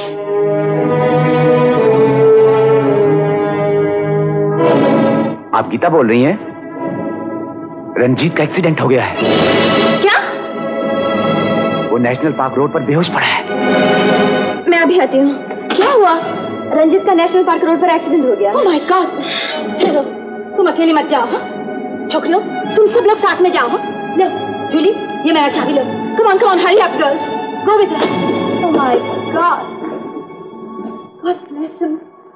आप गीता बोल रही हैं? रंजीत का एक्सीडेंट हो गया है। क्या? वो नेशनल पार्क रोड पर बेहोश पड़ा है। मैं अभी आती हूँ। क्या हुआ? रंजीत का नेशनल पार्क रोड पर एक्सीडेंट हो गया। Oh my God! चलो, तुम अकेली मत जाओ। हाँ छोकरियों, तुम सब लोग साथ में जाओ। हाँ लो जूली, ये मेरा चाबी लो। Come on come on, hurry up girls, go with her. Oh my God, God bless him.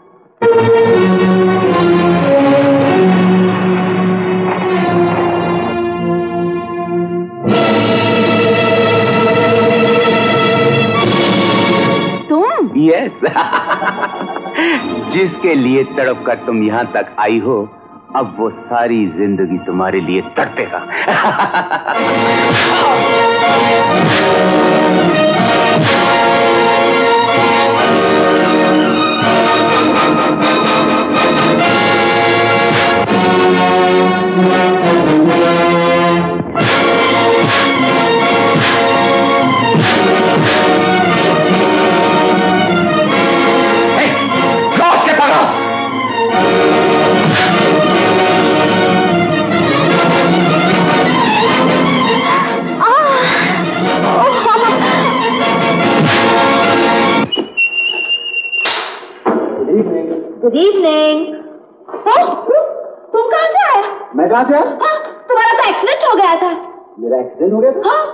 Yes जिसके लिए तड़प कर तुम यहां तक आई हो, अब वो सारी जिंदगी तुम्हारे लिए तड़पेगा। Good evening. तुम कहाँ से आए? मैं कहाँ से आया? हाँ, तुम्हारा तो एक्सीडेंट हो गया था। मेरा एक्सीडेंट हो गया था? हाँ।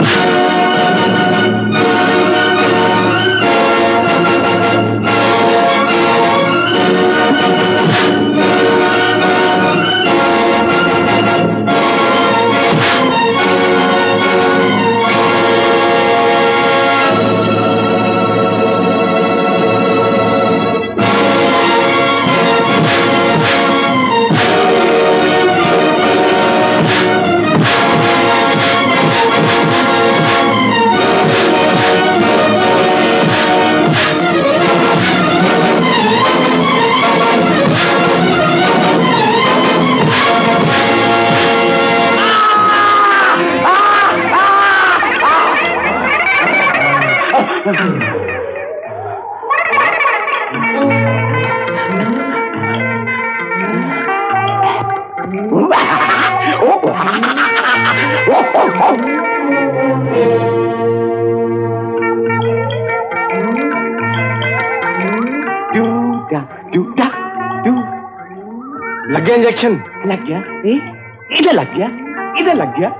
लग गया इंजेक्शन? लग गया। इधर लग गया, इधर लग गया।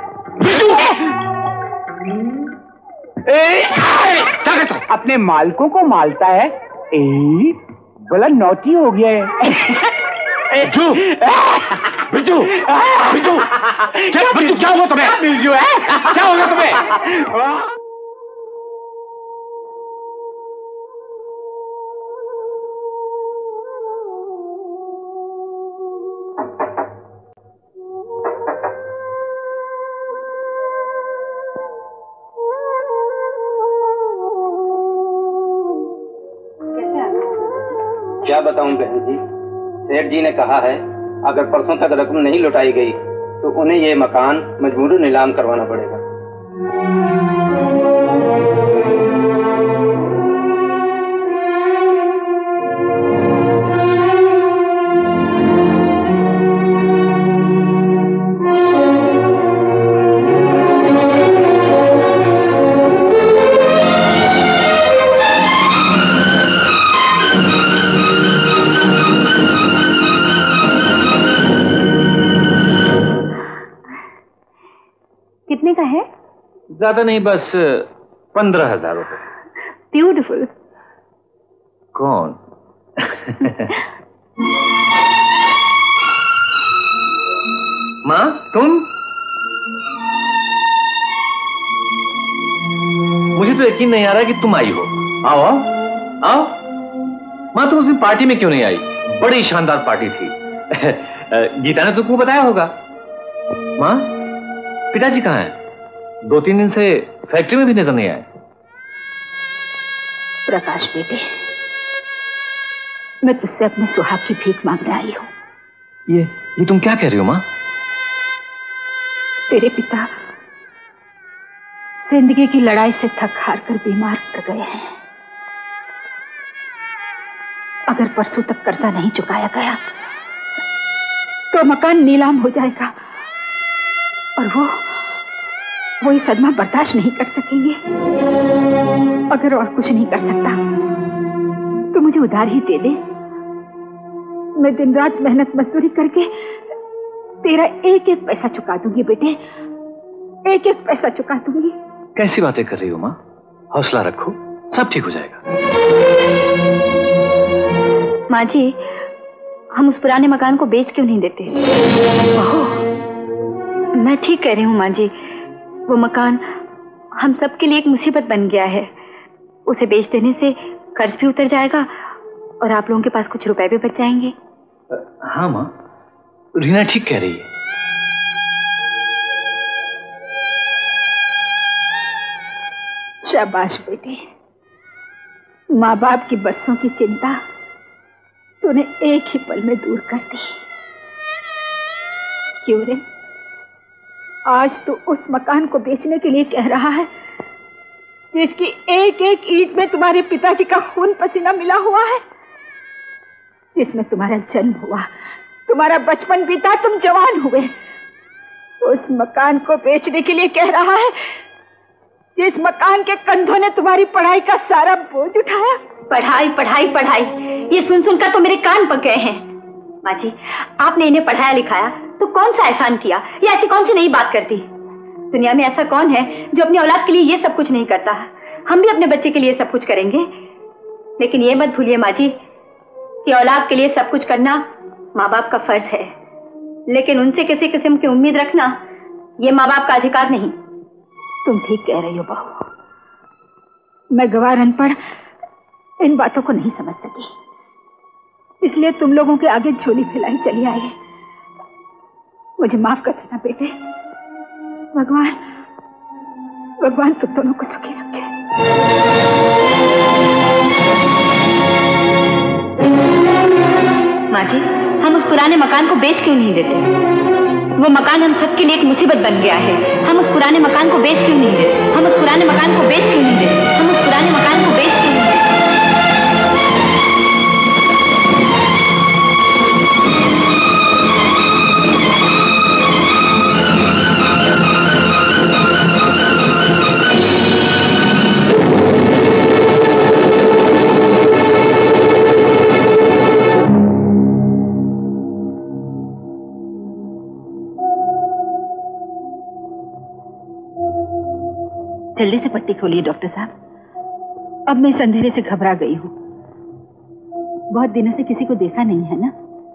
क्या कहता? अपने मालकों को मालता है। ए, बड़ा नौटी हो गया है। बिरजू, बिरजू, बिरजू, क्या बिरजू क्या हुआ तुम्हें? बिरजू है? क्या होगा तुम्हें? क्या बताऊं बहन जी, सेठ जी ने कहा है अगर परसों तक रकम नहीं लौटाई गई तो उन्हें ये मकान मजबूरन नीलाम करवाना पड़ेगा। कितने का है? ज्यादा नहीं, बस पंद्रह हजार रुपए। ब्यूटिफुल। कौन? माँ तुम? मुझे तो यकीन नहीं आ रहा कि तुम आई हो। आओ आओ आओ। माँ तुम उस दिन पार्टी में क्यों नहीं आई? बड़ी शानदार पार्टी थी। गीता ने तुमको बताया होगा। माँ पिताजी कहाँ हैं? दो तीन दिन से फैक्ट्री में भी नजर नहीं आए। प्रकाश बेटे, मैं तुझसे अपने सुहाग की भीख मांगने आई हूँ। ये ये तुम क्या कह रही हो माँ? तेरे पिता जिंदगी की लड़ाई से थक हार कर बीमार पड़ गए हैं। अगर परसों तक कर्जा नहीं चुकाया गया तो मकान नीलाम हो जाएगा और वो वो ये सदमा बर्दाश्त नहीं कर सकेंगे। अगर और कुछ नहीं कर सकता तो मुझे उधार ही दे दे। मैं दिन रात मेहनत मजदूरी करके तेरा एक एक पैसा चुका दूंगी बेटे, एक एक पैसा चुका दूंगी। कैसी बातें कर रही हो माँ? हौसला रखो, सब ठीक हो जाएगा। माँ जी, हम उस पुराने मकान को बेच क्यों नहीं देते? ओह, मैं ठीक कह रही हूँ माँ जी। वो मकान हम सबके लिए एक मुसीबत बन गया है। उसे बेच देने से कर्ज भी उतर जाएगा और आप लोगों के पास कुछ रुपए भी बच जाएंगे। हाँ माँ, रीना ठीक कह रही है। शाबाश बेटे, माँ बाप की बरसों की चिंता तूने एक ही पल में दूर कर दी। क्यों रे, आज तू उस मकान को बेचने के लिए कह रहा है जिसकी एक एक ईंट में तुम्हारे पिताजी का खून पसीना मिला हुआ है, जिसमें तुम्हारा जन्म हुआ, तुम्हारा बचपन बीता, तुम जवान हुए। उस मकान को बेचने के लिए कह रहा है जिस मकान के कंधों ने तुम्हारी पढ़ाई का सारा बोझ उठाया। पढ़ाई पढ़ाई पढ़ाई, ये सुन सुनकर तो मेरे कान पक गए हैं। माँ जी, आपने इन्हें पढ़ाया लिखाया तो कौन सा एहसान किया? या ऐसी कौन सी नई बात करती? दुनिया में ऐसा कौन है जो अपनी औलाद के लिए ये सब कुछ नहीं करता? हम भी अपने बच्चे के लिए सब कुछ करेंगे, लेकिन ये मत भूलिए माँ जी कि औलाद के लिए सब कुछ करना माँ बाप का फर्ज है, लेकिन उनसे किसी किस्म की उम्मीद रखना ये माँ बाप का अधिकार नहीं। तुम ठीक कह रही हो बहू, मैं गवार अनपढ़ इन बातों को नहीं समझ सकी, इसलिए तुम लोगों के आगे झोली फैलाई चली आई। मुझे माफ कर देना बेटे। भगवान भगवान तुम दोनों को सुखी रखे। माँ जी, हम उस पुराने मकान को बेच क्यों नहीं देते? वो मकान हम सबके लिए एक मुसीबत बन गया है। हम उस पुराने मकान को बेच क्यों नहीं देते? हम उस पुराने मकान को बेच क्यों नहीं देते? हम उस पुराने मकान को बेच क्यों नहीं देते? जल्दी से पट्टी खोलिए डॉक्टर साहब। अब मैं इस अंधेरे से घबरा गई हूँ। बहुत दिनों से किसी को देखा नहीं है ना।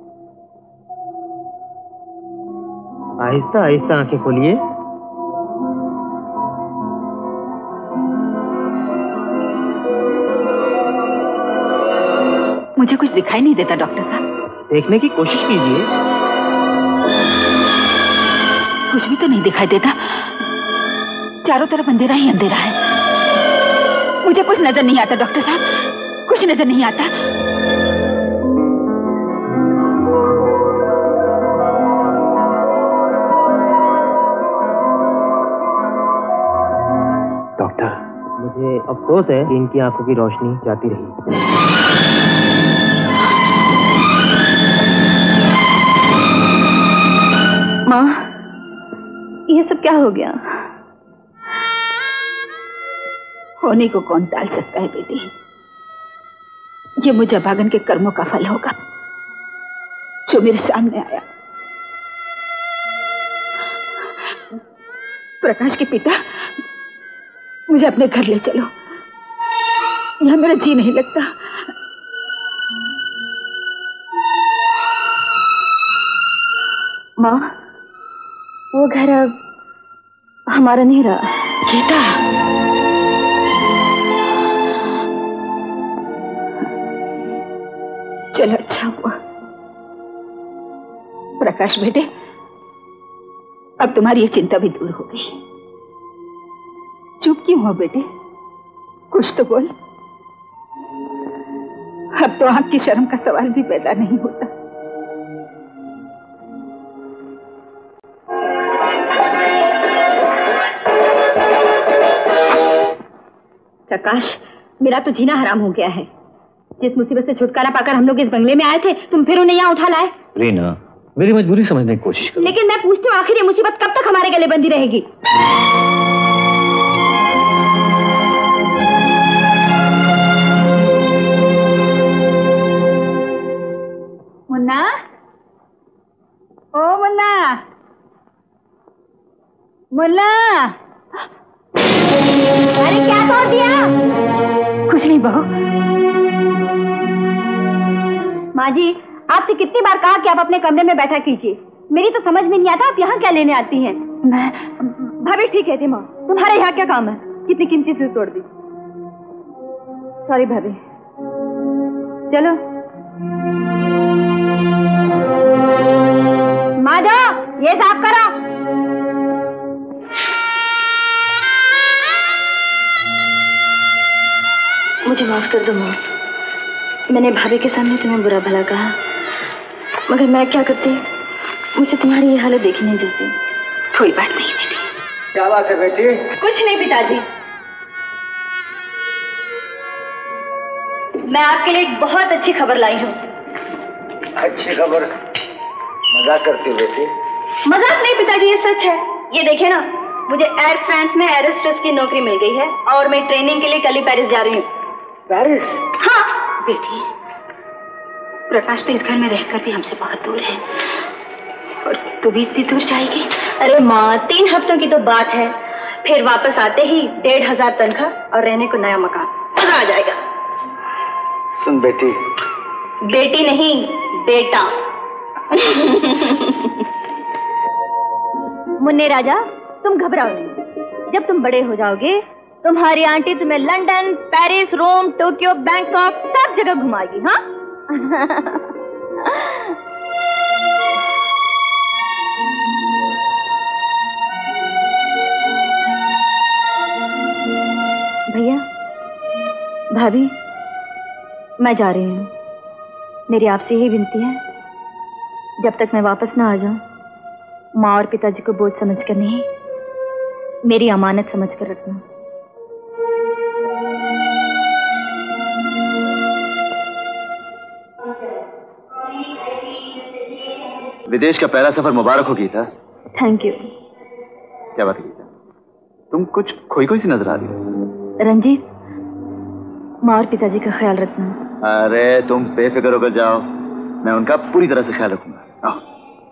आहिस्ता आहिस्ता आंखें खोलिए। मुझे कुछ दिखाई नहीं देता डॉक्टर साहब। देखने की कोशिश कीजिए। कुछ भी तो नहीं दिखाई देता। चारों तरफ अंधेरा ही अंधेरा है। मुझे कुछ नजर नहीं आता डॉक्टर साहब, कुछ नजर नहीं आता। डॉक्टर, मुझे अफसोस है कि इनकी आंखों की रोशनी जाती रही। माँ, ये सब क्या हो गया? होने को कौन टाल सकता है बेटी? ये मुझे भागन के कर्मों का फल होगा जो मेरे सामने आया। प्रकाश के पिता, मुझे अपने घर ले चलो। यहां मेरा जी नहीं लगता। माँ, वो घर अब हमारा नहीं रहा। गीता, चलो अच्छा हुआ। प्रकाश बेटे, अब तुम्हारी ये चिंता भी दूर हो गई। चुप क्यों हो बेटे? कुछ तो बोल। अब तो आंख की शर्म का सवाल भी पैदा नहीं होता। प्रकाश, मेरा तो जीना हराम हो गया है। जिस मुसीबत से छुटकारा पाकर हम लोग इस बंगले में आए थे, तुम फिर उन्हें यहाँ उठा लाए। रीना, मेरी मजबूरी समझने की कोशिश करो। लेकिन मैं पूछती हूँ, आखिर ये मुसीबत कब तक हमारे गले बंधी रहेगी? मुन्ना, ओ मुन्ना, मुन्ना, अरे क्या तोड़ दिया? कुछ नहीं बहू। माँ जी, आपसे कितनी बार कहा कि आप अपने कमरे में बैठा कीजिए। मेरी तो समझ में नहीं आता आप यहाँ क्या लेने आती हैं। मैं भाभी ठीक है थी माँ, तुम्हारे यहाँ क्या काम है? कितनी कीमती चीज तोड़ दी। सॉरी भाभी। चलो माँ जाओ, ये साफ करो। मुझे माफ कर दो माँ, मैंने भाभी के सामने तुम्हें बुरा भला कहा, मगर मैं क्या करती, मुझे तुम्हारी ये हालत देखी नहीं देती। कोई बात नहीं बेटी। क्या बात है बेटी? कुछ नहीं पिताजी, मैं आपके लिए एक बहुत अच्छी खबर लाई हूँ। अच्छी खबर? मजाक करती हो बेटी? मजाक नहीं पिताजी, ये सच है। ये देखे ना, मुझे एयर फ्रांस में एरोस्टेस की नौकरी मिल गई है और मैं ट्रेनिंग के लिए कल ही पेरिस जा रही हूँ। पेरिस? हाँ बेटी, प्रकाश तो इस घर में रहकर भी हमसे बहुत दूर है, और तू भी इतनी दूर जाएगी? अरे माँ, तीन हफ्तों की तो बात है, फिर वापस आते ही डेढ़ हजार तनख्वाह और रहने को नया मकान, मजा आ जाएगा। सुन बेटी। बेटी नहीं, बेटा। मुन्ने राजा, तुम घबराओ नहीं। जब तुम बड़े हो जाओगे, तुम्हारी आंटी तुम्हें London, Paris, Rome, Tokyo, Bangkok सब जगह घुमाएगी। हाँ? भैया, भाभी, मैं जा रही हूँ। मेरी आपसे यही विनती है, जब तक मैं वापस ना आ जाऊं, माँ और पिताजी को बोझ समझकर नहीं, मेरी अमानत समझकर रखना। विदेश का पहला सफर मुबारक हो गीता। Thank you. क्या बात है गीता, तुम कुछ खोई खोई सी नजर आ रही हो। रंजीत, माँ और पिताजी का ख्याल रखना। अरे तुम बेफिक्र होकर जाओ, मैं उनका पूरी तरह से ख्याल रखूंगा। आओ।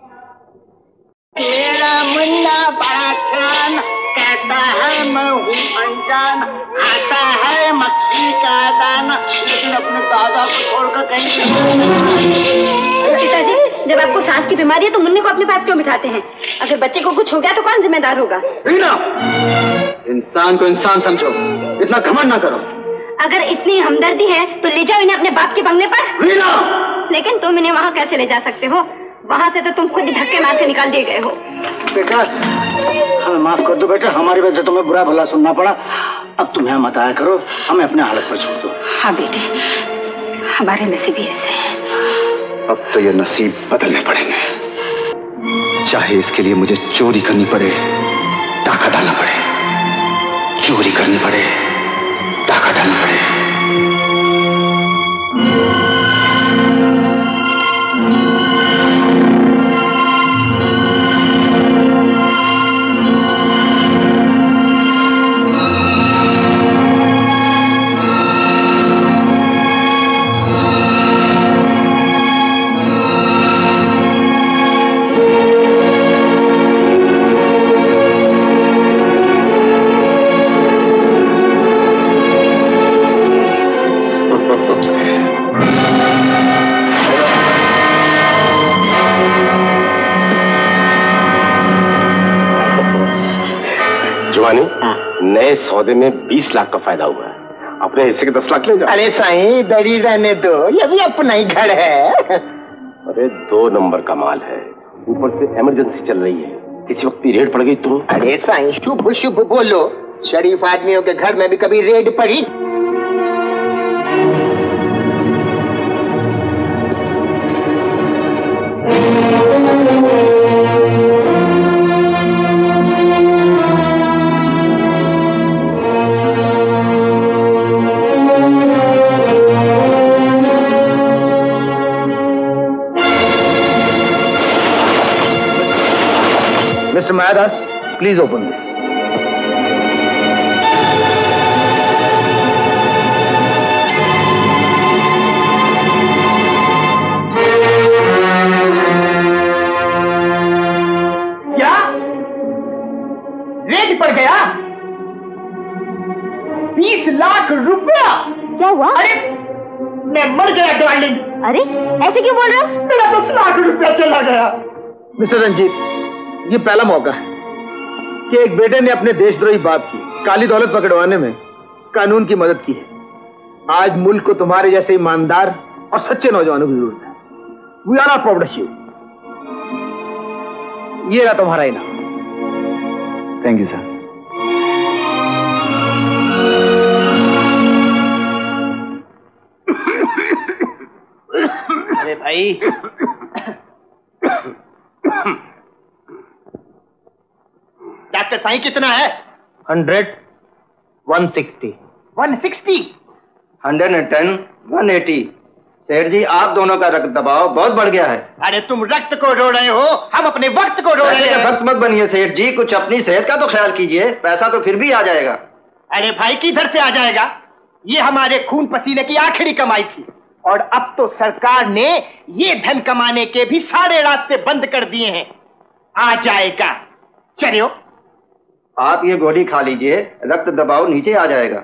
मेरा मुन्ना बड़ा चान, कहता है मैं हूँ अनजान, आता है मक्खी का दाना, लेकिन अपने दादा को छोड़कर कहीं। पिताजी, जब आपको सांस की बीमारी है तो मुन्ने को अपने पास क्यों बिठाते हैं? अगर बच्चे को कुछ हो गया तो कौन जिम्मेदार होगा? रीना, इंसान को इंसान समझो, इतना घमंड ना करो। अगर इतनी हमदर्दी है तो ले जाओ इन्हें अपने बाप के बंगले पर। रीना! लेकिन तुम इन्हें वहाँ कैसे ले जा सकते हो? वहाँ से तो तुम खुद धक्के मार के निकाल दिए गए हो। बेटा, हमें माफ कर दो बेटा, हमारी वजह से तुम्हें बुरा भला सुनना पड़ा। अब तुम यहाँ मत आया करो, हमें अपने हालत पर छोड़ दो। हाँ बेटे, हमारे नसीब ही ऐसे हैं। अब तो ये नसीब बदलने पड़ेंगे, चाहे इसके लिए मुझे चोरी करनी पड़े, टाका डालना पड़े, चोरी करनी पड़े, टाका डालना पड़े। जुमानी, नए सौदे में बीस लाख का फायदा हुआ है, अपने हिस्से के दस लाख ले जाओ। अरे साईं दरी रहने दो, ये भी अपना ही घर है। अरे दो नंबर का माल है, ऊपर से इमरजेंसी चल रही है, किसी वक्त रेड पड़ गई तो। अरे साईं शुभ शुभ बोलो, शरीफ आदमियों के घर में भी कभी रेड पड़ी? Mister Mayadas, please open this. क्या रेड पड़ गया? बीस लाख रुपया? क्या हुआ? अरे मैं मर गया डार्लिंग। अरे ऐसे क्यों बोल रहे हो? मेरा दस लाख रुपया चला गया। मिस्टर रंजीत, ये पहला मौका है कि एक बेटे ने अपने देशद्रोही बाप की काली दौलत पकड़वाने में कानून की मदद की है। आज मुल्क को तुम्हारे जैसे ईमानदार और सच्चे नौजवानों की जरूरत है। We are not proud of you. ये रहा तुम्हारा इनाम। Thank you sir. अरे भाई डॉक्टर साईं कितना है? Hundred, one sixty. One sixty? Hundred and ten, one eighty. सेठ जी आप दोनों का रक्त दबाव बहुत बढ़ गया है। अरे तुम रक्त को रो रहे हो, हम अपने वक्त को रो रहे हैं। वक्त मत बनिए सेठ जी, कुछ अपनी सेहत का तो ख्याल कीजिए, पैसा तो फिर भी आ जाएगा। अरे भाई किधर से आ जाएगा? ये हमारे खून पसीने की आखिरी कमाई थी, और अब तो सरकार ने ये धन कमाने के भी सारे रास्ते बंद कर दिए हैं। आ जाएगा, चलो आप ये गोली खा लीजिए, रक्त दबाव नीचे आ जाएगा।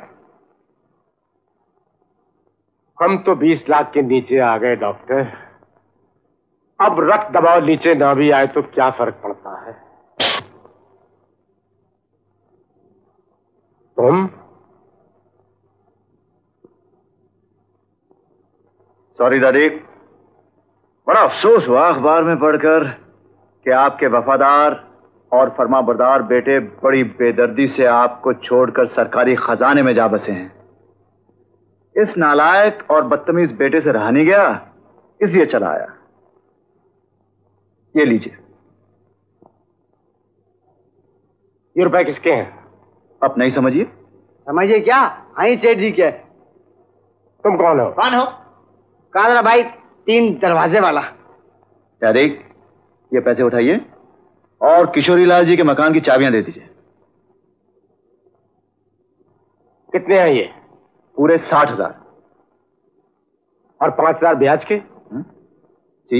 हम तो बीस लाख के नीचे आ गए डॉक्टर, अब रक्त दबाव नीचे ना भी आए तो क्या फर्क पड़ता है। तुम सॉरी दादी, बड़ा अफसोस हुआ अखबार में पढ़कर कि आपके वफादार और फरमाबरदार बेटे बड़ी बेदर्दी से आपको छोड़कर सरकारी खजाने में जा बसे हैं। इस नालायक और बदतमीज बेटे से रहा नहीं गया, इसलिए चला आया। ये लीजिए। ये रुपए किसके हैं? आप नहीं समझिए। समझिए क्या? आई सेठ जी के। तुम कौन हो? कौन हो? कादरा भाई, तीन दरवाजे वाला। तारिक, ये पैसे उठाइए और किशोरी लाल जी के मकान की चाबियां दे दीजिए। कितने हैं ये? पूरे साठ हजार। और पांच हजार ब्याज के? जी।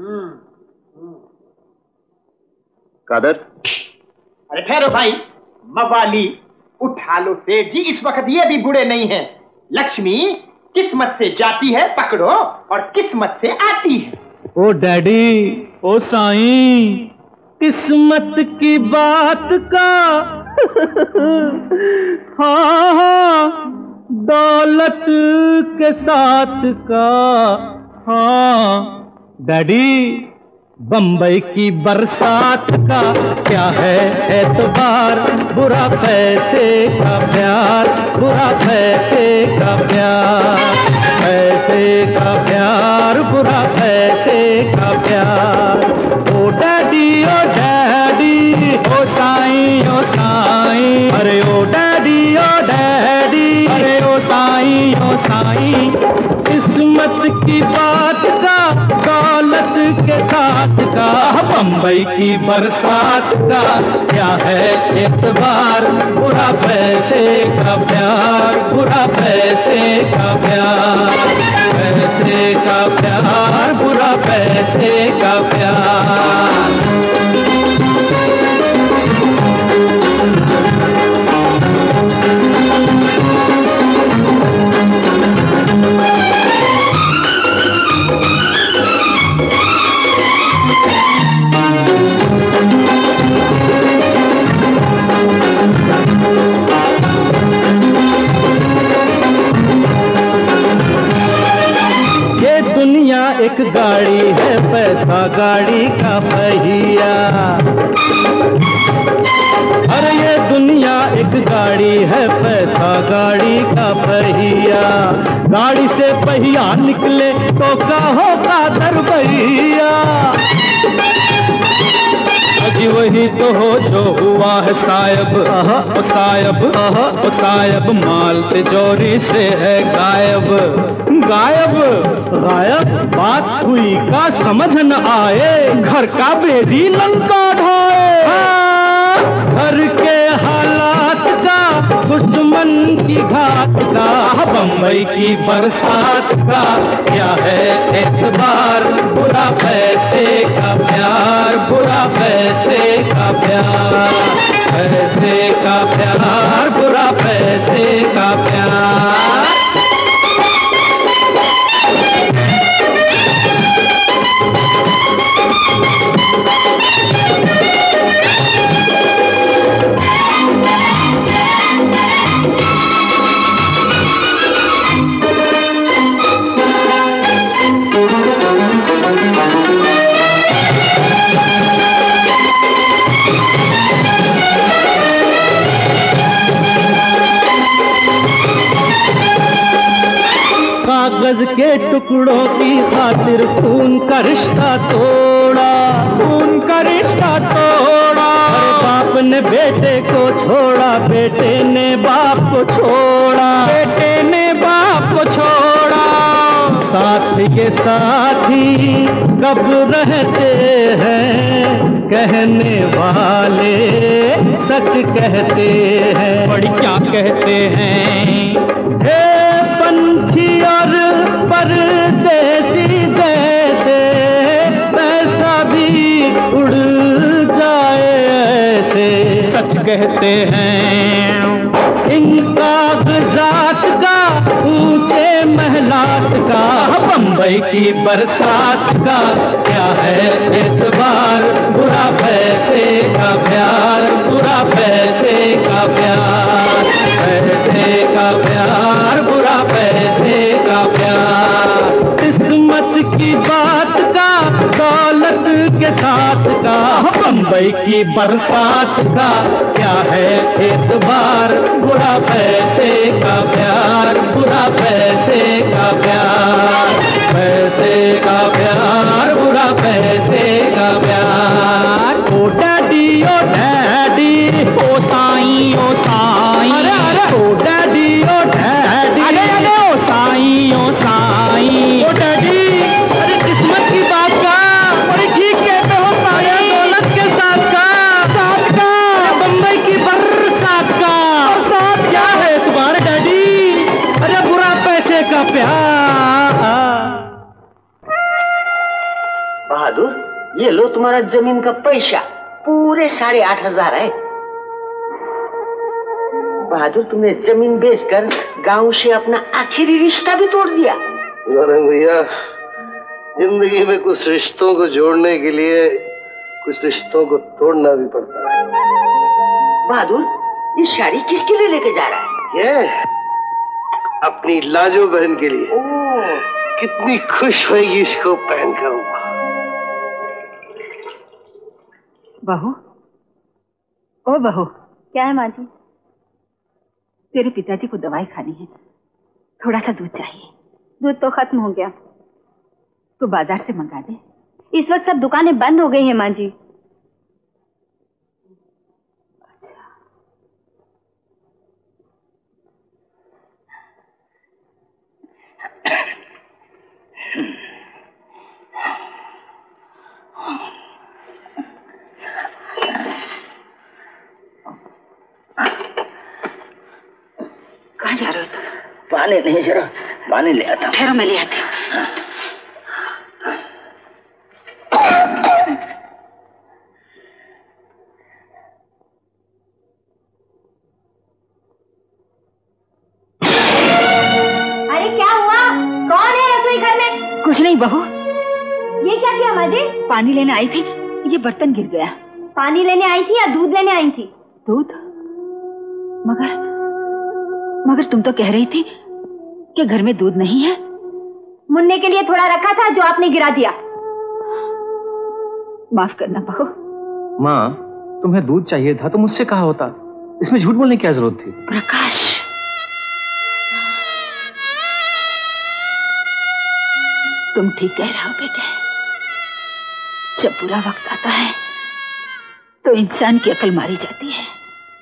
कादर। अरे ठहरो भाई, मवाली उठा लो सेठ जी, इस वक्त ये भी बुरे नहीं हैं। लक्ष्मी किस्मत से जाती है पकड़ो, और किस्मत से आती है। ओ डैडी, ओ साईं, किस्मत की बात का हाँ हाँ, दौलत के साथ का हाँ। डैडी, बंबई की बरसात का क्या है एतबार, बुरा पैसे का प्यार, बुरा पैसे का प्यार, पैसे का प्यार, बुरा पैसे का प्यार। ओ डैडी, ओ डैडी, ओ साईं, ओ साईं, अरे ओ डैडी, ओ डैडी, अरे ओ साईं, ओ साईं। किस्मत की बात का, दौलत के साथ का, बंबई की बरसात का क्या है एतबार, बुरा पैसे का प्यार, बुरा पैसे का प्यार, पैसे का प्यार, बुरा पैसे का प्यार। गाड़ी है, पैसा गाड़ी का पहिया। अरे ये दुनिया एक गाड़ी है, पैसा गाड़ी का पहिया। गाड़ी से पहिया निकले तो का होगा दरबैया। अजी वही तो हो जो हुआ है साहब, ओ साहब, ओ साहब, माल तिजोरी से है गायब। गायब गायब बात हुई का समझ न आए, घर का बेरी लंका ढाए। घर के हालात का, दुश्मन की घात का, बम्बई की बरसात का क्या है एतबार। बुरा पैसे का प्यार, बुरा पैसे का प्यार, पैसे का प्यार, बुरा पैसे का प्यार। कागज के टुकड़ों की खातिर खून का रिश्ता तोड़ा, खून का रिश्ता तोड़ा। अरे बाप ने बेटे को छोड़ा, बेटे ने बाप को छोड़ा, बेटे ने बाप को छोड़ा। साथ के साथी कब रहते हैं, कहने वाले सच कहते हैं। बड़ी क्या कहते हैं, हे पंछी और परदेसी जैसे, पैसा भी उड़ जाए ऐसे। सच कहते हैं इन कागजात का, ऊंचे महलात का, बम्बई की बरसात का क्या है एतबार। बुरा पैसे का प्यार, बुरा पैसे का प्यार, पैसे का प्यार, बुरा पैसे का प्यार। किस्मत की बात का, दौलत के साथ का, बम्बई की बरसात का क्या है एतबार। बुरा पैसे का प्यार, बुरा पैसे का प्यार, पैसे का प्यार, बुरा पैसे का प्यार। ओ डैडी ओ डैडी, ओ साईं ओ साईं, अरे अरे ओ डैडी ओ डैडी, अरे अरे ओ साईं ओ साईं, ओ डैडी। अरे किस्मत की बात का, बड़ी ठीक कहते हो साईं, दौलत के साथ का, साथ का, बम्बई की बरसात का। बरसात क्या है तुम्हारे डैडी, अरे बुरा पैसे का प्यार। बहादुर, ये लो तुम्हारा जमीन का पैसा, पूरे साढ़े आठ हजार है। बहादुर, तुमने जमीन बेचकर गांव से अपना आखिरी रिश्ता भी तोड़ दिया। अरे भैया, जिंदगी में कुछ रिश्तों को जोड़ने के लिए कुछ रिश्तों को तोड़ना भी पड़ता है। बहादुर, ये साड़ी किसके लिए लेके जा रहा है? ये अपनी लाजो बहन के लिए। ओ, कितनी खुश होगी इसको पहनकर। बहू, ओ बहू। क्या है माँ जी? तेरे पिताजी को दवाई खानी है, थोड़ा सा दूध चाहिए। दूध तो खत्म हो गया। तो बाजार से मंगा दे। इस वक्त सब दुकानें बंद हो गई हैं माँ जी। कहाँ जा रहे हो तुम? पानी नहीं, जरा पानी ले आता। ठहरो, मैं ले आती हूँ। अरे क्या हुआ? कौन है रसोई घर में? कुछ नहीं बहू। ये क्या किया माँ जी? पानी लेने आई थी, ये बर्तन गिर गया। पानी लेने आई थी या दूध लेने आई थी? दूध? मगर मगर तुम तो कह रही थी कि घर में दूध नहीं है। मुन्ने के लिए थोड़ा रखा था जो आपने गिरा दिया। माफ करना बहू। माँ, तुम्हें दूध चाहिए था तो मुझसे कहा होता, इसमें झूठ बोलने की क्या जरूरत थी? प्रकाश, तुम ठीक कह रहे हो बेटे। जब बुरा वक्त आता है तो इंसान की अकल मारी जाती है।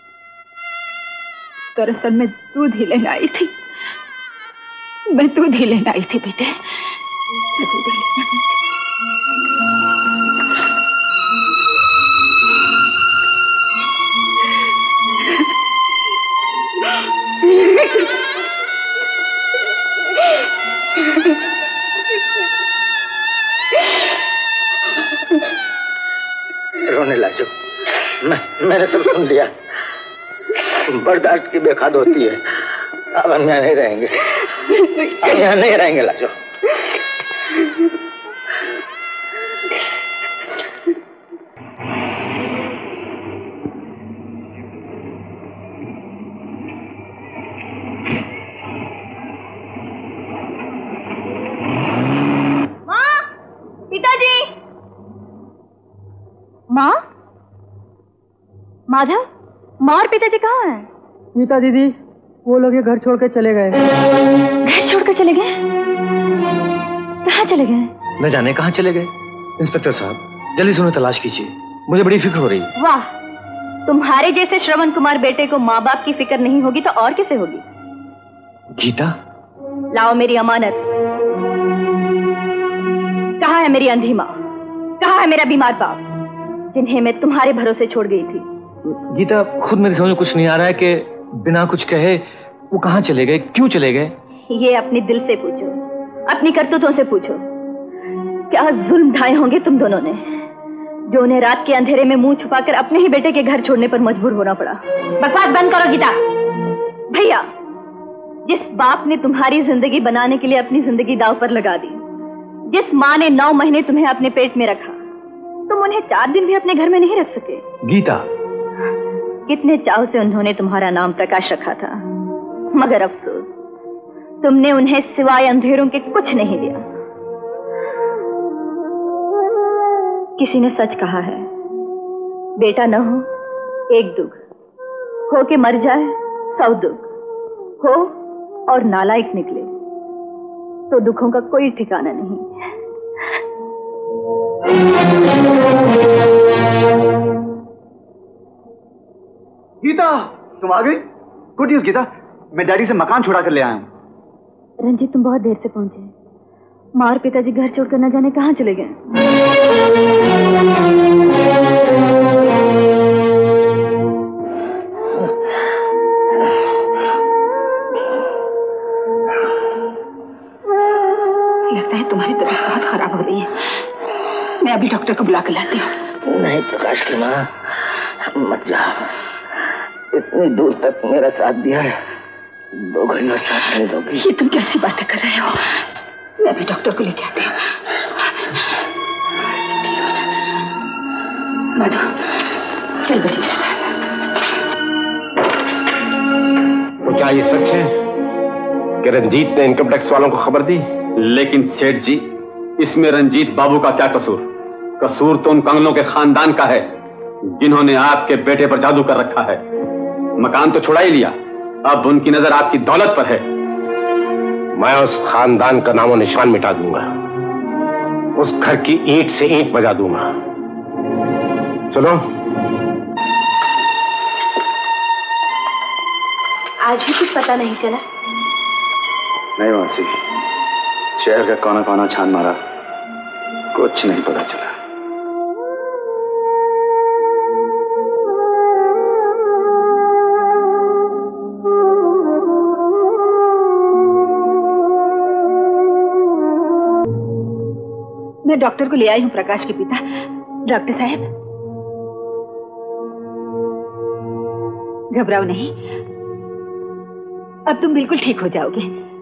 दरअसल मैं दूध ही लेने आई थी, मैं दूध ही लेने आई थी बेटे, मैं दूध ही लेने आई थी। रोने लाजो, मैं मैंने सब सुन लिया। बर्दाश्त की बेखाद होती है। अब हम यहाँ नहीं रहेंगे, हम यहाँ नहीं रहेंगे लाजो। माँ, पिताजी। माँ, माधव, माँ और पिताजी कहाँ हैं? गीता दीदी, वो लोग ये घर छोड़ के चले गए। घर छोड़कर चले गए? कहाँ चले गए? न जाने कहाँ चले गए। इंस्पेक्टर साहब, जल्दी से उन्हें तलाश कीजिए, मुझे बड़ी फिक्र हो रही है। वाह, तुम्हारे जैसे श्रवण कुमार बेटे को माँ बाप की फिक्र नहीं होगी तो और किसे होगी? गीता, लाओ मेरी अमानत। कहाँ है मेरी अंधी माँ? कहाँ है मेरा बीमार बाप, जिन्हें मैं तुम्हारे भरोसे छोड़ गई थी? गीता, खुद मेरे समझ में कुछ नहीं आ रहा है कि बिना कुछ कहे वो कहाँ चले गए, क्यों चले गए? ये अपने दिल से पूछो, अपनी करतूतों से पूछो। क्या जुल्म ढाए होंगे तुम दोनों ने, जो उन्हें रात के अंधेरे में मुंह छुपाकर अपने ही बेटे के घर छोड़ने पर मजबूर होना पड़ा। बकवास बंद करो गीता। भैया, जिस बाप ने तुम्हारी जिंदगी बनाने के लिए अपनी जिंदगी दांव पर लगा दी, जिस माँ ने नौ महीने तुम्हें अपने पेट में रखा, तुम उन्हें चार दिन भी अपने घर में नहीं रख सके। गीता, कितने चाव से उन्होंने तुम्हारा नाम प्रकाश रखा था, मगर अफसोस तुमने उन्हें सिवाय अंधेरों के कुछ नहीं दिया। किसी ने सच कहा है, बेटा न हो एक दुख, हो के मर जाए सौ दुख, हो और नालायक निकले तो दुखों का कोई ठिकाना नहीं। गीता, तुम आ गई? गुड न्यूज गीता, मैं डैडी से मकान छुड़ा कर ले आया हूँ। रंजीत, तुम बहुत देर से पहुंचे। माँ और पिताजी घर छोड़कर न जाने कहाँ चले गए। लगता है तुम्हारी तबीयत बहुत खराब हो रही है, मैं अभी डॉक्टर को बुला कर लाती हूँ। नहीं प्रकाश की माँ, मत जा। इतनी दूर तक मेरा साथ दिया है, दो घड़ियों साथ नहीं दोगी। ये तुम कैसी बातें कर रहे हो? मैं अभी डॉक्टर को लेके आती हूँ। माधव, चल बेटी मेरे साथ। तो क्या ये सच है कि रंजीत ने इनकम टैक्स वालों को खबर दी? लेकिन सेठ जी, इसमें रंजीत बाबू का क्या कसूर? कसूर तो उन कंगलों के खानदान का है जिन्होंने आपके बेटे पर जादू कर रखा है। मकान तो छुड़ा ही लिया, अब उनकी नजर आपकी दौलत पर है। मैं उस खानदान का नामो निशान मिटा दूंगा, उस घर की ईंट से ईंट बजा दूंगा। चलो। आज भी कुछ पता नहीं चला? नहीं मासी, शहर का कोना कोना छान मारा, कुछ नहीं पता चला। मैं डॉक्टर को ले आई हूँ, प्रकाश के पिता। डॉक्टर साहब, घबराओ नहीं, अब तुम बिल्कुल ठीक हो जाओगे।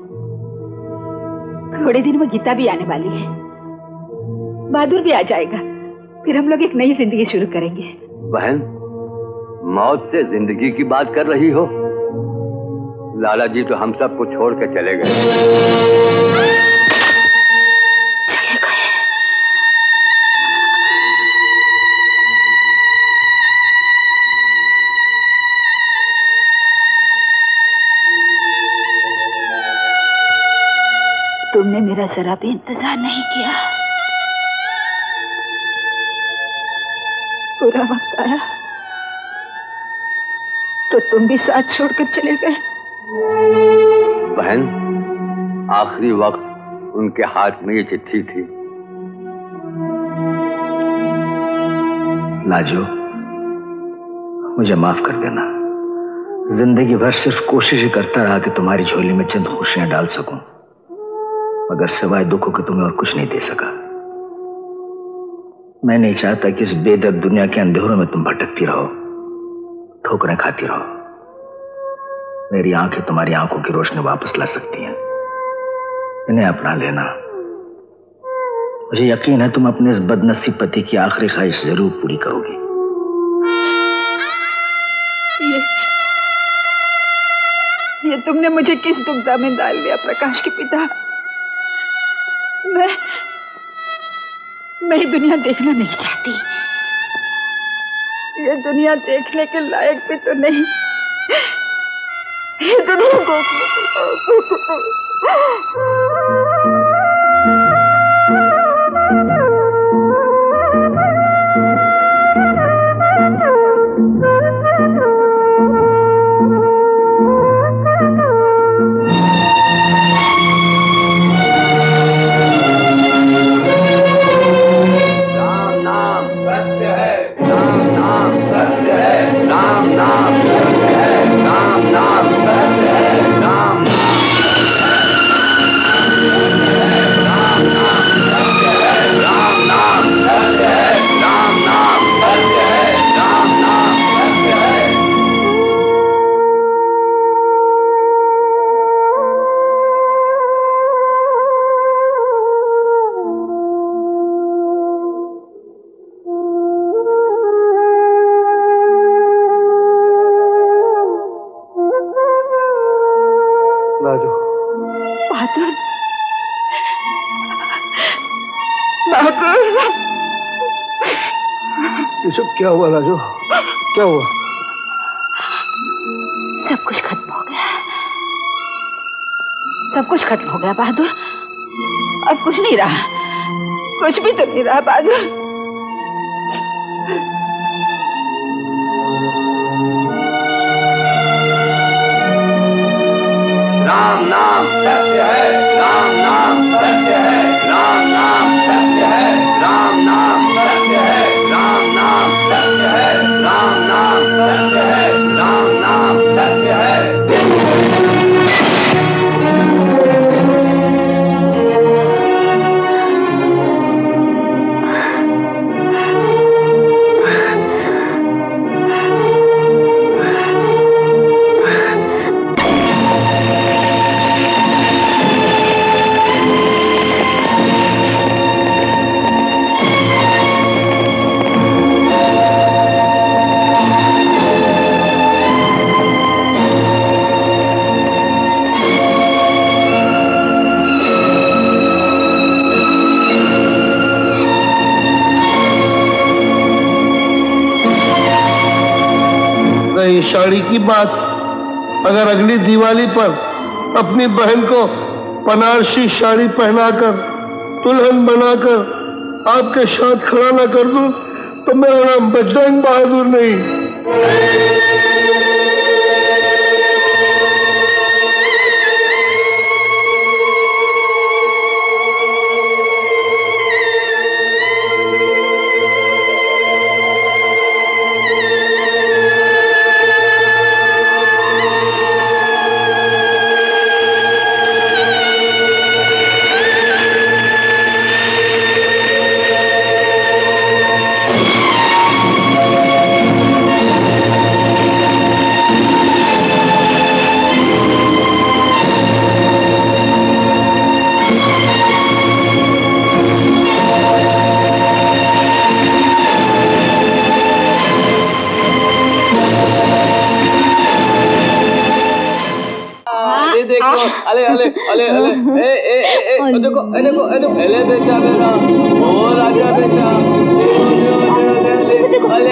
थोड़े दिन में गीता भी आने वाली है, बहादुर भी आ जाएगा, फिर हम लोग एक नई जिंदगी शुरू करेंगे। बहन, मौत से जिंदगी की बात कर रही हो? लाला जी तो हम सबको छोड़ के चले गए। तुमने मेरा जरा भी इंतजार नहीं किया। पूरा वक्त आया तो तुम भी साथ छोड़कर चले गए। बहन, आखिरी वक्त उनके हाथ में ये चिट्ठी थी। लाजो, मुझे माफ कर देना। जिंदगी भर सिर्फ कोशिश ही करता रहा कि तुम्हारी झोली में चंद खुशियां डाल सकूं, मगर सिवाय दुखों के तुम्हें और कुछ नहीं दे सका। मैं नहीं चाहता कि इस बेदर्द दुनिया के अंधेरों में तुम भटकती रहो, ठोकरें खाती रहो। मेरी आंखें तुम्हारी आंखों की रोशनी वापस ला सकती हैं, इन्हें अपना लेना। मुझे यकीन है तुम अपने इस बदनसीब पति की आखिरी ख्वाहिश जरूर पूरी करोगी। ये, ये तुमने मुझे किस दुविधा में डाल दिया प्रकाश के पिता। मैं मैं ये दुनिया देखना नहीं चाहती। ये दुनिया देखने के लायक भी तो नहीं। ये दुनिया को क्या हुआ लाजो? क्या हुआ? सब कुछ खत्म हो गया। सब कुछ खत्म हो गया बहादुर। अब कुछ नहीं रहा, कुछ भी तो नहीं रहा बहादुर। राम नाम सत्य है, राम नाम सत्य है, राम नाम सत्य है, राम नाम सत्य है, राम नाम सत्य है, राम नाम सत्य है, राम नाम सत्य है। साड़ी की बात, अगर अगली दिवाली पर अपनी बहन को बनारसी साड़ी पहनाकर दुल्हन बनाकर आपके साथ खड़ा ना कर दूं तो मेरा नाम बजरंग बहादुर नहीं। अले अले अले अले ए ए ए ए देखो ए देखो ए देखो अले बेटा मेरा ओ राजा बेटा अले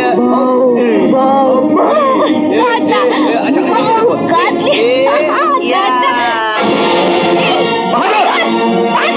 अच्छा अच्छा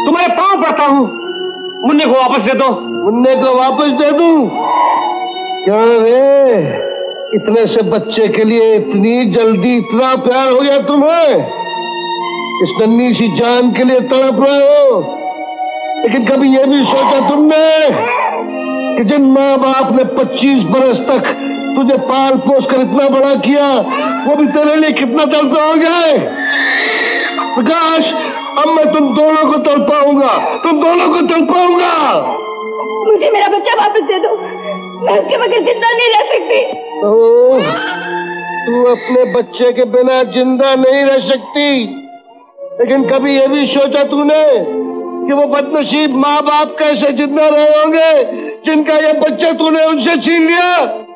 तुम्हारे पांव पड़ता हूँ, मुन्ने को वापस दे दो। मुन्ने को वापस दे दूं? क्या रे, इतने से बच्चे के लिए इतनी जल्दी इतना प्यार हो गया तुम्हें? इस नन्ही सी जान के लिए तड़प रहे हो, लेकिन कभी ये भी सोचा तुमने कि जिन माँ बाप ने पच्चीस बरस तक तुझे पाल पोस कर इतना बड़ा किया, वो भी तेरे लिए कितना तड़पे हो गए? प्रकाश, अब मैं तुम दोनों को तड़पाऊंगा, तुम दोनों को तड़पाऊंगा। मुझे मेरा बच्चा वापस दे दो, मैं उसके बगैर जिंदा नहीं रह सकती। ओ, तू अपने बच्चे के बिना जिंदा नहीं रह सकती, लेकिन कभी ये भी सोचा तूने कि वो बदनसीब माँ बाप कैसे जिंदा रहे होंगे जिनका ये बच्चा तूने उनसे छीन लिया?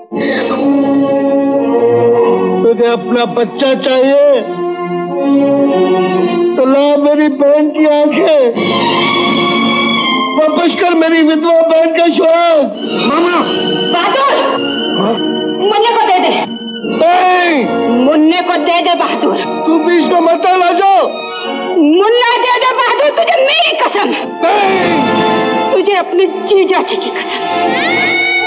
तुझे अपना बच्चा चाहिए तो ला मेरी बहन की आंखें, वापस कर मेरी विधवा बहन का श्वास। मामा बहादुर, मुन्ने को दे दे। नहीं, मुन्ने को दे दे बहादुर। तू बीच में मत आ जाओ। मुन्ना दे दे बहादुर, तुझे मेरी कसम। नहीं, तुझे अपने जीजा जी की कसम।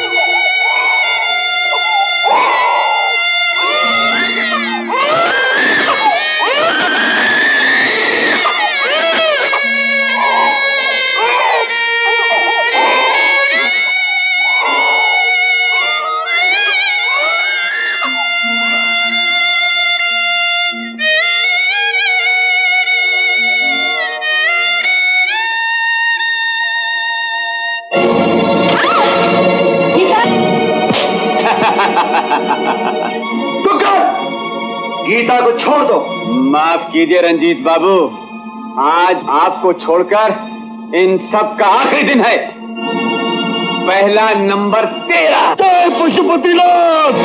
गीता को छोड़ दो। माफ कीजिए रंजीत बाबू, आज आपको छोड़कर इन सब का आखिरी दिन है। पहला नंबर तेरा। जय पशुपतिनाथ।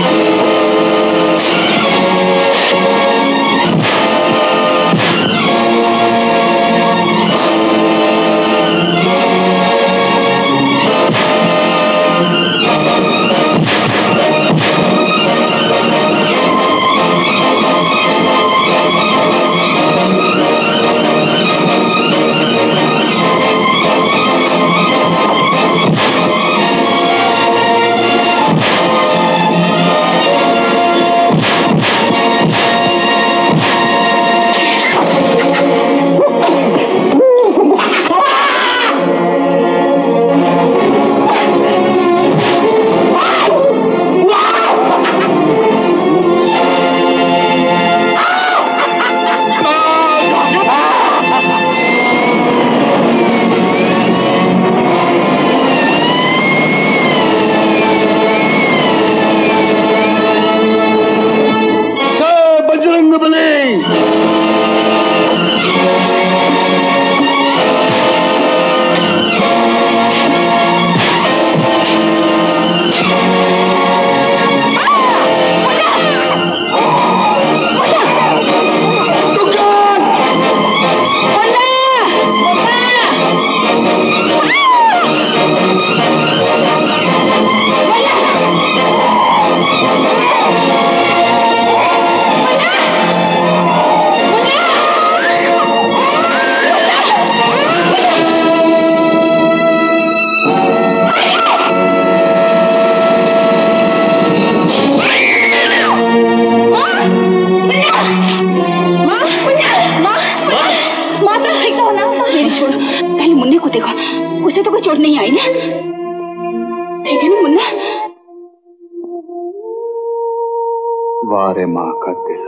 वारे माँ का दिल।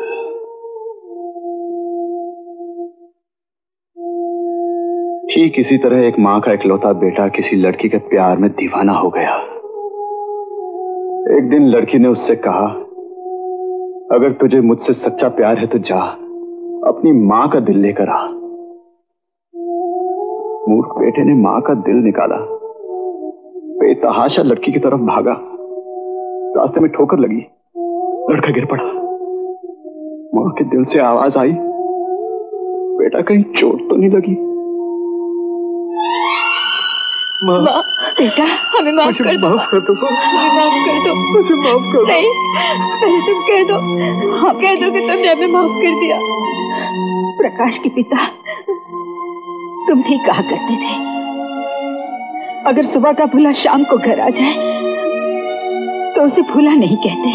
ठीक इसी तरह एक माँ का इकलौता बेटा किसी लड़की के प्यार में दीवाना हो गया। एक दिन लड़की ने उससे कहा, अगर तुझे मुझसे सच्चा प्यार है तो जा अपनी माँ का दिल लेकर आ। मूर्ख बेटे ने माँ का दिल निकाला, बेतहाशा लड़की की तरफ भागा। रास्ते में ठोकर लगी, लड़का गिर पड़ा। माँ के दिल से आवाज आई, बेटा कहीं चोट तो नहीं लगी? माँ, बेटा हमें माफ कर दो। माफ कर दो, हमें माफ कर दो। मुझे माफ कर दो। नहीं, पहले तुम कह दो, हाँ कह दो कि तुमने हमें माफ कर दिया। प्रकाश के पिता, तुम भी कहा करते थे अगर सुबह का भूला शाम को घर आ जाए तो उसे भूला नहीं कहते।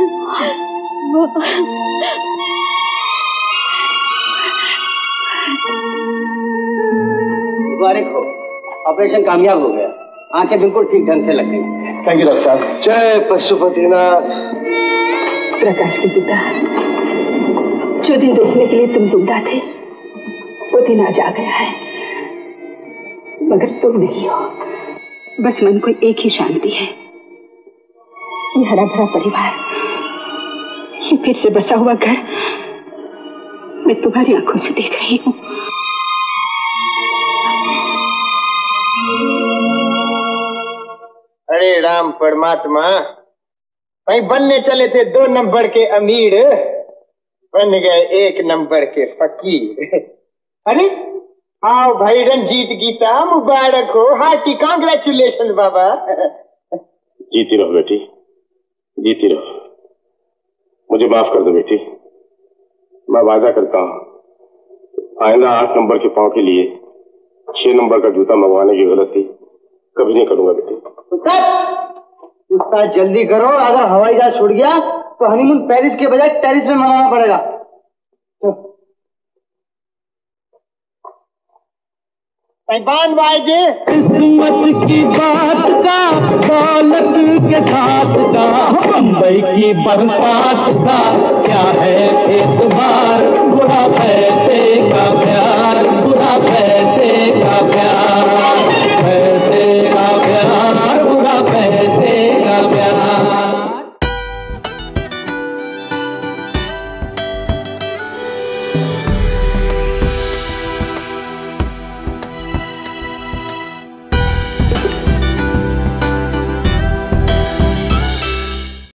मुबारक हो, ऑपरेशन कामयाब हो गया, आंखें बिल्कुल ठीक ढंग से लग गई। थैंक यू डॉक्टर साहब। जय पशुपतिनाथ। प्रकाश के पिता, जो दिन देखने के लिए तुम जिंदा थे वो दिन आज आ गया है, मगर तुम नहीं हो। बस मन को एक ही शांति है, ये हरा भरा परिवार, ये फिर से बसा हुआ घर मैं तुम्हारी आंखों से देख रही हूँ। अरे राम परमात्मा, भाई बनने चले थे दो नंबर के अमीर, बन गए एक नंबर के फकीर। अरे आओ भाई, रंजीत गीता मुबारक हो, हार्टी कांग्रेचुलेशन बाबा। जीती रहो बेटी, जीती रहो। मुझे माफ कर दो बेटी, मैं वादा करता हूँ आइंदा आठ नंबर के पाँव के लिए छह नंबर का जूता मंगवाने की गलती कभी नहीं करूंगा बेटी। उस्ताद जल्दी करो, अगर हवाई जहाज छूट गया तो हनीमून पेरिस के बजाय टेरिस में मनाना पड़ेगा। बांध वाजे किस्मत की बात का, दौलत के साथ का, बम्बई की बरसात का क्या है एतबार, बुरा पैसे का प्यार।